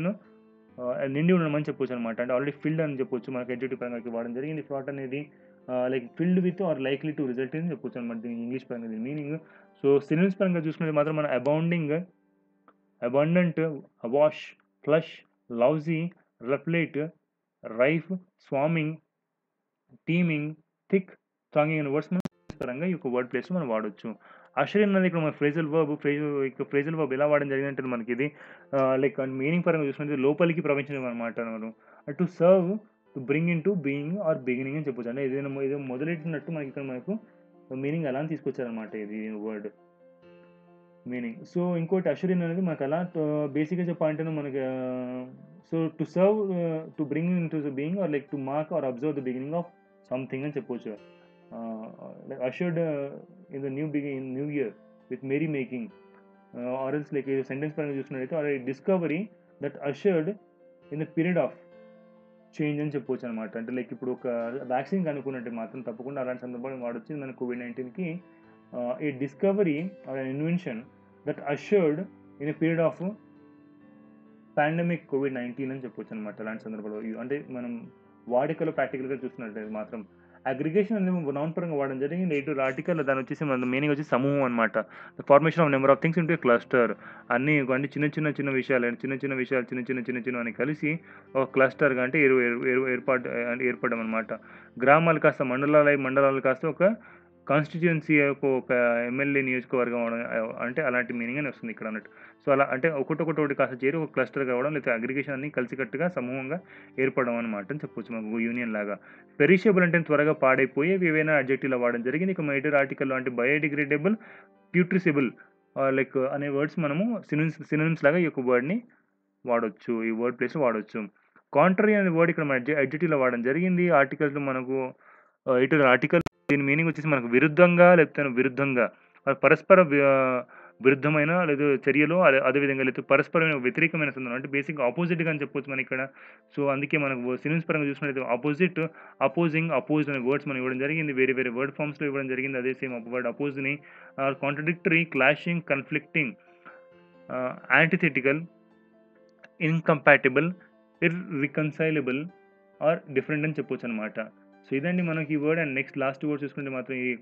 నిండి ఉండడం అని చెప్పొచ్చు అనమాట. అంటే ఆల్రెడీ ఫిల్డ్ అని చెప్పొచ్చు మనకి అడ్జెక్టివ్ పరంగా వాడడం జరిగింది. ఫ్రాట్ అనేది like filled with or likely to result అని చెప్పొచ్చు అనమాట దీని ఇంగ్లీష్ పరంగా దీని మీనింగ్. సో సినోనిమ్స్ పరంగా చూసుకుంటే మాత్రం మన abounding, abundant, awash, flush, lousy, replete, rife, swarming, teeming, thick, thronging అనే వర్డ్స్ మనం పరంగా ఈ యొక్క వర్డ్ ప్లేస్లో మనం వాడొచ్చు. అషర్ అనేది ఇక్కడ మన ఫ్రేజల్ వర్బ్. ఫ్రేజ్ ఇక ఫ్రేజల్ వర్బ్ ఎలా వాడడం జరిగిందంటే మనకి ఇది లైక్ మీనింగ్ పరంగా చూసుకుంటే లోపలికి ప్రవహించడం అనమాట. మనం to serve, to bring in to being or beginning అని చెప్పొచ్చు. అంటే ఏదైనా ఏదో మొదలెట్టినట్టు మనకి ఇక్కడ మనకు మీనింగ్ అలా తీసుకొచ్చారనమాట ఇది వర్డ్ మీనింగ్. సో ఇంకోటి అషరిన్ అనేది మనకు అలా బేసిక్గా చెప్పాలంటే మనకి so to serve, to bring in to the being or like to mark or observe the beginning of something అని చెప్పొచ్చు. like ushered uh, in the new beginning, new year with merry making, uh, or else like a sentence పరంగా చూసుకున్నట్లయితే or a discovery that ushered in the period of change అని చెప్పొచ్చు అనమాట. అంటే లైక్ ఇప్పుడు ఒక వ్యాక్సిన్ కనుక్కున్నట్టు మాత్రం తప్పకుండా అలాంటి సందర్భాలు వాడొచ్చింది మన కోవిడ్ నైన్టీన్కి. A discovery or invention that ushered in a period of pandemic COVID nineteen అని చెప్పొచ్చు అనమాట. అలాంటి సందర్భాలు అంటే మనం వాడికలో ప్రాక్టికల్గా చూస్తున్నట్లయితే మాత్రం అగ్రిగేషన్ అనేది నౌన్ పరంగా వాడడం జరిగింది. ఎయిట్ ఆర్టికల్ దాని వచ్చేసి మన మీనింగ్ వచ్చి సమూహం అనమాట. The formation of number of things into cluster. అన్ని అన్ని చిన్న చిన్న చిన్న విషయాలు చిన్న చిన్న విషయాలు చిన్న చిన్న చిన్న చిన్న అని కలిసి ఒక క్లస్టర్గా అంటే ఏరు ఏరు ఏర్పాటు ఏర్పడడం అనమాట. గ్రామాలు కాస్త మండలాలు మండలాలు కాస్త ఒక కాన్స్టిట్యుయెన్సీ ఒక ఎమ్మెల్యే నియోజకవర్గం అంటే అలాంటి మీనింగ్ అని వస్తుంది ఇక్కడ అన్నట్టు. సో అలా అంటే ఒకటొకటి కాస్త చేరి ఒక క్లస్టర్ కావడం లేదా అగ్రిగేషన్ అన్ని కలిసికట్టుగా సమూహంగా ఏర్పడడం అనమాట అని చెప్పొచ్చు మనకు యూనియన్ లాగా. పెరిషబుల్ అంటే త్వరగా పాడైపోయేవి ఏవైనా అడ్జెక్టివ్లో వాడడం జరిగింది. ఇక మైటర్ ఆర్టికల్లో అంటే బయోడిగ్రేడబుల్, ప్యూట్రిసిబుల్ లైక్ అనే వర్డ్స్ మనము సినోనిమ్స్ సినోనిమ్స్ లాగా ఈ యొక్క వర్డ్ని వాడొచ్చు, ఈ వర్డ్ ప్లేస్లో వాడొచ్చు. కాంట్రరీ అనే వర్డ్ ఇక్కడ మన అడ్జెక్టివ్లో వాడడం జరిగింది. ఆర్టికల్స్లో మనకు ఇటు ఆర్టికల్ దీని మీనింగ్ వచ్చేసి మనకు విరుద్ధంగా లేకపోతే విరుద్ధంగా పరస్పర విరుద్ధమైన లేదా చర్యలు అదే అదేవిధంగా లేదా పరస్పరమైన వ్యతిరేకమైన సందర్భం అంటే బేసిక్గా ఆపోజిట్గా అని చెప్పొచ్చు మనం ఇక్కడ. సో అందుకే మనకు సినోనిమ్స్ పరంగా చూసినట్లయితే ఆపోజిట్, అపోజింగ్, అపోజ్ అనే వర్డ్స్ మనం ఇవ్వడం జరిగింది. వేరే వేరే వర్డ్ ఫామ్స్లో ఇవ్వడం జరిగింది. అదే సేమ్ వర్డ్ అపోజ్ని contradictory, clashing, conflicting, antithetical, incompatible, irreconcilable or different అని చెప్పొచ్చు అనమాట. సో ఇదండి మనకి ఈ word. And next last word చూసుకుంటే మాత్రం ఈ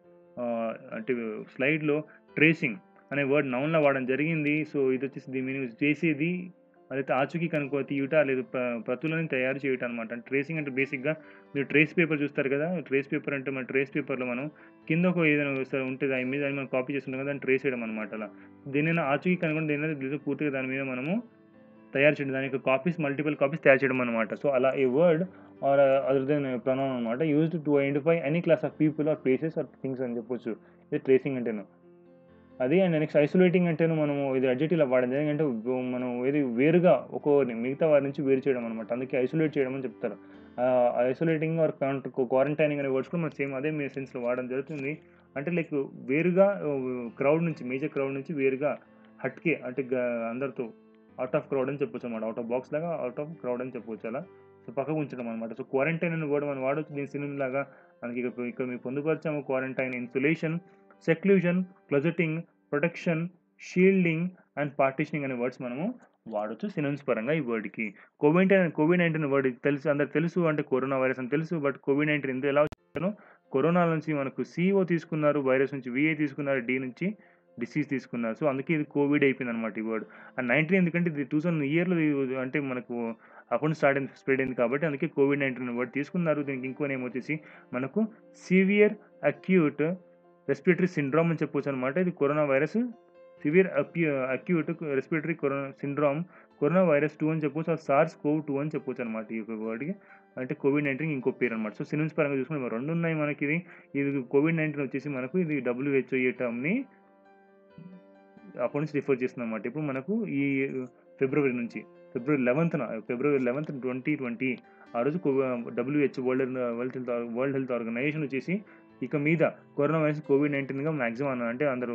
అంటే స్లైడ్లో ట్రేసింగ్ అనే వర్డ్ నౌన్లో వాడడం జరిగింది. సో ఇది వచ్చేసి దీని మీనింగ్ చేసేది అదైతే ఆచూకీ కనుక్కో తీయుట లేదు ప్రతులను తయారు చేయటం అనమాట. అంటే ట్రేసింగ్ అంటే బేసిక్గా మీరు ట్రేస్ పేపర్ చూస్తారు కదా, ట్రేస్ పేపర్ అంటే మన ట్రేస్ పేపర్లో మనం కింద ఒక ఏదైనా ఉంటుంది దాని మీద మనం కాపీ చేస్తుంటాం కదా, దాన్ని ట్రేస్ చేయడం అనమాట. అలా దేనైనా ఆచూకీ కనుక్కొని దేనైనా పూర్తిగా దాని మీద మనము తయారు చేయడం, దాని యొక్క కాపీస్ మల్టిపుల్ కాపీస్ తయారు చేయడం అనమాట. సో అలా a word or other than pronoun అనమాట used to identify any class of people or places or things అని చెప్పొచ్చు. ఇది ట్రేసింగ్ అంటేను అది. అండ్ నెక్స్ట్ ఐసోలేటింగ్ అంటేను మనము ఇది అడ్జెక్టివ్లో వాడడం జరిగింది. అంటే మనం ఏది వేరుగా ఒక్కొక్కరిని మిగతా వారి నుంచి వేరు చేయడం అనమాట. అందుకే ఐసోలేట్ చేయడం అని చెప్తారు. ఐసోలేటింగ్ ఆర్ క్వారంటైనింగ్ అనే వర్డ్స్ కూడా మనం సేమ్ అదే మీ సెన్స్లో వాడడం జరుగుతుంది. అంటే లైక్ వేరుగా క్రౌడ్ నుంచి మేజర్ క్రౌడ్ నుంచి వేరుగా హట్కే అంటే అందరితో అవుట్ ఆఫ్ క్రౌడ్ అని చెప్పొచ్చు అనమాట. అవుట్ ఆఫ్ బాక్స్ లాగా అవుట్ ఆఫ్ క్రౌడ్ అని చెప్పొచ్చు అలా. సో పక్కకు ఉంచడం అనమాట. సో క్వారంటైన్ అని కూడా మనం వాడొచ్చు దీని సినిమా లాగా. మనకి ఇక్కడ ఇక్కడ మేము పొందుపరిచాము quarantine, insulation, seclusion, closeting, protection, shielding and partitioning అనే వర్డ్స్ మనము వాడొచ్చు సినోనిమ్స్ పరంగా ఈ వర్డ్కి. కోవిడ్ కోవిడ్ నైన్టీన్ వర్డ్ తెలుసు, అందరికి తెలుసు అంటే కరోనా వైరస్ అని తెలుసు. బట్ కోవిడ్ నైన్టీన్ ఎందుకు ఎలా వచ్చాను, కరోనా నుంచి మనకు సిఓ తీసుకున్నారు, వైరస్ నుంచి విఏ తీసుకున్నారు, డి నుంచి డిసీజ్ తీసుకున్నారు. సో అందుకే ఇది కోవిడ్ అయిపోయింది అనమాట ఈ వర్డ్. అండ్ నైన్టీన్ ఎందుకంటే ఇది టూ థౌసండ్ ఇయర్లో అంటే మనకు అకౌంట్ స్టార్ట్ అయింది, స్ప్రెడ్ అయింది కాబట్టి అందుకే కోవిడ్ నైన్టీన్ వర్డ్ తీసుకున్నారు. దీనికి ఇంకో నేమ్ వచ్చేసి మనకు సివియర్ అక్యూట్ రెస్పిరేటరీ సిండ్రోమ్ అని చెప్పొచ్చు అనమాట. ఇది corona virus severe acute acute respiratory corona syndrome corona virus two అని చెప్పొచ్చు, అది సార్స్ కోవ్ టూ అని చెప్పొచ్చు అనమాట ఈ యొక్క వర్డ్కి. అంటే కోవిడ్ నైన్టీన్ ఇంకో పేరు అనమాట. సో సినిమ్స్ పరంగా చూసుకుంటే రెండు ఉన్నాయి మనకి. ఇది ఇది కోవిడ్ నైన్టీన్ వచ్చేసి మనకు ఇది డబ్ల్యూహెచ్ఓ ఈ టర్మ్ని అప్పటి నుంచి రిఫర్ చేస్తుంది అనమాట. ఇప్పుడు మనకు ఈ ఫిబ్రవరి నుంచి ఫిబ్రవరి లెవెన్త్న ఫిబ్రవరి లెవెన్త్ ట్వంటీ ట్వంటీ ఆ రోజు WHO World World Health World Health Organization వచ్చేసి ఇక మీద కరోనా వైరస్ కోవిడ్ నైన్టీన్గా మ్యాక్సిమం అంటే అందరూ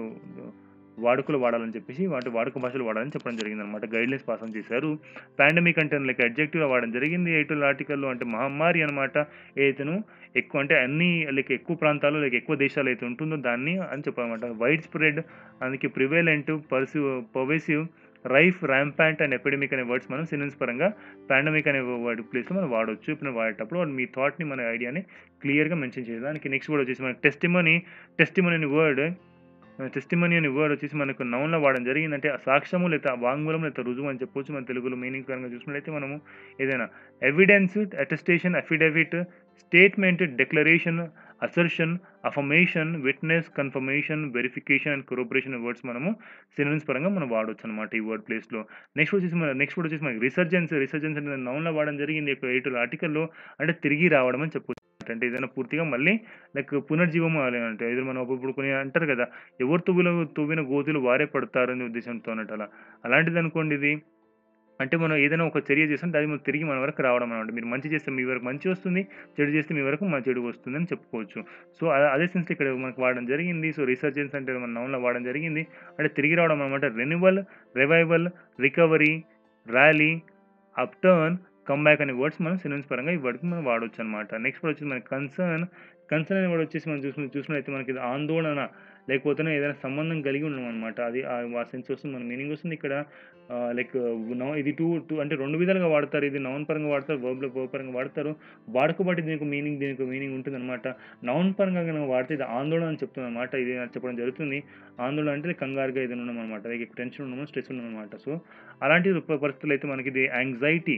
వాడుకలు వాడాలని చెప్పేసి వాటి వాడుక భాషలు వాడాలని చెప్పడం జరిగింది అనమాట. గైడ్లైన్స్ పాస్ ఆన్ చేశారు. పాండమిక్ అంటే లైక్ అడ్జెక్టివ్గా వాడడం జరిగింది ఎయిటీన్ ఆర్టికల్లో. అంటే మహమ్మారి అనమాట. ఏదైతేను ఎక్కువ అంటే అన్ని లైక్ ఎక్కువ ప్రాంతాలు లైక్ ఎక్కువ దేశాలు అయితే ఉంటుందో దాన్ని అని చెప్పాలన్నమాట. వైడ్ స్ప్రెడ్, అందుకే prevalent, pervasive, pervasive, rife, rampant and epidemic అనే వర్డ్స్ మనం సినోనిమ్స్ పరంగా పాండమిక్ అనే వర్డ్ ప్లేస్లో మనం వాడవచ్చు. ఇప్పుడు వాడేటప్పుడు మీ థాట్ని మన ఐడియాని క్లియర్గా మెన్షన్ చేయాలి. దానికి నెక్స్ట్ వర్డ్ వచ్చేసి మనకి టెస్టిమనీ. టెస్టిమనీ అనే వర్డ్ టెస్టిమనీ అనే వర్డ్ వచ్చేసి మనకు నౌన్లో వాడడం జరిగింది. అంటే సాక్ష్యము లేదా వాంగ్మూలం లేదా రుజువు అని చెప్పొచ్చు. మన తెలుగులో మీనింగ్ పరంగా చూసినట్లయితే మనము ఏదైనా evidence, attestation, affidavit, statement, declaration, assertion, affirmation, witness, confirmation, verification and corroboration words మనము సినోనిమ్స్ పరంగా మనం వాడవచ్చు అనమాట ఈ వర్డ్ ప్లేస్లో. నెక్స్ట్ వచ్చేసి మన నెక్స్ట్ వర్డ్ వచ్చేసి మనకి రిసర్జెన్స్. రిసర్జెన్స్ అంటే నౌన్లో వాడడం జరిగింది ఎయిట్ ఆర్టికల్లో. అంటే తిరిగి రావడం అని చెప్పొచ్చు. అంటే ఏదైనా పూర్తిగా మళ్ళీ లైక్ పునర్జీవం అంటే ఏదో మనం ఇప్పుడు కొన్ని అంటారు కదా, ఎవరు తవ్విన తవ్విన గోతులు వారే పడతారనే ఉద్దేశంతో అన్నట్టు అలా అలాంటిది అనుకోండి ఇది. అంటే మనం ఏదైనా ఒక చర్య చేస్తుంటే అది తిరిగి మన వరకు రావడం అనమాట. మీరు మంచి చేస్తే మీ వరకు మంచి వస్తుంది, చెడు చేస్తే మీ వరకు మా చెడు వస్తుంది అని చెప్పుకోవచ్చు. సో అదే సెన్స్ ఇక్కడ మనకు వాడడం జరిగింది. సో రీసర్జెన్స్ అంటే మన నౌన్లో వాడడం జరిగింది. అంటే తిరిగి రావడం అనమాట. Renewal, revival, recovery, rally, upturn, comeback అనే వర్డ్స్ మనం సినోనిమ్స్ పరంగా ఈ వర్డ్కి మనం వాడవచ్చు అనమాట. నెక్స్ట్ వర్డ్ వచ్చేసి మనకి కన్సర్న్. కన్సర్న్ అనే వర్డ్ వచ్చేసి మనం చూసుకుని చూసినట్లయితే మనకి ఆందోళన లేకపోతే ఏదైనా సంబంధం కలిగి ఉన్నాం అనమాట. అది ఆ సెన్స్ వస్తుంది, మన మీనింగ్ వస్తుంది ఇక్కడ. లైక్ నౌ ఇది టూ టూ అంటే రెండు విధాలుగా వాడతారు. ఇది నౌన్ పరంగా వాడతారు, వర్బ్లో వర్బ్ పరంగా వాడతారు. వాడుక బట్టి దీనికి మీనింగ్ దీనికి మీనింగ్ ఉంటుంది అనమాట. నౌన్ పరంగా కనుక వాడితే ఇది ఆందోళన అని చెప్తుంది అనమాట. ఇది చెప్పడం జరుగుతుంది. ఆందోళన అంటే కంగారుగా ఏదైనా ఉన్నాం అనమాట, లైక్ టెన్షన్ ఉన్నాము, స్ట్రెస్ ఉన్నాం అనమాట. సో అలాంటి పరిస్థితులు అయితే మనకి ఇది anxiety,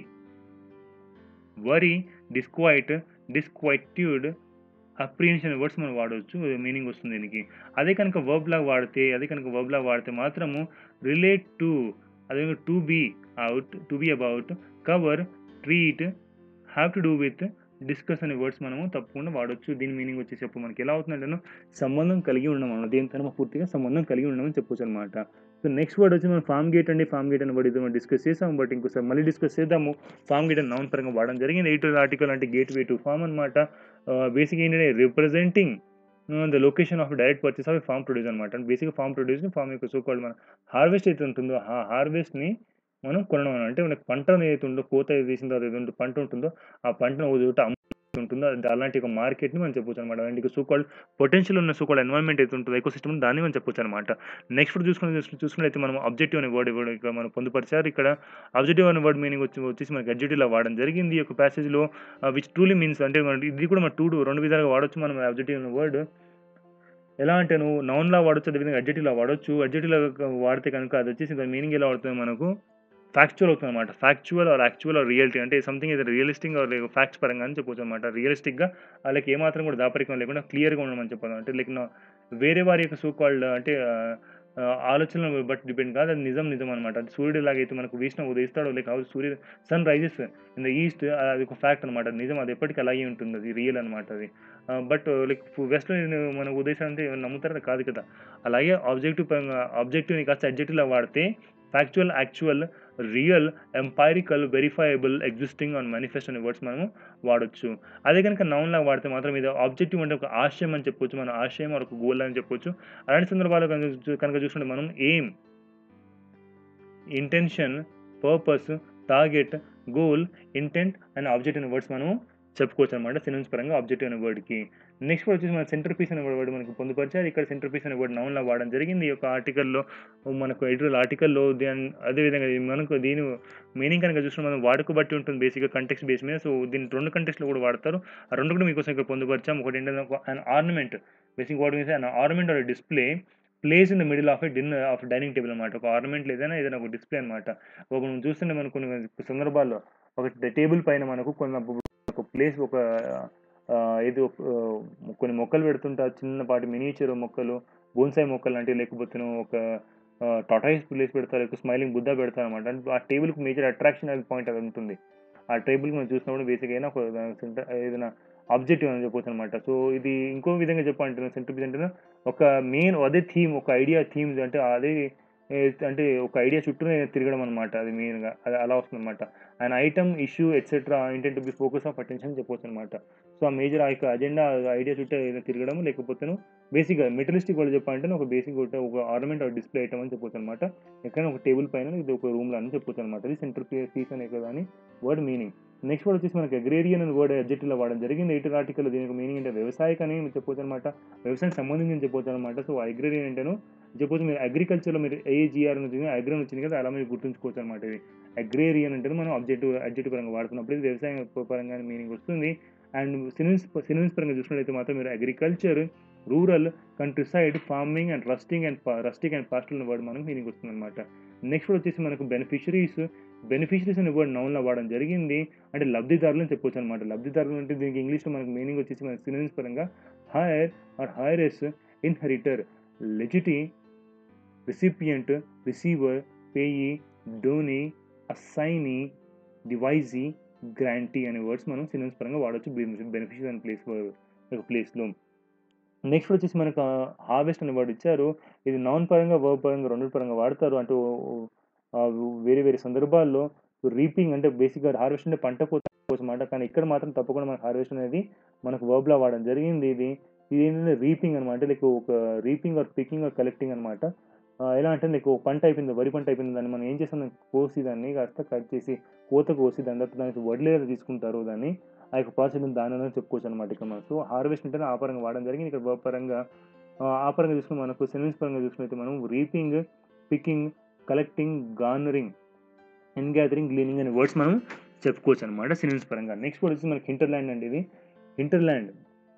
worry, disquiet, disquietude, apprehension words మనం వాడవచ్చు. మీనింగ్ వస్తుంది దీనికి. అదే కనుక వర్బ్ లాగా వాడితే అదే కనుక వర్బ్ లాగా వాడితే మాత్రము రిలేట్ టు, అదే to be out, to be about, cover, treat, have to do with, discuss అనే వర్డ్స్ మనము తప్పకుండా వాడవచ్చు. దీని మీనింగ్ వచ్చేసప్పుడు మనకి ఎలా అవుతుందంటే సంబంధం కలిగి ఉన్నాం అన్నమాట. దేనితో పూర్తిగా సంబంధం కలిగి ఉన్నామని చెప్పొచ్చు అనమాట. సో నెక్స్ట్ వర్డ్ వచ్చి మనం ఫామ్ గేట్ అండి. ఫామ్ గేట్ అనే వర్డ్ ఇది మనం డిస్కస్ చేసాము, బట్ ఇంకోసారి మళ్ళీ డిస్కస్ చేద్దాము. ఫామ్ గేట్ అని నౌన్ పరంగా వాడడం జరిగింది. ఎయిట్ ఆర్టికల్ అంటే గేట్ వే టు ఫామ్ అనమాట. బేసిక్ ఏంటంటే representing the location of direct purchase of farm produce అనమాట. అంటే బేసిక్గా ఫామ్ ప్రొడ్యూస్ని ఫామ్ యొక్క సో కాల్డ్ మన హార్వెస్ట్ అయితే ఉంటుందో ఆ హార్వెస్ట్ని మనం కొనడం అంటే మనకి పంట ఏదైతే ఉందో, కోత వేసిన తర్వాత ఏదైతే పంట ఉంటుందో ఆ పంటను ఒక చోట ఉంటుందో అలాంటి ఒక మార్కెట్ని మనం చెప్పొచ్చు అనమాట. అలాంటి సో కాల్డ్ పొటెన్షియల్ ఉన్న సో కాల్డ్ ఎన్వైరన్మెంట్ అయితే ఉంటుందో ఎకో సిస్టమ్ దాన్ని మనం చెప్పొచ్చు అనమాట. నెక్స్ట్ చూసుకుని చూసుకున్నట్లయితే మనం అబ్జెక్టివ్ అనే వర్డ్ ఇక్కడ మనం పొందుపరిచారు. ఇక్కడ అబ్జెక్టివ్ అనే వర్డ్ మీనింగ్ వచ్చి వచ్చేసి మనకి అడ్జెక్టివ్లో వాడడం జరిగింది ఈ యొక్క ప్యాసేజ్లో. విచ్ ట్రూలీ మీన్స్ అంటే ఇది కూడా మన టూ రెండు విధాలుగా వాడచ్చు మనం అబ్జెక్టివ్ అనే వర్డ్. ఎలా అంటే నువ్వు నౌన్లా వాడచ్చు, అదేవిధంగా అడ్జెక్టివ్లా వాడచ్చు. అడ్జెక్టివ్లా వాడితే కనుక అది వచ్చేసి దాని మీనింగ్ ఎలా వాడుతుంది మనకు ఫ్యాక్చువల్ అవుతుంది అనమాట. Factual or actual or reality అంటే సంథింగ్ ఇది రియలిస్టిక్ ఆర్ ఫ్యాక్ట్స్ పరంగా అని చెప్పొచ్చు అనమాట. రియలిస్టిక్గా వాళ్ళకి ఏమాత్రం కూడా దాపరికం లేకుండా క్లియర్గా ఉండమని చెప్పాలి. అంటే లైక్ వేరే వారి యొక్క సో కాల్డ్ అంటే ఆలోచనలు బట్టి డిపెండ్ కాదు, అది నిజం నిజం అనమాట. అంటే సూర్యుడు ఎలాగైతే మనకు విష్ణు ఉదయిస్తాడో like how's Surya sun rises in the east, అది ఒక ఫ్యాక్ట్ అనమాట. నిజం, అది ఎప్పటికీ అలాగే ఉంటుంది, అది రియల్ అనమాట. అది బట్ లైక్ వెస్ట్లో మనకు ఉదయిస్తాడంటే నమ్ముతారని కాదు కదా. అలాగే ఆబ్జెక్టివ్ పరంగా ఆబ్జెక్టివ్ని కాస్త అడ్జెక్టివ్లా వాడితే factual, actual, real, empirical, verifiable, existing and manifest అనే వర్డ్స్ మనము వాడొచ్చు. అదే కనుక నౌన్ లాగా వాడితే మాత్రం ఇది ఆబ్జెక్టివ్ అంటే ఒక ఆశయం అని చెప్పొచ్చు. మన ఆశయం or ఒక గోల్ అని చెప్పొచ్చు. అలాంటి సందర్భాల్లో కనుక చూ కనుక చూసుకుంటే మనం aim, intention, purpose, target, goal, intent and object అనే వర్డ్స్ మనం చెప్పుకోవచ్చు అనమాట సినోనిమ్స్ పరంగా ఆబ్జెక్టివ్ అనే వర్డ్కి. నెక్స్ట్ వర్డ్ వచ్చేసి మన సెంటర్ పీస్ అనే వర్డ్ మనకు పొందుపరిచారు. ఇక్కడ సెంటర్ పీస్ అనే వర్డ్ నౌన్లా వాడడం జరిగింది ఈ యొక్క ఆర్టికల్లో. మనకు ఎడిటోరియల్ ఆర్టికల్లో దాని అదేవిధంగా ఇది మనకు దీని మీనింగ్ కనుక చూసుకుంటే మనం వాడుక బట్టి ఉంటుంది బేసిక్గా కంటెక్స్ట్ బేస్ మీద. సో దీన్ని రెండు కంటెక్స్లో కూడా వాడతారు. ఆ రెండు కూడా మీకోసం ఇక్కడ పొందుపరిచాం. ఒకటి ఏంటంటే an ornament, basic what means an ornament or display place in the middle of a dinner of dining table అనమాట. ఒక ఆర్నమెంట్ ఏదైనా ఏదైనా ఒక డిస్ప్లే అనమాట. ఒక మనం చూస్తుంటే మనం కొన్ని సందర్భాల్లో ఒక టేబుల్ పైన మనకు కొన్ని ఒక ప్లేస్ ఒక ఆ, ఇది ఒక, ఆ, కొన్ని మొక్కలు పెడుతుంటారు, చిన్నపాటి మినియేచర్ మొక్కలు, బోన్సాయి మొక్కలు లాంటివి, లేకపోతే ఒక టాటాయిస్ ప్లేస్ పెడతారు, లేకపోతే స్మైలింగ్ బుద్ధ పెడతారు అనమాట. అంటే ఆ టేబుల్కి మేజర్ అట్రాక్షన్ అది పాయింట్ అది ఉంటుంది. ఆ టేబుల్ మనం చూసినప్పుడు బేసిక్ అయినా ఒక సెంటర్ ఏదైనా ఆబ్జెక్టివ్ అని చెప్పొచ్చు అనమాట. సో ఇది ఇంకో విధంగా చెప్పాలంటే సెంటర్ పీస్ అంటే ఒక మెయిన్ అదే థీమ్, ఒక ఐడియా థీమ్ అంటే అదే ఏ, అంటే ఒక ఐడియా చుట్టూనే తిరగడం అనమాట. అది మెయిన్గా అది అలా వస్తుంది అనమాట. And item, issue etcetera intent to be focus of attention చెప్పొచ్చు అనమాట. సో ఆ మేజర్ ఆ యొక్క అజెండా ఐడియా చుట్టూ ఏదైనా తిరగడం, లేకపోతే బేసిక్గా మెటలిస్టిక్ వాళ్ళు చెప్పాలంటే ఒక బేసిక్ ఒక ఒక ఆర్నమెంట్ ఆర్ డిస్ప్లే ఐటమ్ అని చెప్పొచ్చు అనమాట. ఎక్కడైనా ఒక టేబుల్ పైన ఇది ఒక రూమ్లో అని చెప్పొచ్చు అనమాట. ఇది సెంటర్ పీస్ అనే కదా అని వర్డ్ మీనింగ్. నెక్స్ట్ వర్డ్ వచ్చేసి మనకి అగ్రేరియన్ అని వర్డ్ అడ్జెక్టివ్లో వాడడం జరిగింది ఎయిటర్ ఆర్టికల్. దీనికి మీనింగ్ అంటే వ్యవసాయక అని చెప్పొచ్చు అనమాట. వ్యవసాయం సంబంధించి చెప్పొచ్చు అనమాట. సో అగ్రేరియన్ అంటేను చెప్పొచ్చు మీరు అగ్రికల్చర్లో మీరు ఏజిఆర్ వచ్చింది, అగ్రన్ వచ్చింది కదా, అలా మీరు గుర్తుంచుకోవచ్చు అనమాట. ఇది అగ్రేరియన్ అంటే మనం అబ్జెక్టివ్ అడ్జెక్టివ్ పరంగా వాడుతున్నప్పుడు ఇది వ్యవసాయం పరంగా మీనింగ్ వస్తుంది. అండ్ సినిమ్స్ సినిమ్స్ పరంగా చూసినట్లయితే మాత్రం మీరు agriculture, rural, countryside, farming and rusting and rustic and pastoral word మనకు మీనింగ్ వస్తుంది అనమాట. నెక్స్ట్ వచ్చేసి మనకు బెనిఫిషరీస్, బెనిఫిషరీస్ అనే వర్డ్ నౌన్లో వాడడం జరిగింది. అంటే లబ్ధిదారులు అని చెప్పొచ్చు అనమాట. లబ్ధిదారులు అంటే దీనికి ఇంగ్లీష్లో మనకు మీనింగ్ వచ్చేసి మన సినిమ్స్ పరంగా heir or heiress, inheritor, legatee, recipient, receiver, payee, donee, assignee, devisee, grantee అనే వర్డ్స్ మనం సినిమ్స్ పరంగా వాడవచ్చు బెనిఫిషియల్ అనే ప్లేస్ ఒక ప్లేస్లో. నెక్స్ట్ వచ్చేసి మనకు హార్వెస్ట్ అనే వర్డ్ ఇచ్చారు. ఇది నౌన్ పరంగా, వర్బ్ పరంగా రెండు పరంగా వాడతారు. అంటే ఆ, వేరే వేరే సందర్భాల్లో రీపింగ్ అంటే బేసిక్గా హార్వెస్ట్ అంటే పంట కోత మాట, కానీ ఇక్కడ మాత్రం తప్పకుండా మనకు హార్వెస్ట్ అనేది మనకు వర్బ్లా వాడడం జరిగింది. ఇది ఇది ఏంటంటే రీపింగ్ అనమాట. లైక్ ఒక reaping or picking or collecting అనమాట. ఎలా అంటే నీకు పంట అయిపోయింది, వరి పంట అయిపోయింది, దాన్ని మనం ఏం చేస్తాం, కోసి దాన్ని కాస్త కట్ చేసి కోత కోసి దాని తర్వాత దానికి వడ్లేరు తీసుకుంటారు దాన్ని, ఆ యొక్క ప్రాసెస్ దాని అనేది చెప్పుకోవచ్చు అనమాట. ఇక్కడ మనం సో హార్వెస్ట్ అంటే ఆ పరంగా వాడడం జరిగింది. ఇక్కడ వర్బ్ పరంగా ఆ పరంగా చూసుకుని మనకు సినిమ్స్ పరంగా చూసుకున్నైతే మనం reaping, picking, collecting, garnering, and gathering, gleaning అనే వర్డ్స్ మనం చెప్పుకోవచ్చు అనమాట సినిమ్స్ పరంగా. నెక్స్ట్ వర్డ్ వచ్చి మనకి హింటర్లాండ్ అండి. ఇది హింటర్లాండ్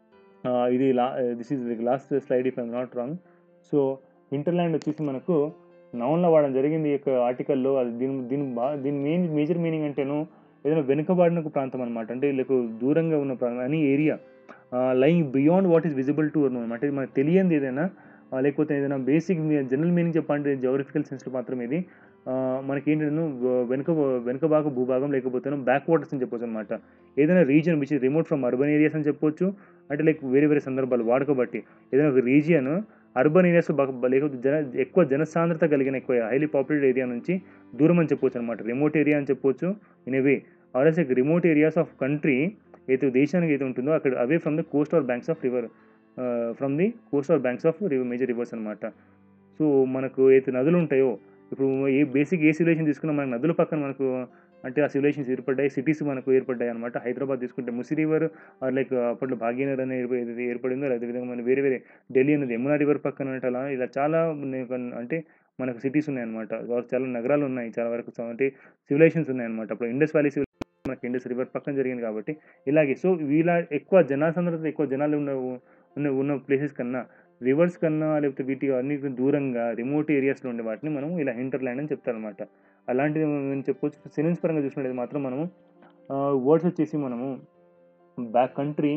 ఇది లా this is last slide if I'm not wrong. So hinterland వచ్చేసి మనకు నౌన్లో వాడడం జరిగింది ఈ యొక్క ఆర్టికల్లో. అది దీని దీని బా దీని మెయిన్ మేజర్ మీనింగ్ అంటేను ఏదైనా వెనుకబాడిన ఒక ప్రాంతం అనమాట. అంటే లేకు దూరంగా ఉన్న ప్రాంతం అని area lying beyond what is visible to అనమాట. ఇది మనకు తెలియంది ఏదైనా లేకపోతే ఏదైనా బేసిక్ జనరల్ మీనింగ్ చెప్పాలంటే జోగ్రఫికల్ సెన్స్లో మాత్రం ఇది మనకి ఏంటంటే వెనుక వెనుక భాగం భూభాగం, లేకపోతే బ్యాక్ వాటర్స్ అని చెప్పొచ్చు అనమాట. ఏదైనా region which is remote from urban areas అని చెప్పొచ్చు. అంటే లైక్ వేరే వేరే సందర్భాలు వాడుకబట్టి ఏదైనా ఒక రీజియన్ అర్బన్ ఏరియాస్ లేకపోతే జన ఎక్కువ జనసాంద్రత కలిగిన ఎక్కువ హైలీ పాపులేటెడ్ ఏరియా నుంచి దూరం అని చెప్పొచ్చు అనమాట. రిమోట్ ఏరియా అని చెప్పొచ్చు in a way. Or else like remote areas of country అయితే దేశానికి ఏది ఉంటుందో అక్కడ away from the coast or banks of river from the coast or banks of major rivers అనమాట. సో మనకు అయితే నదులు ఉంటాయో ఇప్పుడు ఏ బేసిక్ ఏ సివిలైజేషన్ తీసుకున్నా మనకు నదుల పక్కన మనకు అంటే ఆ సివిలైజేషన్స్ ఏర్పడ్డాయి, సిటీస్ మనకు ఏర్పడ్డాయి అనమాట. హైదరాబాద్ తీసుకుంటే ముసి రివర్ ఆర్ లైక్ అప్పట్లో భాగ్యనగర్ అనేది ఏదైతే ఏర్పడిందో అదేవిధంగా మన వేరే వేరే ఢిల్లీ అనేది యమునా రివర్ పక్కన అలా ఇలా చాలా అంటే మనకు సిటీస్ ఉన్నాయన్నమాట. చాలా నగరాలు ఉన్నాయి, చాలా వరకు అంటే సివిలైజేషన్స్ ఉన్నాయన్నమాట. అప్పుడు ఇండస్ వ్యాలీ సివిలైజేషన్ మనకి ఇండస్ రివర్ పక్కన జరిగింది కాబట్టి ఇలాగే. సో వీళ్ళ ఎక్కువ జనాసాంద్రత ఎక్కువ జనాలు ఉన్న ఉన్న ఉన్న ప్లేసెస్ కన్నా రివర్స్ కన్నా లేకపోతే వీటి అన్నిటి దూరంగా రిమోట్ ఏరియాస్లో ఉండే వాటిని మనం ఇలా హింటర్లాండ్ అని చెప్తారనమాట. అలాంటిది నేను చెప్పొచ్చు. సినిమ్స్ పరంగా చూసినట్లయితే మాత్రం మనము వర్డ్స్ వచ్చేసి మనము backcountry,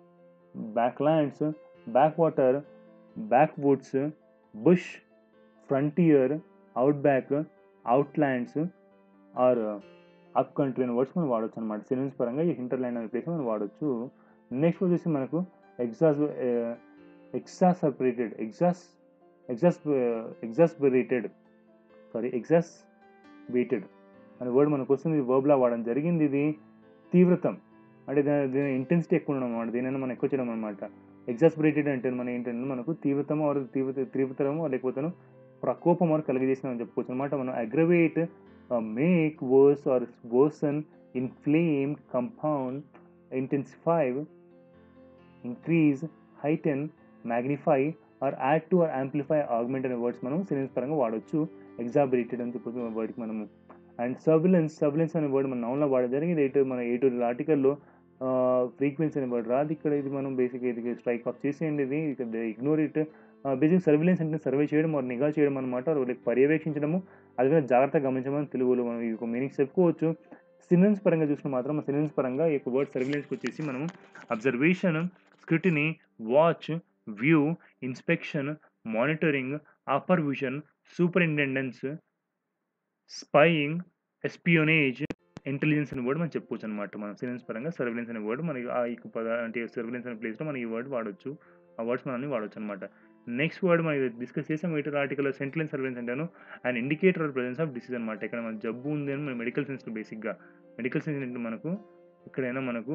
backlands, backwater, backwoods, bush, frontier, outback, outlands or upcountry అనే వర్డ్స్ మనం వాడచ్చు అనమాట. సినిమ్స్ పరంగా ఈ హింటర్లాండ్ అనే ప్లేస్ మనం వాడచ్చు. నెక్స్ట్ వచ్చేసి మనకు exas exasperated exas exas exasperated sorry exacerbated అనే వర్డ్ మనకు వస్తుంది. ఇది వర్బ్లా వాడడం జరిగింది. ఇది తీవ్రతం అంటే దాని దీని ఇంటెన్సిటీ ఎక్కువ ఉండడం అనమాట. దీనైనా మనం ఎక్కువ చేయడం అనమాట. ఎగ్జాస్బరేటెడ్ అంటే మనం ఏంటంటే మనకు తీవ్రతము ఆర్ తీవ్ర తీవ్రతరము లేకపోతే ప్రకోపం ఆర్ కలిగజేసిన చెప్పుకోవచ్చు అనమాట. మనం aggravate, make worse or worsen, inflame, compound, intensify, increase, heighten, magnify or add to or amplify, augment అనే వర్డ్స్ మనం సినోనిమ్స్ పరంగా వాడవచ్చు. ఎగ్జాబరేటెడ్ అని చెప్పొచ్చు వర్డ్కి మనము. అండ్ సర్విలెన్స్ సర్విలెన్స్ అనే వర్డ్ మన నౌన్లో వాడడం జరిగింది. ఎయిట్ మన ఎయిట్ ఆర్టికల్లో ఫ్రీక్వెన్సీ అనే వర్డ్ రాదు ఇక్కడ. ఇది మనం బేసిక్గా ఇది స్ట్రైక్ ఆఫ్ చేసేయండి. ఇది ఇక్కడ ఇగ్నోర్ ఇట్. బేసిక్ సర్విలెన్స్ అంటే సర్వే చేయడం మరియు నిఘా చేయడం అనమాట. వాళ్ళకి పర్యవేక్షించడము, అది జాగ్రత్తగా గమనించమని తెలుగులో మనం ఈ మీనింగ్స్ చెప్పుకోవచ్చు. సినోనిమ్స్ పరంగా చూసుకున్న మాత్రం సినోనిమ్స్ పరంగా ఈ యొక్క వర్డ్ సర్విలెన్స్కి వచ్చేసి మనం observation, scrutiny, watch, view, inspection, monitoring, supervision, superintendence, spying, espionage, intelligence అనే వర్డ్ మనం చెప్పుకోవచ్చు అనమాట. మనం సినోనిమ్స్ పరంగా సర్విలెన్స్ అనే వర్డ్ మనకి ఆ యొక్క పద అంటే సర్విలెన్స్ అనే ప్లేస్లో మనం ఈ వర్డ్ వాడవచ్చు. ఆ వర్డ్స్ మనం వాడవచ్చు అనమాట. నెక్స్ట్ వర్డ్ మనం డిస్కస్ చేసాం ఎయిటర్ ఆర్టికల్లో సెంట్రల్ సర్విలెన్స్ అంటాను. And indicator or presence of disease అనమాట. ఇక్కడ మన జబ్బు ఉంది అని మన మెడికల్ సెన్స్లో బేసిక్గా మెడికల్ సెన్స్ అంటే మనకు ఇక్కడైనా మనకు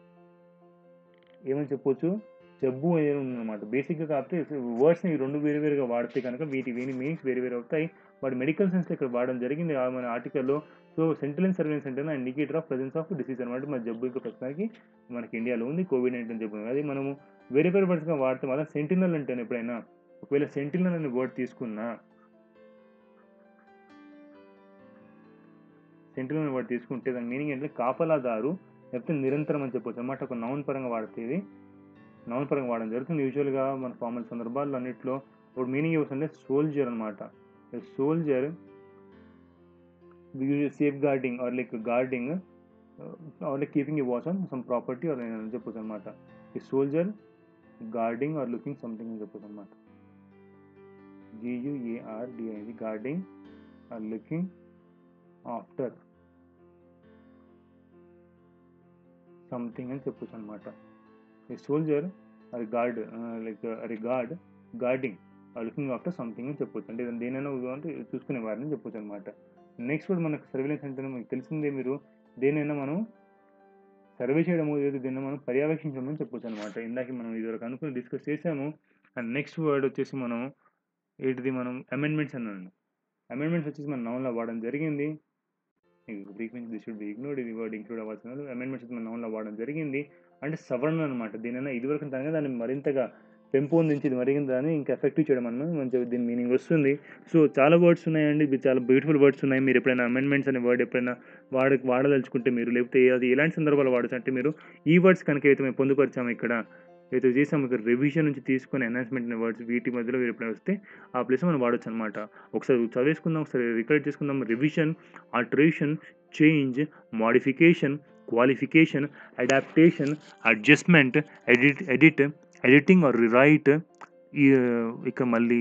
ఏమని చెప్పొచ్చు, జబ్బు అనేది ఉందన్నమాట బేసిక్గా. కాకపోతే వర్డ్స్ని ఈ రెండు వేరు వేరుగా వాడితే కనుక వీటి వీని మీనింగ్స్ వేరు వేరు అవుతాయి. బట్ మెడికల్ సెన్స్లో ఇక్కడ వాడడం జరిగింది మన ఆర్టికల్లో. సో సెంట్రల్ సర్విలెన్స్ అంటే indicator of presence of disease అనమాట. మన జబ్బు ఇంకా ప్రస్తుతానికి మనకి ఇండియాలో ఉంది, కోవిడ్ నైన్టీన్ జబ్బు. అది మనము వేరే వేరే వర్డ్స్గా వాడితే మాత్రం సెంటినల్ అంటాను ఎప్పుడైనా. ఒకవేళ సెంటినల్ అనే వర్డ్ తీసుకున్నా సెంటినల్ అనే వర్డ్ తీసుకుంటే దాని మీనింగ్ ఏంటంటే కాపలాదారు లేకపోతే నిరంతరం అని చెప్పొచ్చు అనమాట. ఒక నౌన్ పరంగా వాడితే ఇది నౌన్ పరంగా వాడడం జరుగుతుంది. యూజువల్గా మన ఫార్మల్ సందర్భాల్లో అన్నింటిలో ఒక మీనింగ్ ఏమొస్తుందంటే సోల్జర్ అనమాట. Soldier safeguarding or like guarding or like keeping a watch on some property or అని చెప్పొచ్చు అనమాట. ఈ soldier guarding or looking something అని చెప్పొచ్చు అనమాట. జియుఏఆర్డి అనేది guarding or looking after something అని చెప్పొచ్చు అనమాట. ఈ సోల్జర్ అది గార్డ్ లైక్ అది guard guarding looking after something అని చెప్పొచ్చు. అంటే దేనైనా అంటే చూసుకునే వారిని చెప్పొచ్చు అనమాట. నెక్స్ట్ కూడా మనకు సర్వేలెన్స్ అంటే మీకు తెలిసిందే, మీరు దేనైనా మనం సర్వే చేయడము ఏదో దీన్ని మనం పర్యవేక్షించడం అని చెప్పొచ్చు అనమాట. ఇందాక మనం ఇదివరకు అనుకుని డిస్కస్ చేసాము. అండ్ నెక్స్ట్ వర్డ్ వచ్చేసి మనం ఏంటిది మనం అమెండ్మెంట్స్ అన్నాను. అమెండ్మెంట్స్ వచ్చేసి మన నౌన్లో వాడడం జరిగింది. Frequency this should be ignored, ఇది వర్డ్ ఇంక్లూడ్ అవ్వాల్సిన అమెండ్మెంట్స్ మన నౌన్లో వాడడం జరిగింది. అంటే సవరణ అనమాట. దీనైనా ఇదివరకు దానిగా దాన్ని మరింతగా పెంపొందించి ఇది మరింత దాన్ని ఇంకా ఎఫెక్టివ్ చేయడం అన్నమాట మంచిగా దీని మీనింగ్ వస్తుంది. సో చాలా వర్డ్స్ ఉన్నాయండి, ఇది చాలా బ్యూటిఫుల్ వర్డ్స్ ఉన్నాయి. మీరు ఎప్పుడైనా అమెండ్మెంట్స్ అనే వర్డ్ ఎప్పుడైనా వాడ వాడదలుచుకుంటే మీరు, లేకపోతే అది ఎలాంటి సందర్భాలు వాడచ్చు అంటే మీరు ఈ వర్డ్స్ కనుక అయితే మేము పొందుపరిచాము ఇక్కడ అయితే చేసాము ఇక్కడ రివిజన్ నుంచి తీసుకొని ఎన్హాన్స్మెంట్ అనే వర్డ్స్ వీటి మధ్యలో మీరు ఎప్పుడైనా వస్తే ఆ ప్లేస్లో మనం వాడచ్చు అనమాట. ఒకసారి చదివేసుకుందాం, ఒకసారి రికలెక్ట్ చేసుకుందాం. Revision, alteration, change, modification, qualification, adaptation, adjustment, edit edit editing or rewrite. ఇక మళ్ళీ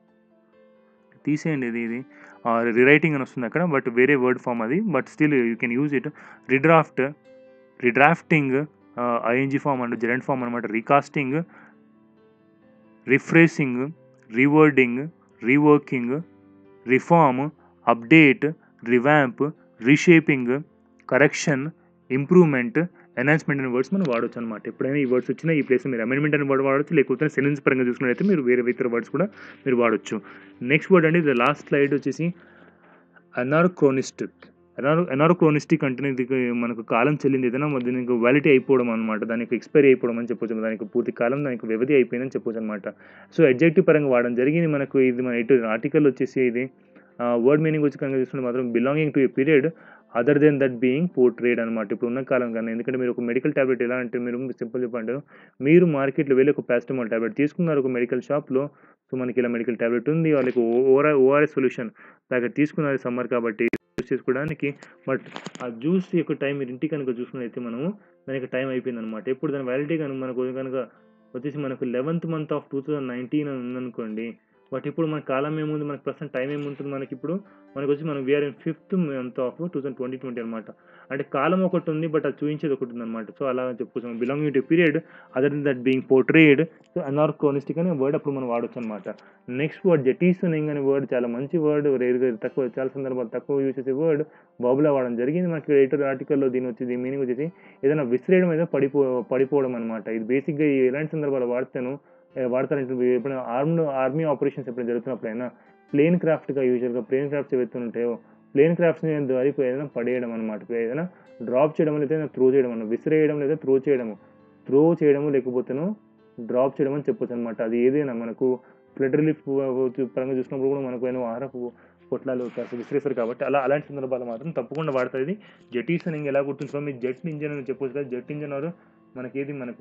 తీసేయండి ఇది ఇది రిరైటింగ్ అని వస్తుంది అక్కడ, బట్ వేరే వర్డ్ ఫామ్ అది, but still you can use it. Redraft, redrafting I N G form and gerund form అనమాట. Recasting, refreshing, rewording, reworking, reform, update, revamp, reshaping, correction, improvement, enhancement అనే వర్డ్స్ మనం వాడచ్చు అనమాట. ఎప్పుడైనా ఈ వర్డ్స్ వచ్చినా ఈ ప్లేస్ మీరు అమెండ్మెంట్ అనే వర్డ్ వాడచ్చు, లేకపోతే సెంటెన్స్ పరంగా చూసుకున్నట్లయితే మీరు వేరే ఇతర వర్డ్స్ కూడా మీరు వాడచ్చు. నెక్స్ట్ వర్డ్ అండి, లాస్ట్ స్లైడ్ వచ్చేసి అనార్క్రోనిస్టిక్. ఎనారో ఎనార్క్రోనిస్టిక్ అంటే ఇది మనకు కాలం చెల్లింది, ఏదైనా దీనికి వ్యాలిటీ అయిపోవడం అనమాట, దానికి ఎక్స్పైరీ అయిపోవడం అని చెప్పొచ్చు, దానికి పూర్తి కాలం దానికి వ్యవధి అయిపోయిందని చెప్పొచ్చు అనమాట. సో అడ్జెక్టివ్ పరంగా వాడడం జరిగింది మనకు. ఇది మన ఇటు ఆర్టికల్ వచ్చేసి ఇది వర్డ్ మీనింగ్ వచ్చి కనుక చూసుకుంటే మాత్రం belonging to a period other than that being portrayed అనమాట. ఇప్పుడు ఉన్న కాలం కన్నా, ఎందుకంటే మీరు ఒక మెడికల్ ట్యాబ్లెట్ ఎలా అంటే మీరు సింపుల్ చెప్పండి, మీరు మార్కెట్లో వెళ్ళి ఒక పారాసిటమాల్ ట్యాబ్లెట్ తీసుకున్నారు ఒక మెడికల్ షాప్లో. సో మనకి ఇలా మెడికల్ ట్యాబ్లెట్ ఉంది, వాళ్ళకి ఓఆర్ ఓఆర్ఎస్ సొల్యూషన్ ప్యాకెట్ తీసుకున్నారు సమ్మర్ కాబట్టి యూస్ చేసుకోవడానికి. బట్ ఆ జ్యూస్ యొక్క టైం మీరు ఇంటికి కనుక చూసుకున్నైతే మనము దానికి టైం అయిపోయింది అనమాట. ఎప్పుడు దాని వ్యాలిటీ కనుక మనకు కనుక వచ్చేసి మనకు eleventh month of two thousand nineteen అని ఉందనుకోండి, బట్ ఇప్పుడు మన కాలం ఏముంది, మనకు ప్రస్తుతం టైం ఏముంటుంది మనకిప్పుడు, మనకొచ్చి మనం we are in fifth month of two thousand twenty twenty అనమాట. అంటే కాలం ఒకటి ఉంది, బట్ అది చూయించేది ఒకటి ఉందన్నమాట. సో అలా చెప్పుకోవచ్చు belonging to period other than that being portrayed. So anachronistic అనే వర్డ్ అప్పుడు మనం వాడొచ్చు అనమాట. నెక్స్ట్ వర్డ్ జెటీసనింగ్ అనే వర్డ్ చాలా మంచి వర్డ్, రేరుగా తక్కువ, చాలా సందర్భాలు తక్కువ యూజ్ చేసే వర్డ్ బాబులా వాడడం జరిగింది. మనకి ఎడిటర్ ఆర్టికల్లో దీని వచ్చి దీని మీనింగ్ వచ్చేసి ఏదైనా విసిరేయడం ఏదో పడిపో పడిపోవడం అనమాట. ఇది బేసిక్గా ఎలాంటి సందర్భాలు వాడతాను వాడతారంటే ఎప్పుడైనా ఆర్మ్డ్ ఆర్మీ ఆపరేషన్స్ ఎప్పుడైనా జరుగుతున్నప్పుడైనా ప్లేన్ క్రాఫ్ట్గా యూజువల్గా ప్లేన్ క్రాఫ్ట్స్ ఏవైతుంటాయో ప్లేన్ క్రాఫ్ట్స్ని ద్వారా ఏదైనా పడేయడం అనమాట, ఏదైనా డ్రాప్ చేయడం లేదా ఏదైనా త్రో చేయడం అన్న విసిరేయడం లేదా త్రో చేయడము త్రో చేయడము లేకపోతేను డ్రాప్ చేయడం అని చెప్పొచ్చు అనమాట. అది ఏదైనా మనకు ఫ్లడ్ రిలీఫ్ పరంగా చూసినప్పుడు కూడా మనకు ఏమైనా ఆహారపు పొట్లాలు విసిరేస్తారు కాబట్టి అలా అలాంటి సందర్భాలు మాత్రం తప్పకుండా వాడుతుంది. ఇది జెటీసనింగ్ ఎలా గుర్తుంచుకో, మీరు జెట్ ఇంజన్ అని చెప్పొచ్చు కదా, జెట్ ఇంజన్ వారు మనకేది మనకు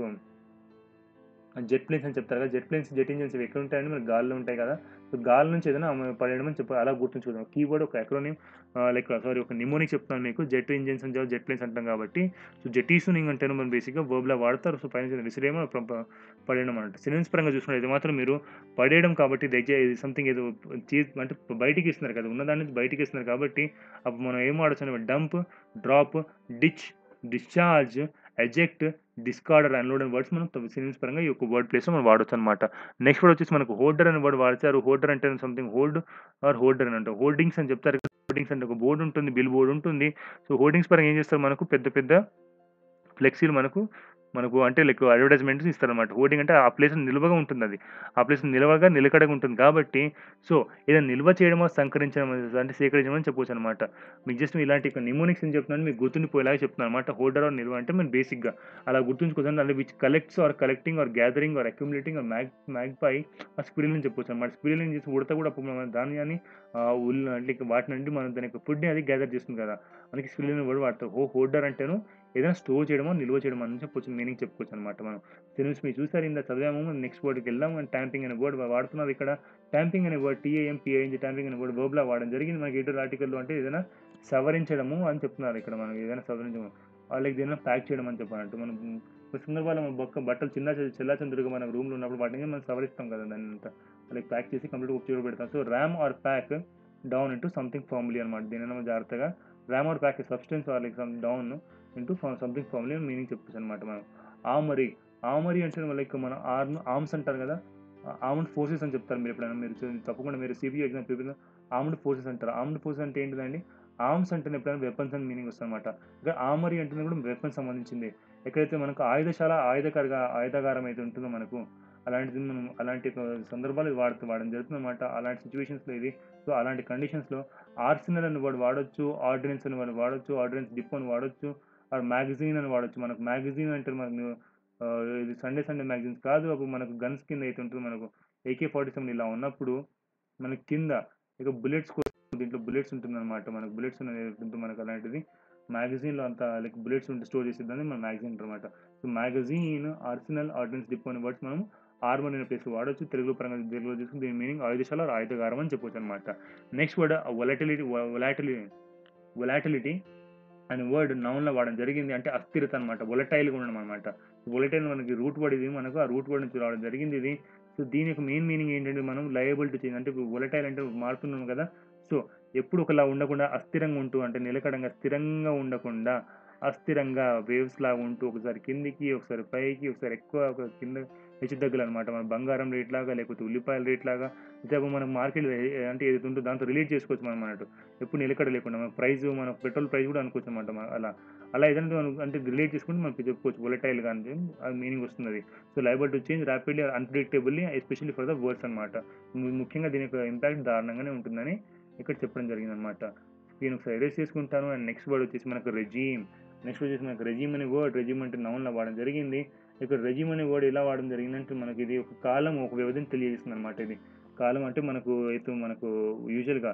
జెట్ ప్లేన్స్ అని చెప్తారు కదా, జెట్ ప్లేన్స్ జెట్ ఇంజన్స్ ఇవి ఎక్కడ ఉంటాయండి, మనకి గాల్లో ఉంటాయి కదా. సో గాలి నుంచి ఏదైనా పడేయడం అని చెప్పి అలా గుర్తుంచుకుందాం. కీవర్డ్ ఒక ఎక్రోనిమ్ లైక్ సారీ ఒక నిమోనిక్ చెప్తాను మీకు, జెట్ ఇంజన్స్ అని జెట్ ప్లేన్స్ అంటాం కాబట్టి. సో జెటీసనింగ్ అంటే మనం బేసిక్గా వర్బ్లా వాడతారు. సో పైన విసిరేమో పడేయడం అనమాట. సినిమ్స్ పరంగా చూసుకుంటే ఇది మాత్రం మీరు పడేయడం కాబట్టి దగ్గర ఇది సంథింగ్ ఏదో చీజ్ అంటే బయటికి ఇస్తున్నారు కదా, ఉన్నదాని నుంచి బయటికి ఇస్తున్నారు కాబట్టి అప్పుడు మనం ఏం వాడచ్చు అంటే dump, drop, ditch, discharge, eject, discarder, unload అనే వర్డ్స్ మనం సినిమ్స్ పరంగా ఈ యొక్క వర్డ్ ప్లేస్లో మనం వాడొచ్చు అనమాట. నెక్స్ట్ వర్డ్ వచ్చేసి మనకు హోల్డర్ అనే వర్డ్ వాడతారు. హోల్డర్ అంటే సంథింగ్ హోల్డ్ ఆర్ హోల్డర్ అని అంటారు. హోల్డింగ్స్ అని చెప్తారు. హోల్డింగ్స్ అంటే ఒక బోర్డు ఉంటుంది, బిల్ బోర్డు ఉంటుంది. సో హోల్డింగ్స్ పరంగా ఏం చేస్తారు, మనకు పెద్ద పెద్ద ఫ్లెక్సీలు మనకు మనకు అంటే లైక్ అడ్వర్టైజ్మెంట్స్ ఇస్తారనమాట. హోర్డింగ్ అంటే ఆ ప్లేస్ నిల్వగా ఉంటుంది, అది ఆ ప్లేస్ నిల్వగా నిలకడగా ఉంటుంది కాబట్టి సో ఏదైనా నిల్వ చేయడమో సంకరించడం అంటే సేకరించడం అని చెప్పొచ్చు అనమాట. మీకు జస్ట్ ఇలాంటి నిమోనిక్స్ అని చెప్తున్నాను, మీకు గుర్తుండిపోయేలాగా చెప్తున్నాను అనమాట. హోల్డర్ ఆర్ నిల్వ అంటే మనం బేసిక్గా అలా గుర్తుంచుకోవచ్చు. అంటే which collects or collecting or gathering or accumulating or mag magpie ఆ స్క్విరిల్ అని చెప్పొచ్చు అనమాట. స్క్విరిల్ అని చేసి ఉడత కూడా అప్పుడు మనం ధాన్యాన్ని ఉల్ అంటే వాటి నుండి మనం దాని యొక్క ఫుడ్ని అది గ్యాదర్ చేస్తుంది కదా, అందుకే స్క్విరిల్ అని కూడా వాడతారు. హో హోల్డర్ అంటేను ఏదైనా స్టోర్ చేయడమో నిల్వ చేయడం అని చెప్పొచ్చు, మీనింగ్ చెప్పుకోవచ్చు అనమాట. మనం సినిమ్స్ మీరు చూసారు, ఇందా చదివాము. నెక్స్ట్ వర్డ్కి వెళ్దాం. అండ్ ట్యాంపింగ్ అనే వర్డ్ వాడుతున్నారు ఇక్కడ. ట్యాంపింగ్ అనే వర్డ్ టీఏఎం పిఐఎన్జీ ట్యాంపింగ్ అనే వర్డ్ వర్బ్లా వాడడం జరిగింది మనకి ఎడిటర్ ఆర్టికల్లో. అంటే ఏదైనా సవరించడము అని చెప్తున్నారు ఇక్కడ, మనం ఏదైనా సవరించడం వాళ్ళకి ఏదైనా ప్యాక్ చేయడం అని చెప్పాలంటే మనం కొన్ని సందర్భాల్లో మన బొక్క బట్టలు చిన్న చెల్లా చంద్రుగా మన రూమ్లో ఉన్నప్పుడు వాటిని మనం సవరిస్తాం కదా, దాన్ని అంతా అలాగే ప్యాక్ చేసి కంప్లీట్గా ఉపయోగ పెడతాం. So ram or pack down into something firmly అనమాట. దీని జాగ్రత్తగా ram or pack substance or like some down into something firmly meaning చెప్పచ్చు అనమాట. మనం ఆమరీ ఆమరీ అంటే లైక్ మన ఆర్మ్ ఆర్మ్స్ అంటారు కదా, ఆర్మ్డ్ ఫోర్సెస్ అని చెప్తారు. మీరు ఎప్పుడైనా మీరు తప్పకుండా మీరు CBI exam prepare armed forces అంటారు. ఆర్మ్డ్ ఫోర్సెస్ అంటే ఏంటిదండి, ఆర్మ్స్ అంటే ఎప్పుడైనా వెపన్స్ అని మీనింగ్ వస్తుంది అనమాట. ఇంకా ఆమరీ అంటే కూడా వెపన్స్ సంబంధించింది. ఎక్కడైతే మనకు ఆయుధశాల ఆయుధకరగా ఆయుధగారం అయితే ఉంటుందో మనకు అలాంటిది మనం అలాంటి సందర్భాలు ఇది వాడుతూ వాడడం జరుగుతుంది అనమాట. అలాంటి సిచ్యువేషన్స్లో ఇది. సో అలాంటి కండిషన్స్లో ఆర్సినల్ అని వాడు వాడొచ్చు, ఆర్డినెన్స్ అని వాడు వాడొచ్చు, ఆర్డినెన్స్ డిపో అని వాడొచ్చు, ఆర్ మ్యాగజైన్ అని వాడొచ్చు. మనకు మ్యాగజైన్ అంటే మనకు ఇది సండే సండే మ్యాగజైన్స్ కాదు, అప్పుడు మనకు గన్స్ కింద అయితే ఉంటుంది. మనకు ఏకే ఫార్టీ సెవెన్ ఇలా ఉన్నప్పుడు మనకి కింద ఇక బుల్లెట్స్ కోసం దీంట్లో బుల్లెట్స్ ఉంటుందన్నమాట. మనకు బుల్లెట్స్ ఉంటుంది మనకు అలాంటిది మ్యాగజైన్లో అంతా లైక్ బుల్లెట్స్ ఉంటే స్టోర్ చేసేదాన్ని మన మ్యాగజైన్ అనమాట. So magazine, arsenal, ordnance depot అనే వర్డ్స్ మనం ఆర్మర్ అనే ప్లేస్ వాడొచ్చు. తెలుగు పరంగా తెలుగులో చూసుకుని దీని మీనింగ్ ఆయుధశాల ఆయుధగారం అని చెప్పొచ్చు అనమాట. Next word volatility volatility volatility అనే వర్డ్ నౌన్లో వాడడం జరిగింది. అంటే అస్థిరత అనమాట, వొలటైల్గా ఉండడం అనమాట. వొలటైల్ మనకి రూట్ వర్డ్ ఇది, మనకు ఆ రూట్ వర్డ్ నుంచి రావడం జరిగింది ఇది. సో దీని యొక్క మెయిన్ మీనింగ్ ఏంటంటే మనం లయబుల్ టు చేంజ్, అంటే వొలటైల్ అంటే మారుతున్నాం కదా. సో ఎప్పుడు ఒకలా ఉండకుండా అస్థిరంగా ఉంటూ అంటే నిలకడంగా స్థిరంగా ఉండకుండా అస్థిరంగా వేవ్స్ లాగా ఉంటూ ఒకసారి కిందికి ఒకసారి పైకి ఒకసారి ఎక్కువ ఒక కింద హెచ్చు తగ్గులు అనమాట. మన బంగారం రేట్ లాగా లేకపోతే ఉల్లిపాయల రేట్ లాగా ఇతర మనం మార్కెట్ అంటే ఏదైతే ఉంటుందో దాంతో రిలేట్ చేసుకోవచ్చు మనం అన్నట్టు. ఎప్పుడు నిలకడ లేకుండా మన ప్రైస్ మన పెట్రోల్ ప్రైస్ కూడా అనుకోవచ్చు అనమాట. అలా అలా ఏదంటే మనం అంటే రిలేట్ చేసుకుంటే మనకి చెప్పుకోవచ్చు వొలటైల్గా అంటే అది మీనింగ్ వస్తుంది. So liable to change rapidly unpredictably especially for the words అనమాట. ముఖ్యంగా దీని యొక్క ఇంపాక్ట్ దారుణంగానే ఉంటుందని ఇక్కడ చెప్పడం జరిగింది అనమాట. నేను ఒకసారి ఎరేస్ చేసుకుంటాను. అండ్ నెక్స్ట్ వర్డ్ వచ్చేసి మనకు రెజీమ్. నెక్స్ట్ వచ్చేసి మనకు రెజీమ్ అనే వర్డ్, రెజీమ్ అంటే నౌన్లో వాడడం జరిగింది. ఇక్కడ రెజీమ్ అనే వర్డ్ ఎలా వాడడం జరిగిందంటే మనకి ఇది ఒక కాలం ఒక వ్యవధిని తెలియజేస్తుంది అనమాట. ఇది కాలం అంటే మనకు అయితే మనకు యూజువల్గా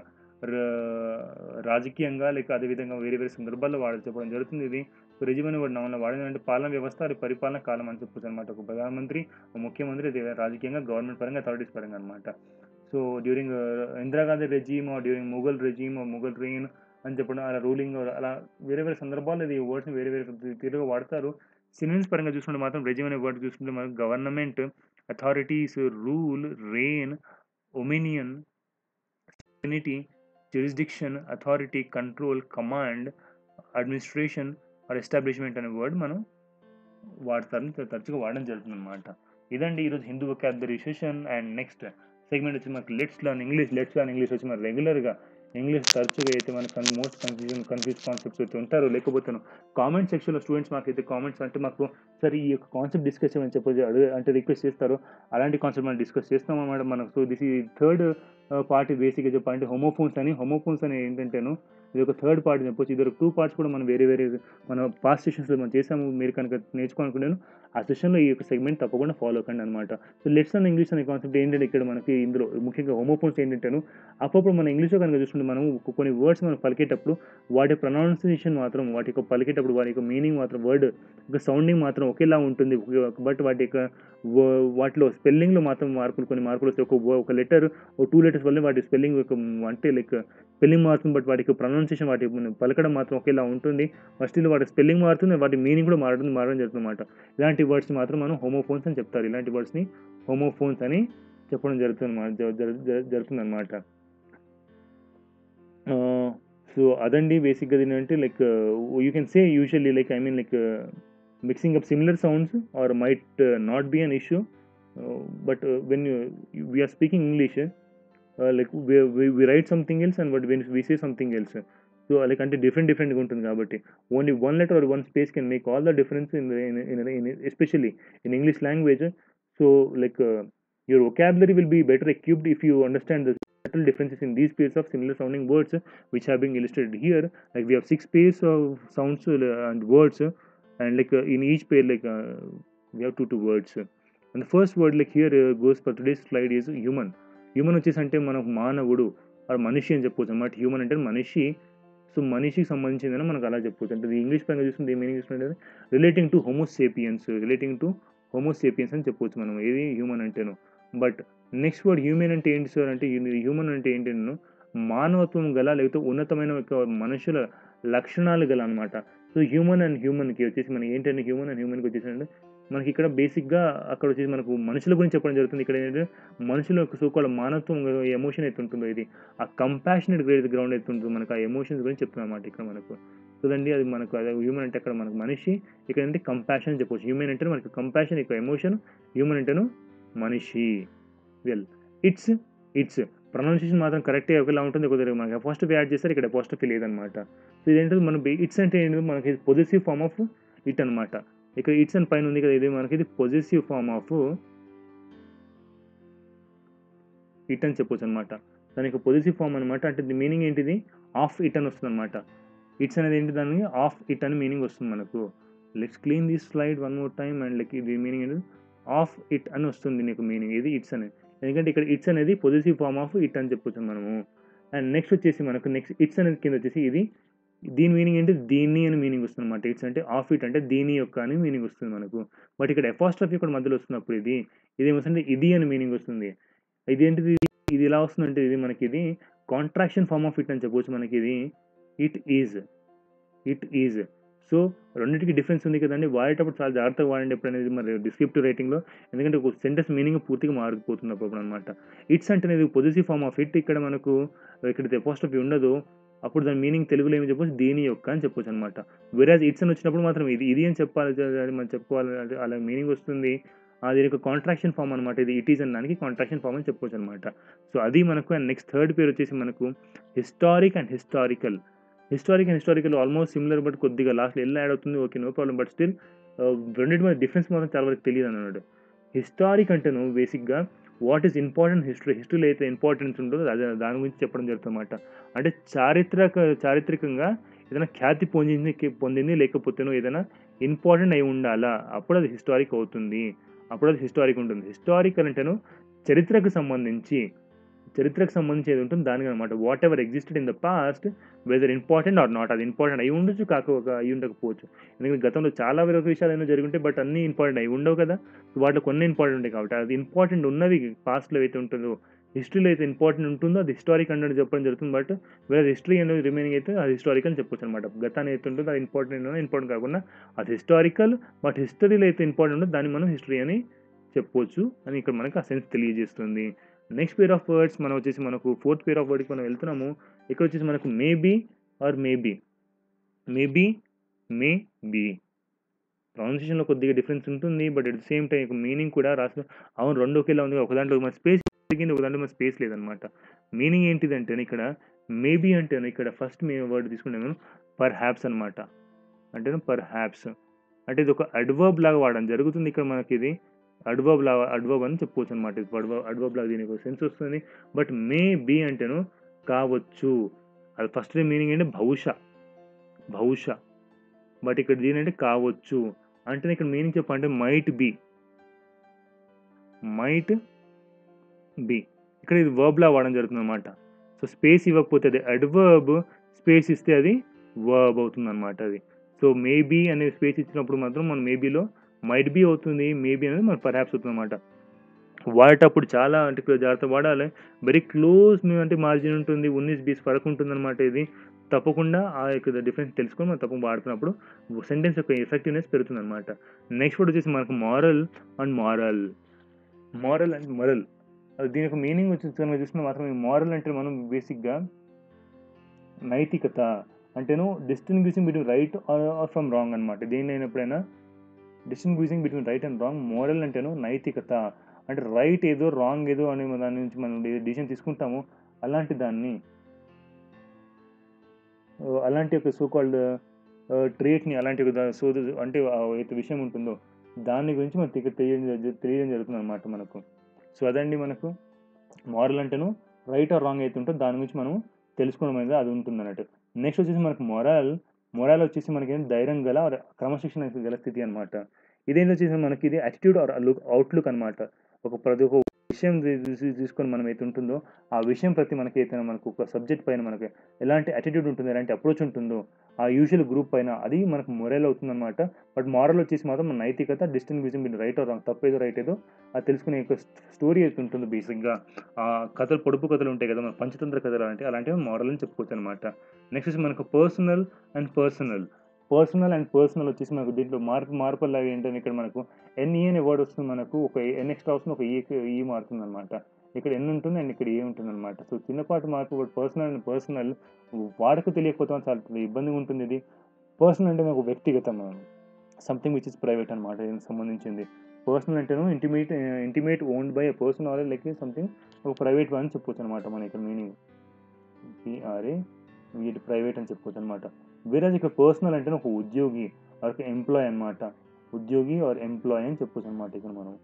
రాజకీయంగా లేక అదేవిధంగా వేరే వేరే సందర్భాల్లో వాడ చెప్పడం జరుగుతుంది. ఇది రెజీమ్ అనే వర్డ్ నౌన్లో వాడడం అంటే పాలన వ్యవస్థ అది పరిపాలన కాలం అని చెప్పొచ్చు అనమాట. ఒక ప్రధానమంత్రి, ముఖ్యమంత్రి, అది రాజకీయంగా గవర్నమెంట్ పరంగా అథారిటీస్ పరంగా అనమాట. So during Indira Gandhi regime during Mughal regime Mughal reign అని చెప్పడం అలా రూలింగ్ అలా వేరే వేరే సందర్భాల్లో ఇది వర్డ్స్ని వేరే వేరే తీరుగా వాడతారు. సినిమ్స్ పరంగా చూసుకుంటే మాత్రం రెజీమ్ అనే వర్డ్ చూసుకుంటే మనకు government, authorities, rule, reign, dominion, sovereignty, jurisdiction, authority, control, command, administration or establishment అనే వర్డ్ మనం వాడతారని తరచుగా వాడడం జరుగుతుంది అనమాట. ఇదండి ఈరోజు Hindu vocabulary session. And next segment వచ్చి మనకి let's learn English. Let's learn English వచ్చి మనం రెగ్యులర్గా ఇంగ్లీష్ తరచుగా అయితే మనకు మోస్ట్ కన్ఫ్యూజన్ కన్ఫ్యూజ్ కాన్సెప్ట్స్ అయితే ఉంటారో, లేకపోతే కామెంట్ సెక్షన్లో స్టూడెంట్స్ మాకైతే కామెంట్స్ అంటే మాకు సరే ఈ యొక్క కాన్సెప్ట్ డిస్కస్ చేయమని చెప్పి అడుగు అంటే రిక్వెస్ట్ చేస్తారు. అలాంటి కాన్సెప్ట్ మనం డిస్కస్ చేస్తాం అన్నమాట. మనకు సో దిస్ ఈ థర్డ్ పార్ట్ బేసిక్గా చెప్పాలంటే హోమోఫోన్స్ అని. హోమోఫోన్స్ అని ఏంటంటేను ఇది ఒక థర్డ్ పార్ట్ చెప్పొచ్చు. ఇది ఒక టూ పార్ట్స్ కూడా మనం వేరే వేరే మన పాస్ట్ సెషన్స్లో మనం చేసాము. మీరు కనుక నేర్చుకోవాలనుకున్నాను ఆ సెషన్లో ఈ యొక్క సెగ్మెంట్ తప్పకుండా ఫాలో కండి అనమాట. సో లెట్స్ లర్న్ ఇంగ్లీష్ అనే కాన్సెప్ట్ ఏంటంటే ఇక్కడ మనకి ఇందులో ముఖ్యంగా హోమోఫోన్స్ ఏంటంటేను అప్పుడప్పుడు మన ఇంగ్లీష్లో కనుక చూసుకుంటే మనం కొన్ని వర్డ్స్ మనం పలికేటప్పుడు వాటి ప్రొనౌన్సియేషన్ మాత్రం వాటి యొక్క పలికేటప్పుడు వాటి యొక్క మీనింగ్ మాత్రం వర్డ్ యొక్క సౌండింగ్ మాత్రం ఒకేలా ఉంటుంది. బట్ వాటి యొక్క వాటిలో స్పెల్లింగ్లో మాత్రం మార్పులు కొన్ని మార్పులు వస్తాయి. ఒక ఒక లెటర్ ఒక టూ లెటర్స్ వల్ల వాటి స్పెల్లింగ్ యొక్క అంటే లైక్ స్పెల్లింగ్ మారుతుంది. బట్ వాటికి ప్రొనౌన్సియేషన్ వాటి పలకడం మాత్రం ఒకేలా ఉంటుంది. ఫస్ట్ వాటి స్పెల్లింగ్ మారుతుంది, వాటి మీనింగ్ కూడా మారుతుంది మారడం జరుగుతుంది అనమాట. ఇలాంటి వర్డ్స్ మాత్రం మనం హోమోఫోన్స్ అని చెప్తారు. ఇలాంటి వర్డ్స్ని హోమోఫోన్స్ అని చెప్పడం జరుగుతుంది జరుగుతుంది అనమాట. సో అదండి బేసిక్గా ఏంటంటే like you can say usually like I mean like mixing up similar sounds or might not be an issue, but when we are speaking English, uh, like we, we, we write something else and but when we say something else, so like అంటే డిఫరెంట్ డిఫరెంట్గా ఉంటుంది కాబట్టి only one letter or one space can make all the difference in in especially in English language. So like your vocabulary will be better equipped if you understand the subtle differences in these pairs of similar sounding words which have been illustrated here. Like we have six pairs of sounds uh, and words, and like uh, in each pair like uh, we have two two words. And the first word like here uh, goes for today's slide is human. Human వచ్చేసి అంటే మనకు మానవుడు ఆ మనిషి అని చెప్పవచ్చు అన్నమాట. హ్యూమన్ అంటే మనిషి. సో మనిషికి సంబంధించిందని మనకు అలా చెప్పవచ్చు. అంటే ఇంగ్లీష్ పరంగా చూస్తుంటే మీనింగ్ చూస్తుంటే relating to homo sapiens relating to homo sapiens అని చెప్పవచ్చు మనం ఏది హ్యూమన్ అంటేను. బట్ నెక్స్ట్ వర్డ్ హ్యూమన్ అంటే ఏంటి సార్ అంటే హ్యూమన్ అంటే ఏంటంటే మానవత్వం గల లేకపోతే ఉన్నతమైన మనుషుల లక్షణాలు గల అనమాట. సో హ్యూమన్ అండ్ హ్యూమన్కి వచ్చేసి మనం ఏంటంటే హ్యూమన్ అండ్ హ్యూమన్కి వచ్చేసి అంటే మనకి ఇక్కడ బేసిక్గా అక్కడ వచ్చేసి మనకు మనుషుల గురించి చెప్పడం జరుగుతుంది. ఇక్కడ ఏంటంటే మనుషుల యొక్క సోకాల మానవత్వం ఎమోషన్ అయితే ఉంటుందో ఇది ఆ కంపాషనేట్ గ్రౌండ్ అయితే ఉంటుందో మనకు ఆ ఎమోషన్స్ గురించి చెప్తున్నాం అన్నమాట ఇక్కడ మనకు. చూడండి అది మనకు అదే హ్యూమన్ అంటే అక్కడ మనకు మనిషి, ఇక్కడ అంటే కంపాషన్ చెప్పవచ్చు. హ్యూమన్ అంటే మనకు కంపాషన్ ఇక్కడ ఎమోషన్, హ్యూమన్ అంటేను మనిషి. వెల్ ఇట్స్ ఇట్స్ ప్రొనౌన్సియేషన్ మాత్రం కరెక్ట్గా ఒకేలా ఉంటుంది. కొద్దిగా మనకి అపోస్ట్రఫీ యాడ్ చేస్తారు, ఇక్కడ అపోస్ట్రఫీ లేదనమాట. సో ఇదేంటంటే మనం ఇట్స్ అంటే ఏంటంటే మనకి పొజిటివ్ ఫార్మ్ ఆఫ్ ఇట్ అనమాట. ఇక్కడ ఇట్స్ అని పైన ఉంది కదా ఇది మనకి ఇది పొజిటివ్ ఫార్మ్ ఆఫ్ ఇట్ అని చెప్పొచ్చు అనమాట. దానికి పొజిటివ్ ఫార్మ్ అనమాట. అంటే ది మీనింగ్ ఏంటిది ఆఫ్ ఇట్ అని వస్తుంది అనమాట. ఇట్స్ అనేది ఏంటి దానికి ఆఫ్ ఇట్ అని మీనింగ్ వస్తుంది మనకు. Let's clean this slide one more time and like ఇది మీనింగ్ ఏంటి ఆఫ్ ఇట్ అని వస్తుంది నీకు మీనింగ్ ఇది ఇట్స్ అనేది. ఎందుకంటే ఇక్కడ ఇట్స్ అనేది పొజిటివ్ ఫార్మ్ ఆఫ్ ఇట్ అని చెప్పొచ్చు మనము. అండ్ నెక్స్ట్ వచ్చేసి మనకు నెక్స్ట్ ఇట్స్ అనేది కింద వచ్చేసి ఇది దీని మీనింగ్ ఏంటి దీన్ని అని మీనింగ్ వస్తుంది అనమాట. ఇట్స్ అంటే ఆఫ్ ఇట్ అంటే దీని యొక్క అని మీనింగ్ వస్తుంది మనకు. బట్ ఇక్కడ అపోస్ట్రఫీ ఇక్కడ మధ్యలో వస్తున్నప్పుడు ఇది ఇది ఏమొస్తుంది ఇది అని మీనింగ్ వస్తుంది. ఇదేంటిది ఇది ఎలా వస్తుందంటే ఇది మనకి ఇది కాంట్రాక్షన్ ఫార్మ్ ఆఫ్ ఇట్ అని చెప్పవచ్చు మనకి ఇది it is it is. So రెండింటికి డిఫరెన్స్ ఉంది కదండి. వాడేటప్పుడు చాలా జాగ్రత్తగా వాడండి ఎప్పుడు అనేది మరి డిస్క్రిప్టివ్ రైటింగ్లో, ఎందుకంటే ఒక సెంటెన్స్ మీనింగ్ పూర్తిగా మారిపోతుంది అప్పుడు అనమాట. ఇట్స్ అంటే ఇది పొజిటివ్ ఫార్మ్ ఆఫ్ ఇట్. ఇక్కడ మనకు ఎక్కడైతే అపోస్ట్రఫీ ఉండదు అప్పుడు దాని మీనింగ్ తెలుగులో ఏమి చెప్పొచ్చు దీని యొక్క అని చెప్పొచ్చు అనమాట. వెరాజ్ ఇట్స్ అని వచ్చినప్పుడు మాత్రం ఇది ఇది అని చెప్పాలి మనం చెప్పుకోవాలి అలా మీనింగ్ వస్తుంది. అది ఒక కాంట్రాక్షన్ ఫామ్ అనమాట. ఇది ఇట్ ఈజ్ అని దానికి కాంట్రాక్షన్ ఫామ్ అని చెప్పొచ్చు అనమాట. సో అది మనకు. అండ్ నెక్స్ట్ థర్డ్ పేరు వచ్చేసి మనకు historic and historical. Historic and historical almost similar but కొద్దిగా లాస్ట్లో ఎలా యాడ్ అవుతుంది okay no problem. But still రెండింటి మీద డిఫరెన్స్ మాత్రం చాలా వరకు తెలియదు అన్నాడు. హిస్టారిక్ అంటేను బేసిక్గా వాట్ ఈస్ ఇంపార్టెంట్ హిస్టరీ హిస్టరీలో అయితే ఇంపార్టెన్స్ ఉంటుందో అదే దాని గురించి చెప్పడం జరుగుతుంది అన్నమాట. అంటే చారిత్రక చారిత్రకంగా ఏదైనా ఖ్యాతి పొందింది పొందింది లేకపోతేనో ఏదైనా ఇంపార్టెంట్ అయి ఉండాలా అప్పుడు అది హిస్టారిక్ అవుతుంది. అప్పుడు అది హిస్టారిక్ ఉంటుంది. హిస్టారికల్ అంటేను చరిత్రకు సంబంధించి చరిత్రకు సంబంధించి ఏది ఉంటుంది దానికి అనమాట. Whatever existed in the past whether important or not. అది ఇంపార్టెంట్ అయి ఉండొచ్చు కాకపోక అయి ఉండకపోవచ్చు. ఎందుకంటే గతంలో చాలా వరకు విషయాలు ఏమైనా జరుగుంటాయి బట్ అన్నీ ఇంపార్టెంట్ అయి ఉండవు కదా. వాటిలో కొన్ని ఇంపార్టెంట్ ఉంటాయి కాబట్టి అది ఇంపార్టెంట్ ఉన్నవి పాస్ట్లో అయితే ఉంటుందో హిస్టరీలో అయితే ఇంపార్టెంట్ ఉంటుందో అది హిస్టారిక్ అంటే చెప్పడం జరుగుతుంది. బట్ వేరే హిస్టరీ అనేది రిమైనింగ్ అయితే అది హిస్టారికల్ అని చెప్పొచ్చు అనమాట. గతాన్ని అయితే ఉంటుందో అది ఇంపార్టెంట్ ఇంపార్టెంట్ కాకుండా అది హిస్టారికల్. బట్ హిస్టరీలో అయితే ఇంపార్టెంట్ ఉంటుందో దాన్ని మనం హిస్టరీ అని చెప్పవచ్చు అని ఇక్కడ మనకు ఆ సెన్స్ తెలియజేస్తుంది. నెక్స్ట్ పేర్ ఆఫ్ వర్డ్స్ మనం వచ్చేసి మనకు ఫోర్త్ పేర్ ఆఫ్ వర్డ్కి మనం వెళ్తున్నాము. ఇక్కడ వచ్చేసి మనకు maybe or maybe maybe may be ప్రొనౌన్సియేషన్లో కొద్దిగా డిఫరెన్స్ ఉంటుంది. But at the same time meaning కూడా రాసిన అవును రెండు ఒకేలా ఉంది. ఒక దాంట్లో మన స్పేస్ తగ్గింది, ఒక దాంట్లో మన స్పేస్ లేదనమాట. మీనింగ్ ఏంటిదంటే ఇక్కడ మేబీ అంటే ఇక్కడ ఫస్ట్ మేము వర్డ్ తీసుకుంటే పర్ హ్యాప్స్ అనమాట. అంటే పర్ హ్యాప్స్ అంటే ఇది ఒక అడ్వర్బ్ లాగా వాడడం జరుగుతుంది ఇక్కడ మనకి. ఇది అడ్వర్బ్ లాగా అడ్వర్బ్ అని చెప్పుకోవచ్చు అనమాట. ఇది అడ్వర్బ్ అడ్వర్బ్ లాగా దీనికి సెన్స్ వస్తుంది. బట్ మే బీ అంటేను కావచ్చు. అది ఫస్ట్ మీనింగ్ ఏంటి బహుశా బహుశా బట్ ఇక్కడ దీని అంటే కావచ్చు అంటే ఇక్కడ మీనింగ్ చెప్పంటే మైట్ బి మైట్ బి ఇక్కడ ఇది వర్బ్ లా వాడడం జరుగుతుంది అనమాట. సో స్పేస్ ఇవ్వకపోతే అది అడ్వర్బ్, స్పేస్ ఇస్తే అది వర్బ్ అవుతుంది అనమాట. అది సో మేబీ అనే స్పేస్ ఇచ్చినప్పుడు మాత్రం మన మేబీలో మైట్ బి అవుతుంది, మేబీ అనేది మన పర్హాప్స్ అవుతుంది అనమాట. వాడేటప్పుడు చాలా అంటే జాగ్రత్త వాడాలి. వెరీ క్లోజ్ అంటే మార్జిన్ ఉంటుంది, ఉన్నీస్ బీస్ ఫరక్ ఉంటుంది అనమాట. ఇది తప్పకుండా ఆ యొక్క డిఫరెన్స్ తెలుసుకొని మనం తప్పకుండా వాడుతున్నప్పుడు సెంటెన్స్ యొక్క ఎఫెక్టివ్నెస్ పెరుగుతుంది అనమాట. నెక్స్ట్ వర్డ్ వచ్చేసి మనకు moral and moral moral and moral దీని యొక్క మీనింగ్ వచ్చేసి మనం చూసిన మాత్రం మారల్ అంటే మనం బేసిక్గా నైతికత అంటేను distinguishing between right or from wrong అనమాట. దేని అయినప్పుడైనా distinguishing between right and wrong. Moral అంటేను నైతికత అంటే రైట్ ఏదో రాంగ్ ఏదో అనే దాని నుంచి మనం డిసిషన్ తీసుకుంటాము. అలాంటి దాన్ని అలాంటి ఒక సో కాల్డ్ ట్రేట్ని అలాంటి సో అంటే ఏదైతే విషయం ఉంటుందో దాని గురించి మనకు తెలియడం తెలియడం జరుగుతుంది అనమాట మనకు. సో అదండి మనకు మారల్ అంటేను రైట్ ఆర్ రాంగ్ అయితే ఉంటుందో దాని గురించి మనం తెలుసుకోవడం అనేది అది ఉంటుంది అన్నట్టు. నెక్స్ట్ వచ్చేసి మనకు మొరాల్ మొరాల్ వచ్చేసి మనకి ధైర్యం గల క్రమశిక్షణ గల స్థితి అనమాట. ఇదేంటి వచ్చేసి మనకి ఇది యాటిట్యూడ్ ఆర్ లుక్ అవుట్లుక్ అనమాట. ఒక ప్రతి ఒక్క విషయం తీసుకొని మనం అయితే ఉంటుందో ఆ విషయం ప్రతి మనకి అయితే మనకు ఒక సబ్జెక్ట్ పైన మనకి ఎలాంటి యాటిట్యూడ్ ఉంటుంది, ఎలాంటి అప్రోచ్ ఉంటుందో ఆ యూజువల్ గ్రూప్ పైన అది మనకు మొరల్ అవుతుంది అనమాట. బట్ మారల్ వచ్చేసి మాత్రం మన నైతికత distinguishing between right or wrong తప్పేదో రైట్ ఏదో అది తెలుసుకునే ఒక స్టోరీ అయితే ఉంటుందో బేసిక్గా ఆ కథలు పొడుపు కథలు ఉంటాయి కదా మన పంచతంత్ర కథలు అంటే అలాంటివి మారల్ అని చెప్పుకోవచ్చు అనమాట. నెక్స్ట్ వచ్చి మనకు personal and personal personal and personal వచ్చేసి మనకు దీంట్లో మార్పు మార్పులు లాగా ఏంటంటే ఇక్కడ మనకు ఎన్ఈ అనే వర్డ్ వస్తుంది, మనకు ఒక ఎన్ ఎక్స్ట్రా వస్తుంది, ఒక ఈ ఈ మారుతుంది అనమాట. ఇక్కడ ఎన్ ఉంటుంది అండ్ ఇక్కడ ఏ ఉంటుంది అనమాట. సో చిన్నపాటి మార్పు బట్ పర్సనల్ అండ్ పర్సనల్ వాడకు తెలియకపోతే చాలా ఇబ్బందిగా ఉంటుంది. ఇది పర్సనల్ అంటే మనకు వ్యక్తిగతం సంథింగ్ విచ్ ఇస్ ప్రైవేట్ అనమాట. దీనికి సంబంధించింది పర్సనల్ అంటేను intimate intimate owned by a person or like something ఒక ప్రైవేట్ అని చెప్పొచ్చు అనమాట. మన ఇక్కడ మీనింగ్ పిఆర్ఏ వీటి ప్రైవేట్ అని చెప్పుకోవచ్చు అనమాట. వేరే ఇక్కడ పర్సనల్ అంటే ఒక ఉద్యోగి ఒక ఎంప్లాయ్ అనమాట. ఉద్యోగి ఆర్ ఎంప్లాయ్ అని చెప్పొచ్చు అనమాట ఇక్కడ మనం.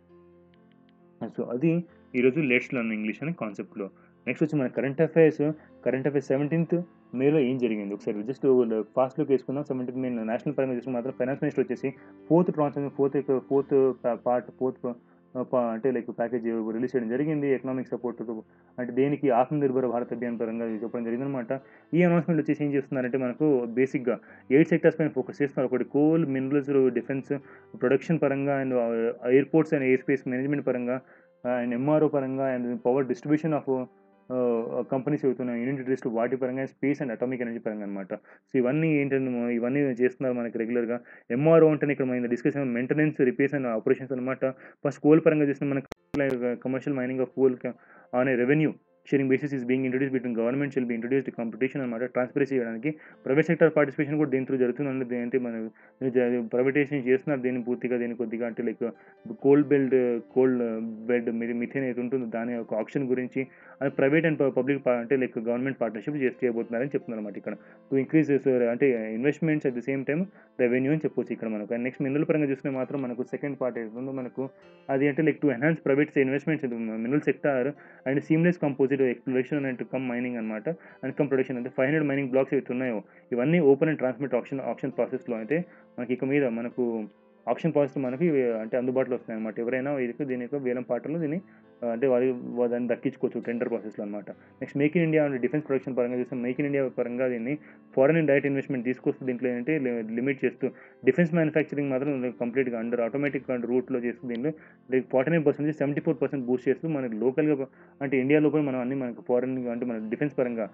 సో అది ఈరోజు లెట్స్ లెర్న్ ఇంగ్లీష్ అనే కాన్సెప్ట్లో. నెక్స్ట్ వచ్చి మన current affairs current affairs seventeenth మేలో ఏం జరిగింది ఒకసారి జస్ట్ ఫాస్ట్ లుక్ వేసుకుందాం. సెవెంటీన్త్ మే నేషనల్ పరంగా చూసుకుని మాత్రం ఫైనాన్స్ మినిస్టర్ వచ్చేసి fourth transaction fourth fourth part fourth అంటే లైక్ ప్యాకేజ్ రిలీజ్ చేయడం జరిగింది. ఎకనామిక్ సపోర్ట్ అంటే దేనికి ఆత్మనిర్భర భారత్ అభియాన్ పరంగా చెప్పడం జరిగింది అనమాట. ఈ అనౌన్స్మెంట్ వచ్చేసి ఏం చేస్తున్నారంటే మనకు బేసిక్గా ఎయిట్ సెక్టర్స్ పైన ఫోకస్ చేస్తున్నారు. ఒకటి కోల్, మినరల్స్, డిఫెన్స్, ప్రొడక్షన్ పరంగా and airports and airspace management పరంగా అండ్ ఎంఆర్ఓ పరంగా and power distribution of companies అవుతున్నాయి యూనిట్ ఇంట్రెస్ట్ వాటి పరంగా స్పేస్ అండ్ అటామిక్ ఎనర్జీ పరంగా అనమాట. సో ఇవన్నీ ఏంటంటే ఇవన్నీ చేస్తున్నారు మనకి రెగ్యులర్గా. ఎంఆర్ఓ అంటే ఇక్కడ మన discussion maintenance, repairs and operations అనమాట. ఫస్ట్ కోల్ పరంగా చేసిన మనకి commercial mining of coal on revenue sharing basis is being introduce between government shall be introduced competition అనమాట. ట్రాన్స్పరెన్సీ చేయడానికి ప్రైవేట్ సెక్టర్ పార్టిసిపేషన్ కూడా దీంట్లో జరుగుతుంది. దేంతో మన ప్రైవేటైజేషన్ చేస్తున్నారు దీన్ని పూర్తిగా దీని కొద్దిగా అంటే like coal belt coal bed methane అయితే ఉంటుందో దాని యొక్క ఆప్షన్ గురించి అది ప్రైవేట్ అండ్ పబ్లిక్ అంటే లైక్ గవర్నమెంట్ పార్ట్నర్షిప్ చేసి చేయబోతున్నారని చెప్తున్నారు అనమాట. ఇక్కడ టు ఇంక్రీజ్ అంటే investments at the same time revenue అని చెప్పొచ్చు ఇక్కడ మనకు. అండ్ నెక్స్ట్ మినరల్ పరంగా చూసుకునే మాత్రం మనకు సెకండ్ పార్ట్ ఏదో మనకు అది అంటే like to enhance private investments mineral sector and seamless composite exploration and cum mining అనమాట. అండ్ కమ్ ప్రొడక్షన్ అంటే ఫైవ్ హండ్రెడ్ మైనింగ్ బ్లాక్స్ అయితే ఉన్నాయో ఇవన్నీ open and transmit option option ప్రాసెస్లో అయితే మనకి ఇక మీద మనకు ఆప్షన్ ప్రాసెస్ మనకి అంటే అందుబాటులో వస్తాయి అనమాట. ఎవరైనా ఇది దీని యొక్క వేలం పాటలో దీన్ని అంటే వారి దాన్ని దక్కించుకోవచ్చు టెండర్ ప్రాసెస్లో అనమాట. Next make in India and defence production పరంగా చూస్తే మేక్ ఇన్ ఇండియా పరంగా దీన్ని ఫారెన్ అండ్ డైరెక్ట్ ఇన్వెస్ట్మెంట్ తీసుకొస్తూ దీంట్లో ఏంటంటే లిమిట్ చేస్తూ డిఫెన్స్ మ్యానుఫ్యాక్చరింగ్ మాత్రం కంప్లీట్గా అండర్ ఆటోమేటిక్ రూట్లో చేస్తూ దీనిలో లైక్ ఫార్టీ నైన్ పర్సెంట్ నుంచి సెవెంటీ ఫోర్ పర్సెంట్ బూస్ట్ చేస్తూ మనకి లోకల్గా అంటే ఇండియా లోపల మనం అన్ని మనకు ఫారెన్ అంటే మన డిఫెన్స్ పరంగా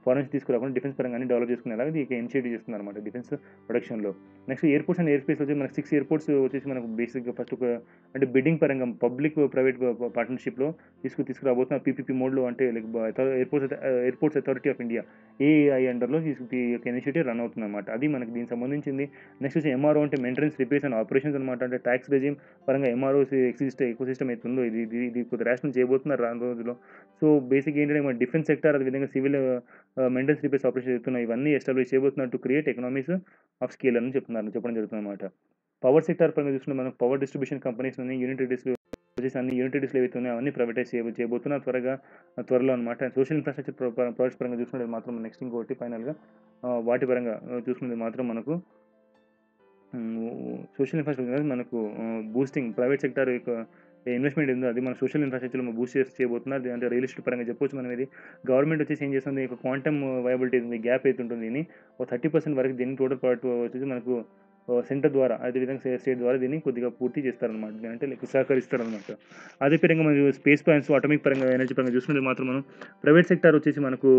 ఫారెన్ నుంచి తీసుకురాకుండా డిఫెన్స్ పరంగా అన్ని డెవలప్ చేసుకునేలాగా ఇది ఇనిషియేటివ్ చేస్తున్నారు అనమాట డిఫెన్స్ ప్రొడక్షన్లో. Next airports and airspace వచ్చి మనకు సిక్స్ ఎయిర్పోర్ట్స్ వచ్చేసి మనకు బేసిక్గా ఫస్ట్ ఒక అంటే బిడ్డింగ్ పరంగా పబ్లిక్ ప్రైవేట్ పార్ట్నర్షిప్లో తీసుకు తీసుకురాబోతున్న పీపీపీ మోడ్లో, అంటే like airports airports authority of India A I అండర్లో ఈ ఇనిషియేటివ్ రన్ అవుతుంది అనమాట. అది మనకి దీనికి సంబంధించింది. నెక్స్ట్ వచ్చి ఎంఆర్ఓ అంటే మెయింటెనెన్స్ రిపేర్స్ అండ్ ఆపరేషన్స్ అనమాట. అంటే ట్యాక్స్ రెజిమ్ పరంగా ఎంఆర్ఓ ఎక్సిస్ట్ ఎకో సిస్టమ్ అవుతుందో ఇది ఇది ఇది కొద్ది రేషన్ చేయబోతున్నారు రాను రోజుల్లో. సో బేసిక్ ఏంటంటే మన డిఫెన్స్ సెక్టర్ అదేవిధంగా సివిల్ మెయింటెనెన్స్ రిపేర్స్ ఆపరేషన్ చేస్తున్నాయి, ఇవన్నీ ఎస్టాబ్లిష్ చేయబోతున్నారు to create economies of scale అని చెప్తున్నారు చెప్పడం జరుగుతుంది అనమాట. పవర్ సెక్టర్ పరంగా చూసుకుంటే మనం పవర్ డిస్ట్రిబ్యూషన్ కంపెనీస్ యూనిటరీస్ వచ్చేసి అన్ని యూనిటరీస్ ఏవైతే ఉన్నాయో అవన్నీ ప్రైవేటైజ్ చేయ చేయబోతున్నారు త్వరగా త్వరలో అనమాట. సోషల్ ఇన్ఫ్రాస్ట్రక్చర్ ప్రాజెక్ట్స్ పరంగా చూసుకుంటే మాత్రం నెక్స్ట్ ఇంకోటి ఫైనల్గా వాటి పరంగా చూసుకుంటే మాత్రం మనకు సోషల్ ఇన్ఫ్రాస్ట్రక్చర్ మనకు బూస్టింగ్ ప్రైవేట్ సెక్టర్ యొక్క ఇన్వెస్ట్మెంట్ ఉందో అది మన సోషల్ ఇన్ఫ్రాస్ట్రక్చర్లో బూస్ట్ చేసి చేయబోతున్నారు. అంటే రియల్ ఎస్టేట్ పరంగా చెప్పొచ్చు మనం. ఇది గవర్నమెంట్ వచ్చేసి ఏం చేస్తుంది, ఒక క్వాంటమ్ వయబిలిటీ ఉంది, గ్యాప్ అయితే ఉంటుంది, దీన్ని ఒక థర్టీ పర్సెంట్ వరకు దీన్ని టోటల్ ప్రాడక్ట్ వచ్చేసి మనకు సెంటర్ ద్వారా అదేవిధంగా స్టేట్ ద్వారా దీన్ని కొద్దిగా పూర్తి చేస్తారనమాట, అంటే లైక్ సహకరిస్తారనమాట. అదే పరంగా మనం స్పేస్ ప్లాన్స్ అటామిక్ పరంగా ఎనర్జీ పరంగా చూసుకుంటే మాత్రం మనం ప్రైవేట్ సెక్టర్ వచ్చేసి మనకు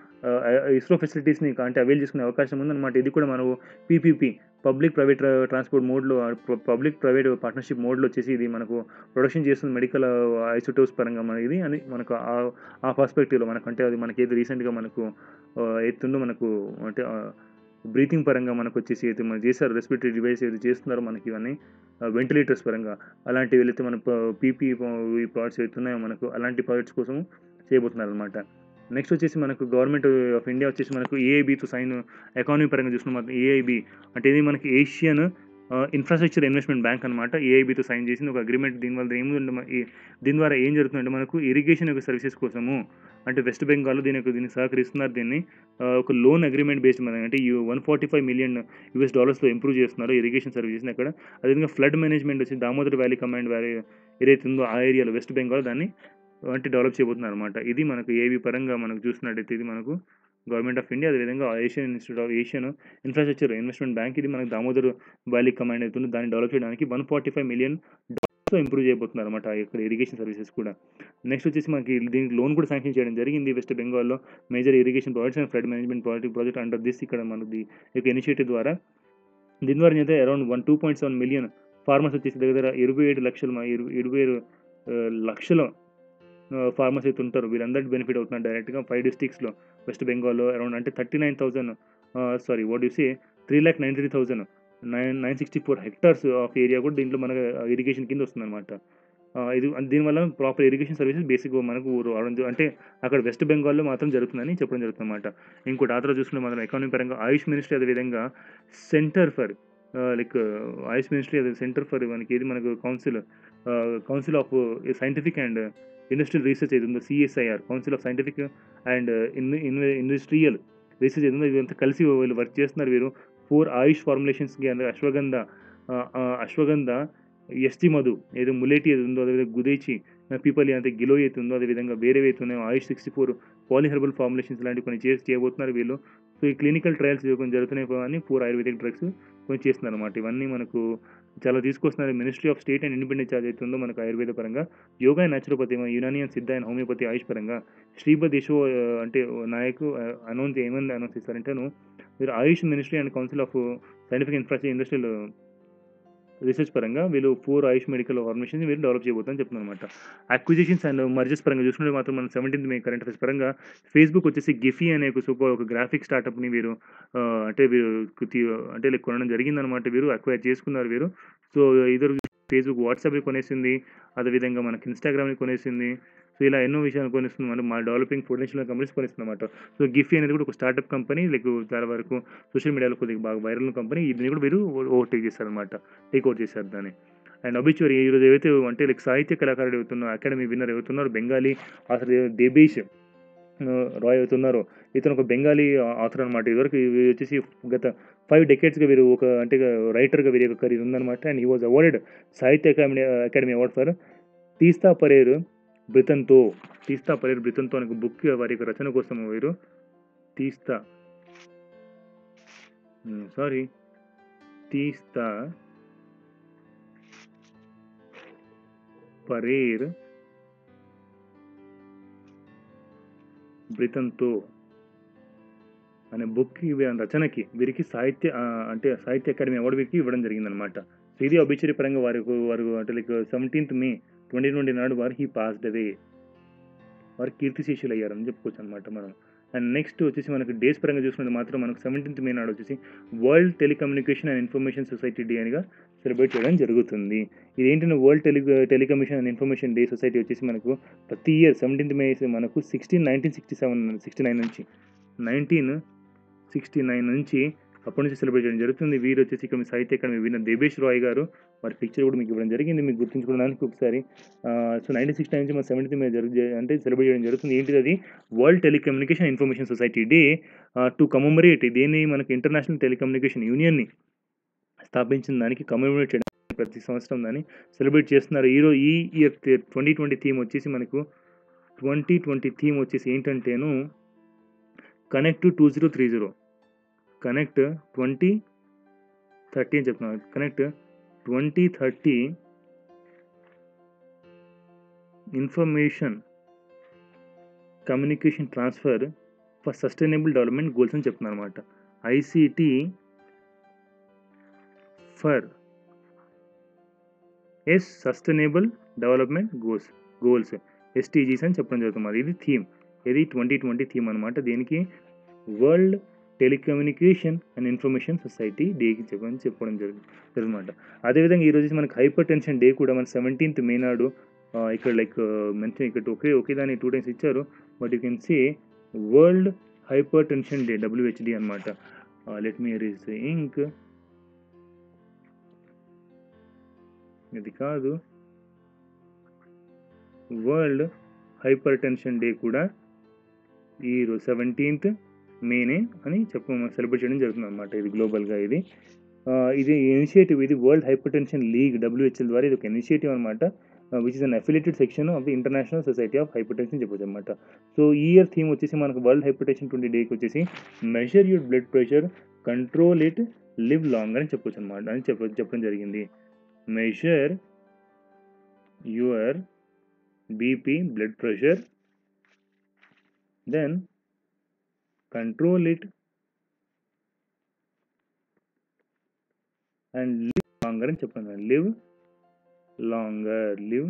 ఇస్రో ఫెసిలిటీస్ని అంటే అవైల్ చేసుకునే అవకాశం ఉందన్నమాట. ఇది కూడా మనం పీపీపీ పబ్లిక్ ప్రైవేట్ ట్రాన్స్పోర్ట్ మోడ్లో పబ్లిక్ ప్రైవేట్ పార్ట్నర్షిప్ మోడ్లో వచ్చేసి ఇది మనకు ప్రొడక్షన్ చేస్తుంది మెడికల్ ఐసోటోప్స్ పరంగా మన ఇది అని మనకు ఆ పర్స్పెక్టివ్లో మనకు అంటే అది మనకి ఏది రీసెంట్గా మనకు ఎత్తుందో మనకు అంటే బ్రీతింగ్ పరంగా మనకు వచ్చేసి అయితే మనం చేశారు రెస్పిరేటరీ డివైస్ ఏది చేస్తున్నారో మనకి ఇవన్నీ వెంటిలేటర్స్ పరంగా అలాంటివి వెళితే మన పీపీ ఈ ప్రాజెక్ట్స్ అవుతున్నాయో మనకు అలాంటి ప్రాజెక్ట్స్ కోసం చేయబోతున్నారు అనమాట. నెక్స్ట్ వచ్చేసి మనకు గవర్నమెంట్ ఆఫ్ ఇండియా వచ్చేసి మనకు ఏఐబితో సైన్ ఎకానమీ పరంగా చూసుకున్న మాత్రం ఏఐబి అంటే ఇది మనకి ఏషియన్ ఇన్ఫ్రాస్ట్రక్చర్ ఇన్వెస్ట్మెంట్ బ్యాంక్ అనమాట. ఏఐబితో సైన్ చేసింది ఒక అగ్రిమెంట్. దీనివల్ల ఏముందంటే దీని ద్వారా ఏం జరుగుతుందంటే మనకు ఇరిగేషన్ యొక్క సర్వీసెస్ కోసము అంటే వెస్ట్ బెంగాల్లో దీని యొక్క దీన్ని సహకరిస్తున్నారు. దీన్ని ఒక లోన్ అగ్రిమెంట్ బేస్డ్ మన అంటే one forty five million US డాలర్స్లో ఇంప్రూవ్ చేస్తున్నారు ఇరిగేషన్ సర్వీసెస్ని అక్కడ. అదేవిధంగా ఫ్లడ్ మేనేజ్మెంట్ వచ్చి దామోదర్ వ్యాలీ కమాండ్ వ్యాలీ ఏదైతే ఉందో ఆ ఏరియాలో వెస్ట్ బెంగాల్ దాన్ని అంటే డెవలప్ చేయబోతున్నారు అనమాట. ఇది మనకు ఏవి పరంగా మనకు చూసినట్టయితే ఇది మనకు గవర్నమెంట్ ఆఫ్ ఇండియా అదేవిధంగా Asian institute of Asian infrastructure investment bank ఇది మనకు దామోదర్ వ్యాలీ కమాండ్ అవుతుంది, దాన్ని డెవలప్ చేయడానికి వన్ ఫార్టీ ఫైవ్ మిలియన్ డాలర్స్లో ఇంప్రూవ్ చేయబోతున్నారు అనమాట ఇక్కడ ఇరిగేషన్ సర్వీసెస్ కూడా. నెక్స్ట్ వచ్చేసి మనకి దీనికి లోన్ కూడా శాంక్షన్ చేయడం జరిగింది వెస్ట్ బెంగాల్లో major irrigation projects and flood management project project under this ఇక్కడ మనది యొక్క ఇనిషియేటివ్ ద్వారా. దీని ద్వారా అయితే around one two point seven million farmers వచ్చేసి దగ్గర ఇరవై ఏడు లక్షల ఇరవై ఏడు లక్షల ఫార్మర్స్ అయితే ఉంటారు, వీళ్ళందరికీ బెనిఫిట్ అవుతున్నారు డైరెక్ట్గా. ఫైవ్ డిస్ట్రిక్ట్స్లో వెస్ట్ బెంగాల్లో అరౌండ్ అంటే thirty nine thousand sorry what you say three lakh ninety three thousand nine nine sixty four hectares of area కూడా దీంట్లో మనకు ఇరిగేషన్ కింద వస్తుందన్నమాట. ఇది దీనివల్ల ప్రాపర్ ఇరిగేషన్ సర్వీసెస్ బేసిక్ మనకు అంటే అక్కడ వెస్ట్ బెంగాల్లో మాత్రం జరుగుతుందని చెప్పడం జరుగుతుందన్నమాట. ఇంకోటి ఆధార చూసుకుంటే మాత్రం ఎకానమీ పరంగా ఆయుష్ మినిస్ట్రీ అదేవిధంగా centre for like Ayush ministry అదే సెంటర్ ఫర్ మనకి ఏది మనకు council council of scientific and industrial research ఏది ఉందో CSIR council of scientific and in industrial research ఏది ఉందో ఇదంతా కలిసి వీళ్ళు వర్క్ చేస్తున్నారు. వీరు ఫోర్ ఆయుష్ ఫార్ములేషన్స్కి అంటే అశ్వగంధ అశ్వగంధ ఎస్టీ మధు ఏదో ములేటి ఏది ఉందో అదేవిధంగా గుదేచి పీపలి అంటే గిలో అయితే ఉందో అదేవిధంగా వేరే అయితే ఉన్నాయో Ayush sixty four polyherbal formulations లాంటివి కొన్ని చేసి చేయబోతున్నారు వీళ్ళు. సో ఈ క్లినికల్ ట్రయల్స్ కొన్ని జరుగుతున్నాయి కానీ ఫోర్ ఆయుర్వేదిక్ డ్రగ్స్ కొన్ని చేస్తున్నారు అనమాట. ఇవన్నీ మనకు చాలా తీసుకొస్తున్నారు. Ministry of state and independent charge అవుతుందో మనకు ఆయుర్వేద పరంగా yoga and naturopathy Unani and Siddha and homeopathy Ayush పరంగా శ్రీపద్ యశో అంటే నాయకు అనౌన్స్ ఏమని అనౌన్స్ చేస్తారంటే మీరు Ayush ministry and council of scientific infrastructure industrial research పరంగా వీళ్ళు ఫోర్ ఆయుష్ మెడికల్ ఫార్మేషన్ వీళ్ళు డెవలప్ చేయబోతుందని చెప్తున్నారు అనమాట. అక్విజిషన్స్ అండ్ మర్జెస్ పరంగా చూసుకుంటే మాత్రం మనం సెవెంటీన్త్ మే కరెంట్ అఫేర్స్ పరంగా ఫేస్బుక్ వచ్చేసి గిఫీ అనే ఒక సూపర్ ఒక గ్రాఫిక్ స్టార్టప్ని వీరు అంటే వీరు అంటే లైక్ కొనడం జరిగిందనమాట. వీరు అక్వైర్ చేసుకున్నారు వీరు. సో ఇద్దరు ఫేస్బుక్ వాట్సాప్ని కొనేసింది, అదేవిధంగా మనకి ఇన్స్టాగ్రామ్ని కొనేసింది. సో ఇలా ఎన్నో విషయాలు కొనిస్తుంది అంటే మా డెవలపింగ్ పొటెన్షియల్ కంపెనీస్ కొనిస్తుంది అనమాట. సో గిఫీ అనేది కూడా ఒక స్టార్టప్ కంపెనీ లైక్ చాలా వరకు సోషల్ మీడియాలో కొద్దిగా బాగా వైరల్ కంపెనీ. దీన్ని కూడా వీరు ఓవర్టేక్ చేశారనమాట, టేక్ అవుట్ చేశారు దాన్ని. అండ్ అబిచ్యూరీ ఈరోజు ఏవైతే అంటే లైక్ సాహిత్య కళాకారుడు అవుతున్నారు అకాడమీ విన్నర్ అవుతున్నారు బెంగాలీ అసలు దేబేష్ రాయ్ అవుతున్నారు. ఇతను ఒక బెంగాలీ ఆథర్ అనమాట. ఇదివరకు వచ్చేసి గత ఫైవ్ డెకేడ్స్గా వీరు ఒక అంటే రైటర్గా వీరి యొక్క కెరీర్ ఉందన్నమాట. And he was awarded Sahitya Akademi Akademi award for Teesta Parer బ్రితన్తో తీస్తా పరేర్ బ్రితన్తో అనే బుక్ వారి యొక్క రచన కోసం వీరు తీస్తా సారీ తీస్తా పరేర్ బ్రితన్తో అనే బుక్కి రచనకి వీరికి సాహిత్య అంటే సాహిత్య అకాడమీ అవార్డు వీరికి ఇవ్వడం జరిగిందనమాట. సో ఇది అభిచరి పరంగా వారి వారు అంటే like seventeenth May twenty twenty నాడు వారు హీ పాస్డ్ అవే, వారు కీర్తి శేషులు అయ్యారని చెప్పుకోవచ్చు అనమాట మనం. అండ్ నెక్స్ట్ వచ్చేసి మనకి డేస్ పరంగా చూసుకుంటే మాత్రం మనకు సెవెంటీన్త్ మే నాడు వచ్చేసి world telecommunication and information society day అనిగా సెలబ్రేట్ చేయడం జరుగుతుంది. ఇది ఏంటంటే world tele telecommunication and information day society వచ్చేసి మనకు ప్రతి ఇయర్ సెవెంటీన్త్ మే మనకు sixteen nineteen sixty seven sixty nine నుంచి నైన్టీన్ సిక్స్టీ నైన్ నుంచి అప్పటి నుంచి సెలబ్రేట్ చేయడం జరుగుతుంది. వీరు వచ్చేసి ఇక్కడ మీ సాహిత్య అకాడమీ విన్న దేబేష్ రాయ్ గారు, వారి పిక్చర్ కూడా మీకు ఇవ్వడం జరిగింది మీకు గుర్తుంచుకోవడానికి ఒకసారి. సో నైన్టీన్ సిక్స్టీ నైన్ నుంచి మన సెవెంటీ మీద జరుగు అంటే సెలబ్రేట్ చేయడం జరుగుతుంది. ఏంటిది అది world telecommunication information society day to commemorate, దేన్ని మనకి ఇంటర్నేషనల్ టెలికమ్యూనికేషన్ యూనియన్ని స్థాపించిన దానికి కమమరేట్ చేయడం ప్రతి సంవత్సరం దాన్ని సెలబ్రేట్ చేస్తున్నారు. ఈరోజు ఈ ఇయర్ ట్వంటీ ట్వంటీ థీమ్ వచ్చేసి మనకు ట్వంటీ ట్వంటీ థీమ్ వచ్చేసి ఏంటంటేను connect two zero three zero connect twenty thirty అని చెప్తున్నాను. Connect twenty thirty information communication transfer for sustainable development goals అని చెప్తున్నాను అనమాట. ICT for S sustainable development goals goals SDGs అని చెప్పడం జరుగుతుంది. ఇది థీమ్, ఇది ట్వంటీ ట్వంటీ థీమ్ అనమాట. దీనికి world telecommunication and information society డేకి చెప్పని చెప్పడం జరుగుతుంది అనమాట. అదేవిధంగా ఈరోజు మనకి హైపర్ టెన్షన్ డే కూడా మన సెవెంటీన్త్ మే నాడు ఇక్కడ లైక్ మెన్షన్ ఇక్కడ ఒకే ఒకే దాన్ని టూ టైమ్స్ ఇచ్చారు. But you can say world hypertension day WHD అనమాట. లెట్ మీ రీస్ ఇంక్, ఇది కాదు, వరల్డ్ హైపర్ టెన్షన్ డే కూడా ఈ సెవెంటీన్త్ మేనే అని చెప్ప సెలబ్రేట్ చేయడం జరుగుతుంది అనమాట. ఇది గ్లోబల్గా ఇది ఇది ఇనిషియేటివ్, ఇది వరల్డ్ హైపర్ టెన్షన్ లీగ్ డబ్ల్యూహెచ్ఎల్ ద్వారా ఇది ఒక ఇనిషియేటివ్ అనమాట, which is an affiliated section of the international society of hyper tension చెప్పొచ్చు అనమాట. సో ఈ ఇయర్ థీమ్ వచ్చేసి మనకు వరల్డ్ హైపర్ టెన్షన్ ట్వంటీ డేకి వచ్చేసి measure your blood pressure, control it, live long అని చెప్పొచ్చు అనమాట అని చెప్ప చెప్పడం జరిగింది. Measure your BP blood pressure, then control it and live longer అని చెప్పండి. లివ్ లాంగర్ లివ్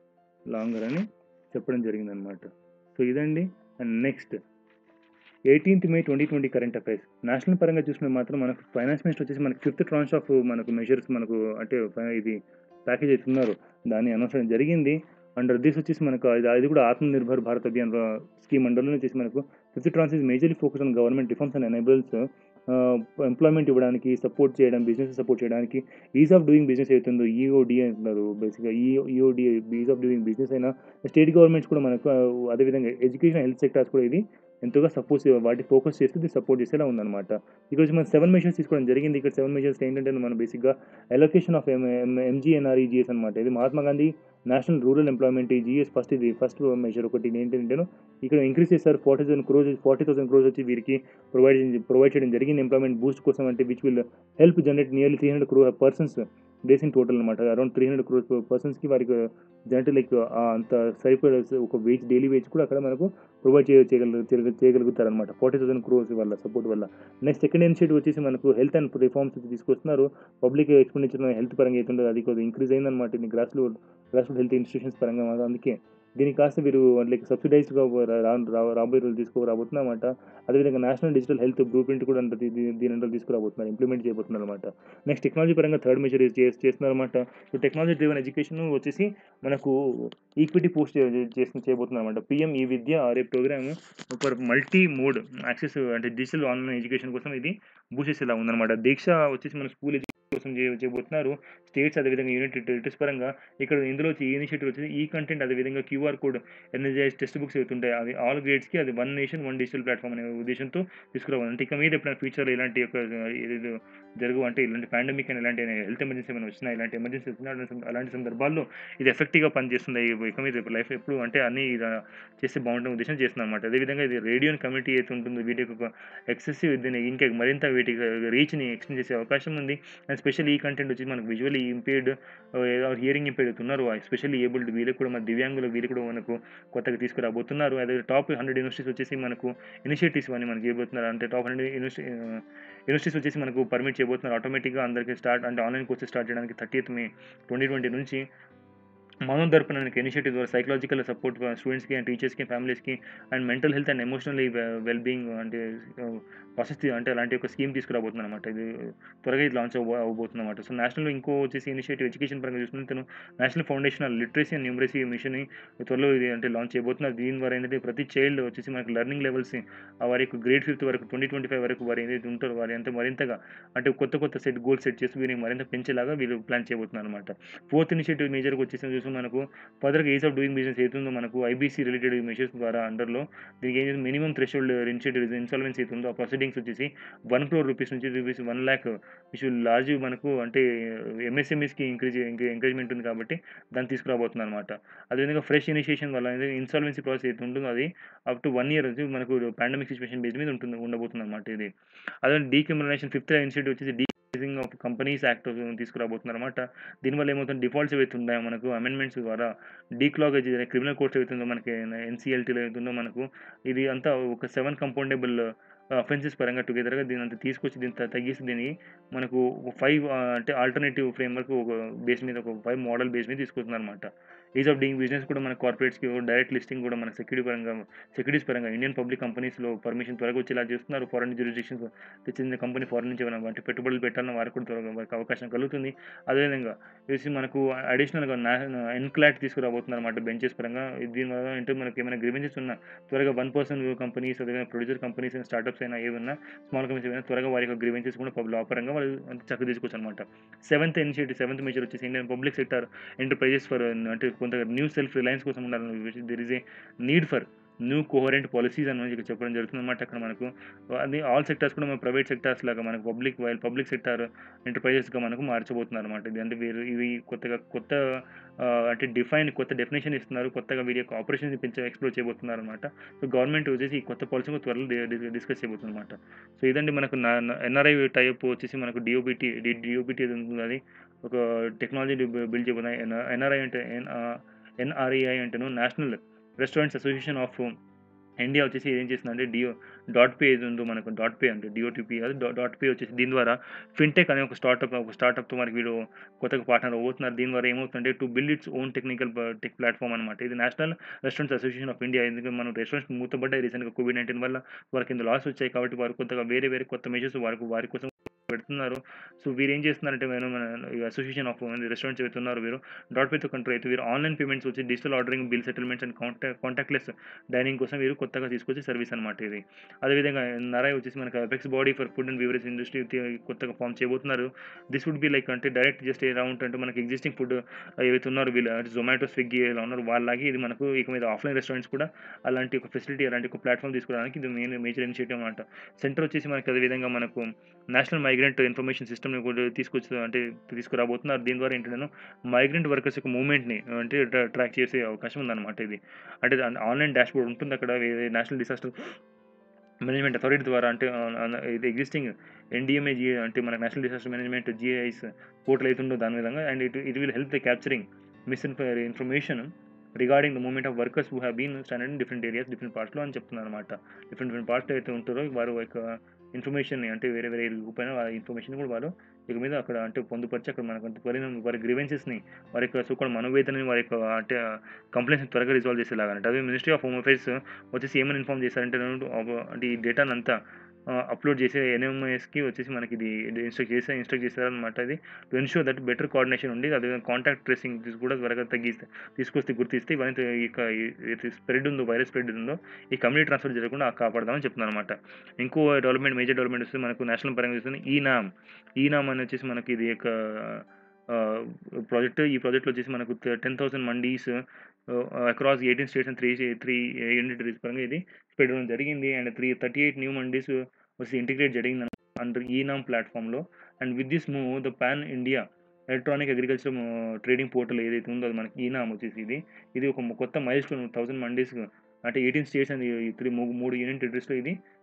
లాంగర్ అని చెప్పడం జరిగింది అనమాట. సో ఇదండి. And next eighteenth May twenty twenty current affairs. National పరంగా చూసుకుంటే మాత్రం మనకు ఫైనాన్స్ మినిస్టర్ వచ్చేసి మనకు ఫిఫ్త్ ట్రాన్స్ ఆఫ్ మనకు మెజర్స్ మనకు అంటే ఇది ప్యాకేజ్ అయితే ఉన్నారు దాన్ని అనౌన్స్ చేయడం జరిగింది. అండర్ దిస్ వచ్చేసి మనకు అది కూడా ఆత్మనిర్భర్ భారత్ అభియాన్ స్కీమ్ అండర్లో వచ్చేసి మనకు fifth tranche is majorly focus on government reforms and enables employment ఇవ్వడానికి, సపోర్ట్ చేయడం, బిజినెస్ సపోర్ట్ చేయడానికి, ఈజ్ ఆఫ్ డూయింగ్ బిజినెస్ అవుతుందో ఈఓడి అంటున్నారు. బేసిక్గా ఈ EOD ease of doing business అయినా స్టేట్ గవర్నమెంట్స్ కూడా మనకు అదేవిధంగా ఎడ్యుకేషన్ హెల్త్ సెక్టార్స్ కూడా ఇది ఎంతగా సపోర్ట్ వాటి ఫోకస్ చేస్తూ ఇది సపోర్ట్ చేసేలా ఉందన్నమాట. ఇక్కడ మనం సెవెన్ మెజర్స్ తీసుకోవడం జరిగింది. ఇక్కడ సెవెన్ మెజర్స్ ఏంటంటే మనం బేసిక్గా అలొకేషన్ ఆఫ్ ఎం ఎంజీఎన్ఆర్ఈజిఎస్ అనమాట. ఇది Mahatma Gandhi national rural employment GS first ఇది ఫస్ట్ మెజర్ ఒకటి ఏంటంటే ఇక్కడ ఇంక్రీజ్ చేస్తారు forty thousand crores forty thousand crores వచ్చి వీరికి ప్రొవైడ్ ప్రొవైడ్ చేయడం జరిగింది ఎంప్లాయ్మెంట్ బూస్ట్ కోసం. అంటే which will help generate nearly three hundred crore persons days in total అనమాట. అరౌండ్ త్రీ హండ్రెడ్ క్రోస్ పర్సన్స్కి వారికి జనరేట్ లైక్ అంత సరిపడే ఒక వేజ్ డైలీ వేజ్ కూడా అక్కడ మనకు ప్రొవైడ్ చేయ చేయగల చేయగలుగుతారనమాట ఫార్టీ థౌసండ్ క్రోర్స్ వల్ల సపోర్ట్ వల్ల. నెక్స్ట్ సెకండ్ ఇనిషియేటివ్ వచ్చేసి మనకు హెల్త్ అండ్ రిఫార్మ్స్ తీసుకొస్తున్నారు. పబ్లిక్ ఎక్స్పెండిచర్ హెల్త్ పరంగా అవుతుంటుంది అది కొద్దిగా ఇంక్రీజ్ అయిందనమాట. ఇది grass root grass root health institutions పరంగా. అందుకే దీనికి కాస్త వీరు లైక్ సబ్సిడైజ్డ్గా రాబోయే రోజులు తీసుకురాబోతున్నమాట. అదేవిధంగా national digital health blueprint కూడా అంటే దీని అంటే తీసుకురాబోతున్నారు, ఇంప్లిమెంట్ చేయబోతున్నారు అనమాట. నెక్స్ట్ టెక్నాలజీ పరంగా థర్డ్ మెజర్ చేస్తున్నారు అనమాట. సో టెక్నాలజీ డ్రివెన్ ఎడ్యుకేషన్ వచ్చేసి మనకు ఈక్విటీ పోస్ట్ చేసి చేయబోతున్నారు అనమాట. పిఎం ఈ విద్య ఆర్ఏ ప్రోగ్రామ్ ఒక మల్టీ మోడ్ యాక్సెస్ అంటే డిజిటల్ ఆన్లైన్ ఎడ్యుకేషన్ కోసం ఇది బూస్ట్ చేసేలా ఉందన్నమాట. దీక్ష వచ్చేసి మన స్కూల్ ఎడ్యుకేషన్ కోసం చేయబోతున్నారు. స్టేట్స్ అదేవిధంగా యూనిట్ టెరిటరీస్ పరంగా ఇక్కడ ఇందులో వచ్చి ఈ ఇనిషియేటివ్ వచ్చేసి ఈ కంటెంట్ అదేవిధంగా QR code energise textbooks అవుతుంటాయి అవి ఆల్ గ్రేడ్స్కి అది one nation one digital platform అనే ఉద్దేశంతో తీసుకురావాలి. అంటే ఇక మీద ఎప్పుడైనా ఫ్యూచర్లో ఇలాంటి యొక్క ఏదో జరుగు అంటే ఇలాంటి పాండమిక్ అని ఇలాంటి హెల్త్ ఎమర్జెన్సీ ఏమైనా వచ్చినా ఇలాంటి ఎమర్జెన్సీ వచ్చినా అలాంటి సందర్భాల్లో ఇది ఎఫెక్టివ్గా పనిచేస్తుంది. ఇక మీద లైఫ్ ఎప్పుడు అంటే అన్ని చేస్తే బాగుంటుంది ఉద్దేశం చేస్తుంది అనమాట. అదేవిధంగా ఇది రేడియో కమ్యూనిటీ అయితే ఉంటుందో వీటి యొక్క ఎక్సెసివ్ దీన్ని ఇంకా మరింత వీటి రీచ్ని ఎక్స్టెండ్ చేసే అవకాశం ఉంది. అండ్ స్పెషల్లీ ఈ కంటెంట్ వచ్చి మనకు విజువల్లీ ఇంపేర్డ్ హియరింగ్ ఇంపేర్డ్ ఉన్నారు, స్పెషల్లీ ఏబుల్డ్ వీళ్ళకి కూడా మన దివ్యాంగులు వీళ్ళు కూడా మనకు కొత్తగా తీసుకురాబోతున్నారు. అదే టాప్ హండ్రెడ్ యూనివర్సిటీస్ వచ్చేసి మనకు ఇనిషియేటివ్స్ అని మనకి చేయబోతున్నారు. అంటే టాప్ హండ్రెడ్ యూనివర్సిటీ యూనివర్సిటీస్ వచ్చేసి మనకు పర్మిట్ చేయబోతున్నారు ఆటోమేటిక్గా అందరికీ స్టార్ట్ అంటే ఆన్లైన్ కోర్సెస్ స్టార్ట్ చేయడానికి థర్టీత్ మే ట్వంటీ ట్వంటీ నుంచి మనం తరపున ఇనిషియేటివ్ ద్వారా సైకలాజికల్ సపోర్ట్ స్టూడెంట్స్కి అండ్ టీచర్స్కి ఫ్యామిలీస్కి and mental health and emotionally well being అంటే ప్రాసెస్ అంటే అలాంటి ఒక స్కీమ్ తీసుకురాబోతుంది అనమాట. ఇది త్వరగా ఇది లాంచ్ అవ్వ అవ్వబోతుంది అనమాట. సో నేషనల్ ఇంకో వచ్చేసి ఇనిషియేటివ్ ఎడ్యుకేషన్ పరంగా చూసుకుంటే తను national foundation literacy and numeracy మిషన్ని త్వరలో ఇది అంటే లాంచ్ చేయబోతున్నారు. దీని ద్వారా ఏంటంటే ప్రతి చైల్డ్ వచ్చేసి మనకి లెర్నింగ్ లెవెల్స్ వారి యొక్క గ్రేడ్ ఫిఫ్త్ వరకు ట్వంటీ ట్వంటీ ఫైవ్ వరకు వారు ఏదైతే ఉంటారో వారి అంతా మరింతగా అంటే కొత్త కొత్త సెట్ గోల్ సెట్ చేసి వీరిని మరింత పెంచేలాగా వీళ్ళు ప్లాన్ చేయబోతున్నారు అనమాట. ఫోర్త్ ఇనిషియేటివ్ మేజర్గా వచ్చేసి చూసి మనకు ఫర్దర్గా ఈజ్ ఆఫ్ డూయింగ్ బిజినెస్ ఏతుందో మనకు ఐబీసీ రిలేటెడ్ మెషర్స్ ద్వారా అండర్లో దీనికి ఏం చేసి మినిమం థ్రెషోల్డ్ ఇనిషియేటివ్ ఇన్సాల్వెన్సీ అవుతుందో ఆ ప్రొసీడింగ్స్ వచ్చేసి వన్ క్రోర్ రూపీస్ నుంచి rupees one lakh issue large మనకు అంటే ఎంఎస్ఎంఈస్కి ఇంక్రీజ్ ఎంకరేజ్మెంట్ ఉంది కాబట్టి దాన్ని తీసుకురాబోతుంది అనమాట. అదేవిధంగా ఫ్రెష్ ఇనిషియేషన్ వల్ల ఇన్సాల్వెన్సీ ప్రాసెస్ అయితే ఉంటుందో అది అప్ టు వన్ ఇయర్ వచ్చి మనకు పాండమిక్ సిచ్యువేషన్ బేస్ మీద ఉంటుంది ఉండబోతుంది అనమాట. ఇది అదే డీక్రిమినలైజేషన్ ఫిఫ్త్ ఇనిషియేటివ్ వచ్చేసి డీ ఆఫ్ కంపెనీస్ యాక్ట్ తీసుకురాబోతున్నారు అనమాట. దీనివల్ల ఏమవుతుంది డిఫాల్ట్స్ ఏవైతే ఉన్నాయో మనకు అమెండ్మెంట్స్ ద్వారా డీక్లాగేజ్ క్రిమినల్ కోర్ట్స్ ఏవైతుందో మనకి ఎన్సీఎల్టీలో ఏవైతుందో మనకు ఇది అంతా ఒక సెవెన్ కంపౌండబుల్ అఫెన్సెస్ పరంగా టుగెదర్గా దీని అంతా తీసుకొచ్చి దీన్ని తగ్గిస్తే దీన్ని మనకు ఒక ఫైవ్ అంటే ఆల్టర్నేటివ్ ఫ్రేమ్వర్క్ ఒక బేస్ మీద ఒక ఫైవ్ మోడల్ బేస్ మీద తీసుకొస్తున్నారు అనమాట. ఈజ్ ఆఫ్ డూయింగ్ బిజినెస్ కూడా మన కార్పొరేట్స్కి డైరెక్ట్ లిస్టింగ్ కూడా మన సెక్యూరిటీ పరంగా సెక్యూరిటీస్ పరంగా ఇండియన్ పబ్లిక్ కంపెనీస్లో పర్మిషన్ త్వరగా వచ్చేలా చేస్తున్నారు. ఫారెన్ జ్యూరిస్డిక్షన్స్ తెచ్చిన కంపెనీ ఫారెన్ నుంచి ఏమైనా అంటే పెట్టుబడులు పెట్టాలన్న వారికి కూడా త్వరగా వారికి అవకాశం కలుగుతుంది. అదేవిధంగా ఇది మనకు అడిషనల్గా నా ఎన్క్లాట్ తీసుకురాబోతున్నారు అనమాట బెంచెస్ పరంగా. దీనివల్ల ఏంటో మనకి ఏమైనా గ్రీవెన్సెస్ ఉన్నా త్వరగా వన్ పర్సన్ కంపెనీస్ అదేవిధంగా ప్రొడ్యూసర్ కంపెనీస్ అండ్ స్టార్టప్స్ అయినా ఏమన్నా స్మాల్ కంపెనీస్ ఏమైనా త్వరగా వారి యొక్క గ్రీవెన్సెస్ కూడా పబ్లిక్ లా పరంగా వాళ్ళు చక్క తీసుకోవచ్చు అనమాట. సెవెంత్ ఇనిషియేటివ్ సెవెంత్ మేజర్ వచ్చేసి Indian public sector enterprises for అంటే కొంత న్యూ సెల్ఫ్ రిలయన్స్ కోసం ఉండాలని there is a need for new coherent policies అని ఇక్కడ చెప్పడం జరుగుతుంది అనమాట. అక్కడ మనకు అది ఆల్ సెక్టార్స్ కూడా మన ప్రైవేట్ సెక్టార్స్ లాగా మనకు పబ్లిక్ వైల్ పబ్లిక్ సెక్టార్ ఎంటర్ప్రైజెస్గా మనకు మార్చబోతున్నారు అనమాట. ఇది అంటే వీరు ఇవి కొత్తగా కొత్త అంటే డిఫైన్ కొత్త డెఫినేషన్ ఇస్తున్నారు, కొత్తగా వీరి యొక్క ఆపరేషన్స్ పెంచే ఎక్స్ప్లోర్ చేయబోతున్నారు అనమాట. సో గవర్నమెంట్ వచ్చేసి ఈ కొత్త పాలసీ త్వరలో డిస్కస్ చేయబోతుంది అనమాట. సో ఇదండి మనకు ఎన్ఆర్ఐ టైప్ వచ్చేసి మనకు డిఓబిటీ డిఓబిటీ ఉంటుంది, అది ఒక టెక్నాలజీ బిల్డ్ చేయబోతున్నాయి. ఎన్ఆర్ఐ అంటే ఎన్ఆర్ఈఐ అంటేను national restaurants association of India వచ్చేసి ఏం చేస్తుందంటే డిఓ డాట్ పే ఏది ఉందో మనకు డాట్ పే అంటే డిఓటీపీ అది డాట్ పే వచ్చేసి దీని ద్వారా ఫిన్టెక్ అనే ఒక స్టార్ట్అప్ ఒక స్టార్ట్అప్తో మనకి వీడు కొత్తగా పార్ట్నర్ అవుతున్నారు. దీని ద్వారా ఏమవుతుందంటే to build its own technical tech platform అనమాట. ఇది national restaurants association of India. ఎందుకంటే మనం రెస్టారెంట్స్ మూతపడ్డాయి రీసెంట్గా కోవిడ్ నైన్టీన్ వల్ల వారికి ఇంత లాస్ వచ్చాయి కాబట్టి వారు కొత్తగా వేరే వేరే కొత్త మెజర్స్ వారికి వారి కోసం పెడుతున్నారు. సో వీరు ఏం చేస్తున్నారంటే మేము మన అసోసియేషన్ ఆఫ్ రెస్టారెంట్స్ పెడుతున్నారు వీరు డాట్ పేతో కంట్రోల్ అయితే వీరు ఆన్లైన్ పేమెంట్స్ వచ్చి digital ordering bill settlements and contact contactless dining కోసం వీరు కొత్తగా తీసుకొచ్చి సర్వీస్ అనమాట ఇది. అదేవిధంగా నరాయ్ వచ్చేసి మనకు apex body for food and beverage industry కొత్తగా ఫామ్ చేయబోతున్నారు. దిస్ వుడ్ బి లైక్ అంటే డైరెక్ట్ జస్ట్ అరౌండ్ అంటే మనకి ఎగ్జిస్టింగ్ ఫుడ్ ఏవైతే ఉన్నారో వీళ్ళు అంటే జొమాటో స్విగ్గీ ఇలా ఉన్నారు వాళ్ళకి ఇది మనకు ఇక మీద ఆఫ్లైన్ రెస్టారెంట్స్ కూడా అలాంటి ఒక ఫెసిలిటీ అలాంటి ఒక ప్లాట్ఫామ్ తీసుకోవడానికి ఇది మెయిన్ మేజర్ ఇనిషియేటివ్ అనమాట. సెంటర్ వచ్చేసి మనకి అదేవిధంగా మనకు నేషనల్ మైగ్రెంట్ ఇన్ఫర్మేషన్ సిస్టమ్ని కూడా తీసుకొచ్చి అంటే తీసుకురాబోతున్నారు. దీని ద్వారా ఏంటంటే మైగ్రెంట్ వర్కర్స్ యొక్క మూవ్మెంట్ని అంటే ట్రాక్ చేసే అవకాశం ఉందన్నమాట. ఇది అంటే ఆన్లైన్ డాష్బోర్డ్ ఉంటుంది అక్కడ నేషనల్ డిసాస్టర్ మేనేజ్మెంట్ అథారిటీ ద్వారా అంటే ఇది ఎగ్జిస్టింగ్ ఎన్డిఎంఏ అంటే మన national disaster management GIS portal అవుతుందో దాని విధంగా and it it will help the capturing misinfor information regarding the movement of workers who have been stranded in different areas different పార్ట్స్లో అని చెప్తున్నారు అనమాట. డిఫరెంట్ డిఫరెంట్ పార్ట్స్లో అయితే ఉంటారో వారు యొక్క ఇన్ఫర్మేషన్ అంటే వేరే వేరే రూపైన ఆ ఇన్ఫర్మేషన్ కూడా వారు ఇక మీద అక్కడ అంటే పొందుపరిచి అక్కడ మనకు పరిణామం వారి గ్రీవెన్సెస్ని వారి యొక్క సో కాల్డ్ మనోవేదనని వారి యొక్క అంటే కంప్లైంట్స్ని త్వరగా రిజాల్వ్ చేసేలాగా అంటే అదే మినిస్ట్రీ ఆఫ్ హోమ్ అఫైర్స్ వచ్చేసి ఏమని ఇన్ఫార్మ్ చేశారంటే అంటే ఈ డేటాను అంతా అప్లోడ్ చేసే ఎన్ఎంఎస్కి వచ్చేసి మనకి ఇది ఇన్స్ట్రక్ట్ చేసే ఇన్స్ట్రక్ట్ చేశారనమాట. అది to ensure that better coordination ఉండి అదే కాంటాక్ట్ ట్రేసింగ్ కూడా త్వరగా తగ్గిస్తే తీసుకొస్తే గుర్తిస్తే ఇవన్నీ ఇక స్ప్రెడ్ ఉందో వైరస్ స్ప్రెడ్ ఉందో ఈ కమ్యూనిటీ ట్రాన్స్ఫర్ జరగకుండా కాపాడదామని చెప్తున్నారు అనమాట. ఇంకో డెవలప్మెంట్ మేజర్ డెవలప్మెంట్ వస్తుంది మనకు నేషనల్ పరంగా చూస్తుంది ఈనామ్ ఈనామ్ అని వచ్చేసి మనకి ఇది యొక్క ప్రాజెక్ట్. ఈ ప్రాజెక్ట్లో వచ్చేసి మనకు ten thousand mandis across eighteen states and three three unitaries పరంగా ఇది స్ప్రెడ్ అవ్వడం జరిగింది. And three thirty eight new mandis వచ్చి ఇంటిగ్రేట్ జరిగింది అండర్ ఈనామ్ ప్లాట్ఫామ్లో. And with this move the pan India electronic agriculture trading portal ఏదైతే ఉందో అది మనకి ఈనామ్ వచ్చేసి ఇది ఇది ఒక కొత్త మైల్ స్టోన్ థౌసండ్ మండీస్ అంటే ఎయిటీన్ స్టేట్స్ అండ్ త్రీ మూడు యూనియన్ టెరిటరీస్లో ఇది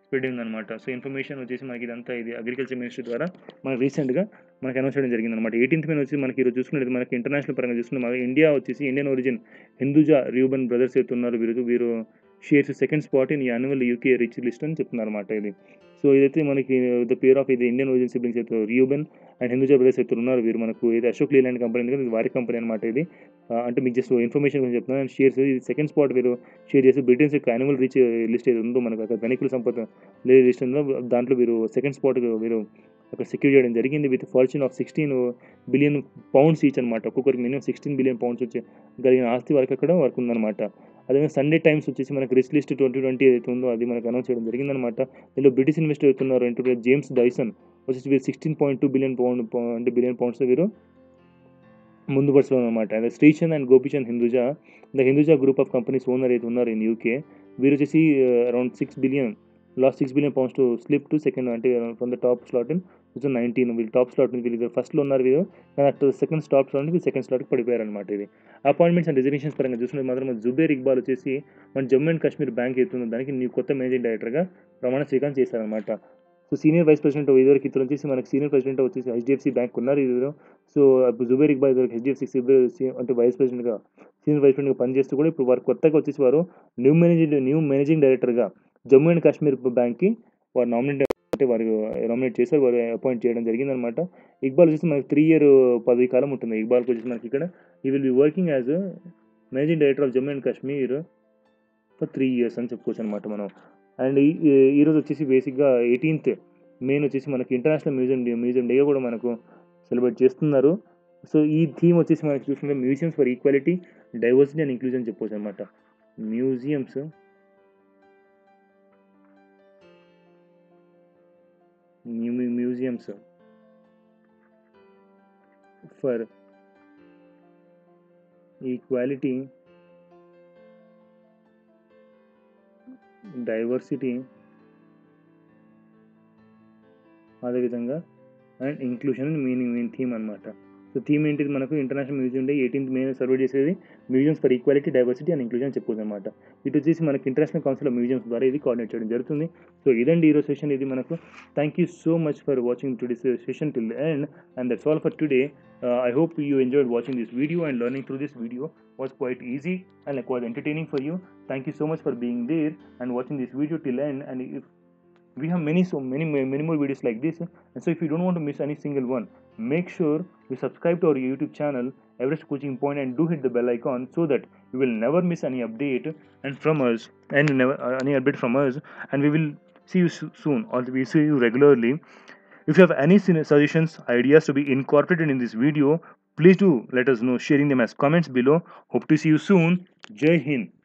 స్ప్రెడ్ ఉందన్నమాట. సో ఇన్ఫర్మేషన్ వచ్చేసి మనకి ఇదంతా ఇది అగ్రికల్చర్ మినిస్ట్రీ ద్వారా మనకి రీసెంట్గా మనకి అనౌన్స్ చేయడం జరిగిందనమాట. ఎయిటీన్త్ మే వచ్చి మనకి ఈరోజు చూసుకున్నట్టు మనకి ఇంటర్నేషనల్ పరంగా చూసుకుంటే మన ఇండియా వచ్చేసి Indian origin Hinduja Reuben brothers అయితే ఉన్నారు వీరు వీరు shares second spot in annual UK rich list అని చెప్తున్నారు అనమాట ఇది. సో ఇదైతే మనకి ద పేర్ ఆఫ్ ఇది ఇండియన్ ఒరిజిన్ సిబ్లింగ్స్ అయితే ర్యూబన్ అండ్ హిందూజా బ్రదర్స్ అయితే ఉన్నారు. వీరు మనకు ఇది అశోక్ లేలాండ్ కంపెనీ ఎందుకంటే ఇది వారి కంపెనీ అనమాట ఇది. అంటే మీకు జస్ట్ ఇన్ఫర్మేషన్ గురించి చెప్తున్నాను. అండ్ షేర్స్ ఇది సెకండ్ స్పాట్ వీరు షేర్ చేసి బ్రిటన్స్ యొక్క యాన్యువల్ రీచ్ లిస్ట్ ఏది ఉందో మనకు అక్కడ ధనికుల సంపద లేదు లిస్ట్ ఉందో దాంట్లో వీరు సెకండ్ స్పాట్ వీరు అక్కడ సెక్యూర్ చేయడం జరిగింది with fortune of sixteen billion pounds each అనమాట. ఒక్కొక్కరికి మినిమం సిక్స్టీన్ బిలియన్ పౌండ్స్ వచ్చి కలిగిన ఆస్తి వరకు అక్కడ వరకు ఉందన్నమాట. అదేవిధంగా సండే టైమ్స్ వచ్చేసి మనకి రిచ్ లిస్ట్ ట్వంటీ ట్వంటీ ఏదైతే ఉందో అది మనకు అనౌన్స్ చేయడం జరిగిందనమాట. దీనిలో బ్రిటిష్ ఇన్వెస్టర్ అవుతున్నారు ఎంటర్ప్రైజ్ జేమ్స్ డైసన్ వచ్చేసి వీరు sixteen point two billion pound అంటే బిలియన్ పౌండ్స్ వీరు ముందు వరుసలో అనమాట. And Srichand and Gopichand Hinduja the Hinduja group of companies owner అయితే ఉన్నారు ఇన్ యూకే. వీరు వచ్చేసి around six billion last six billion pounds to slip to second అంటే from the top slot in two thousand nineteen వీళ్ళు టాప్ స్లాట్ నుంచి వీళ్ళు ఫస్ట్లో ఉన్నారు వీరు కానీ అట్ సెకండ్ స్టాప్ స్లాట్ నుంచి సెకండ్ స్లాట్కి పడిపోయారు అనమాట. ఇది అపాయింట్మెంట్స్ అండ్ రిజర్వేషన్స్ పరంగా చూసుకుంటే మాత్రం జుబేర్ ఇక్బాల్ వచ్చేసి మన జమ్మూ అండ్ కాశ్మీర్ బ్యాంక్ అవుతుందో దానికి నీ కొత్త మేనేజింగ్ డైరెక్టర్గా ప్రమాణ స్వీకారం చేశారనమాట. సో సీనియర్ వైస్ ప్రెసిడెంట్ ఇదివరకు ఇతరు వచ్చేసి మనకి సీనియర్ ప్రెసిడెంట్ వచ్చేసి హెచ్డిఎఫ్సి బ్యాంక్ ఉన్నారు ఇద్దరు. సో జుబేర్ ఇక్బాల్ ఇద్దరు హెచ్డిఎఫ్సి అంటే వైస్ ప్రెసిడెంట్గా సీనియర్ వైస్ ప్రెసిడెంట్గా పనిచేస్తూ కూడా ఇప్పుడు వారు కొత్తగా వచ్చేసి వారు న్యూ మేనేజింగ్ న్యూ మేనేజింగ్ డైరెక్టర్గా జమ్మూ అండ్ కాశ్మీర్ బ్యాంక్కి వారు నామినేట్ అంటే వారు నామినేట్ చేశారు వారు అపాయింట్ చేయడం జరిగిందనమాట. ఇక్బాల్ వచ్చేసి మనకి త్రీ ఇయర్ పదవి కాలం ఉంటుంది. ఇక్బాల్కి వచ్చేసి మనకి ఇక్కడ ఈ will be working as managing director of Jammu and Kashmir for three years అని చెప్పుకోవచ్చు అనమాట మనం. అండ్ ఈ ఈరోజు వచ్చేసి బేసిక్గా ఎయిటీన్త్ మెయిన్ వచ్చేసి మనకి international museum day museum day కూడా మనకు సెలబ్రేట్ చేస్తున్నారు. సో ఈ థీమ్ వచ్చేసి మనకి చూసుకుంటే museums for equality diversity and inclusion చెప్పుకోవచ్చు అనమాట. Museums museums for equality diversity అదేవిధంగా and inclusion meaning main theme అనమాట. సో థీమ్ ఏంటిది మనకు international museum day eighteenth May survey చేసేది museums for equality diversity and inclusion చెప్పుకోవచ్చు అనమాట. ఇటు వచ్చేసి మనకి ఇంటర్నేషనల్ కౌన్సిల్ ఆఫ్ మ్యూజియంస్ ద్వారా ఇది కోఆర్డినేట్ చేయడం జరుగుతుంది. సో ఇదండి ఈరోజు సెషన్ ఇది మనకు. Thank you so much for watching today's session till end and that's all for today. I hope you enjoyed watching this video and learning through this video was quite easy and like was entertaining for you. Thank you so much for being there and watching this video till end. And if we have many so many many more videos like this, and so if you don't want to miss any single one, make sure you subscribe to our YouTube channel Everest Coaching Point and do hit the bell icon so that you will never miss any update and from us and never uh, any update from us, and we will see you soon or we see you regularly. If you have any suggestions, ideas to be incorporated in this video, please do let us know, sharing them as comments below. Hope to see you soon. Jai Hind.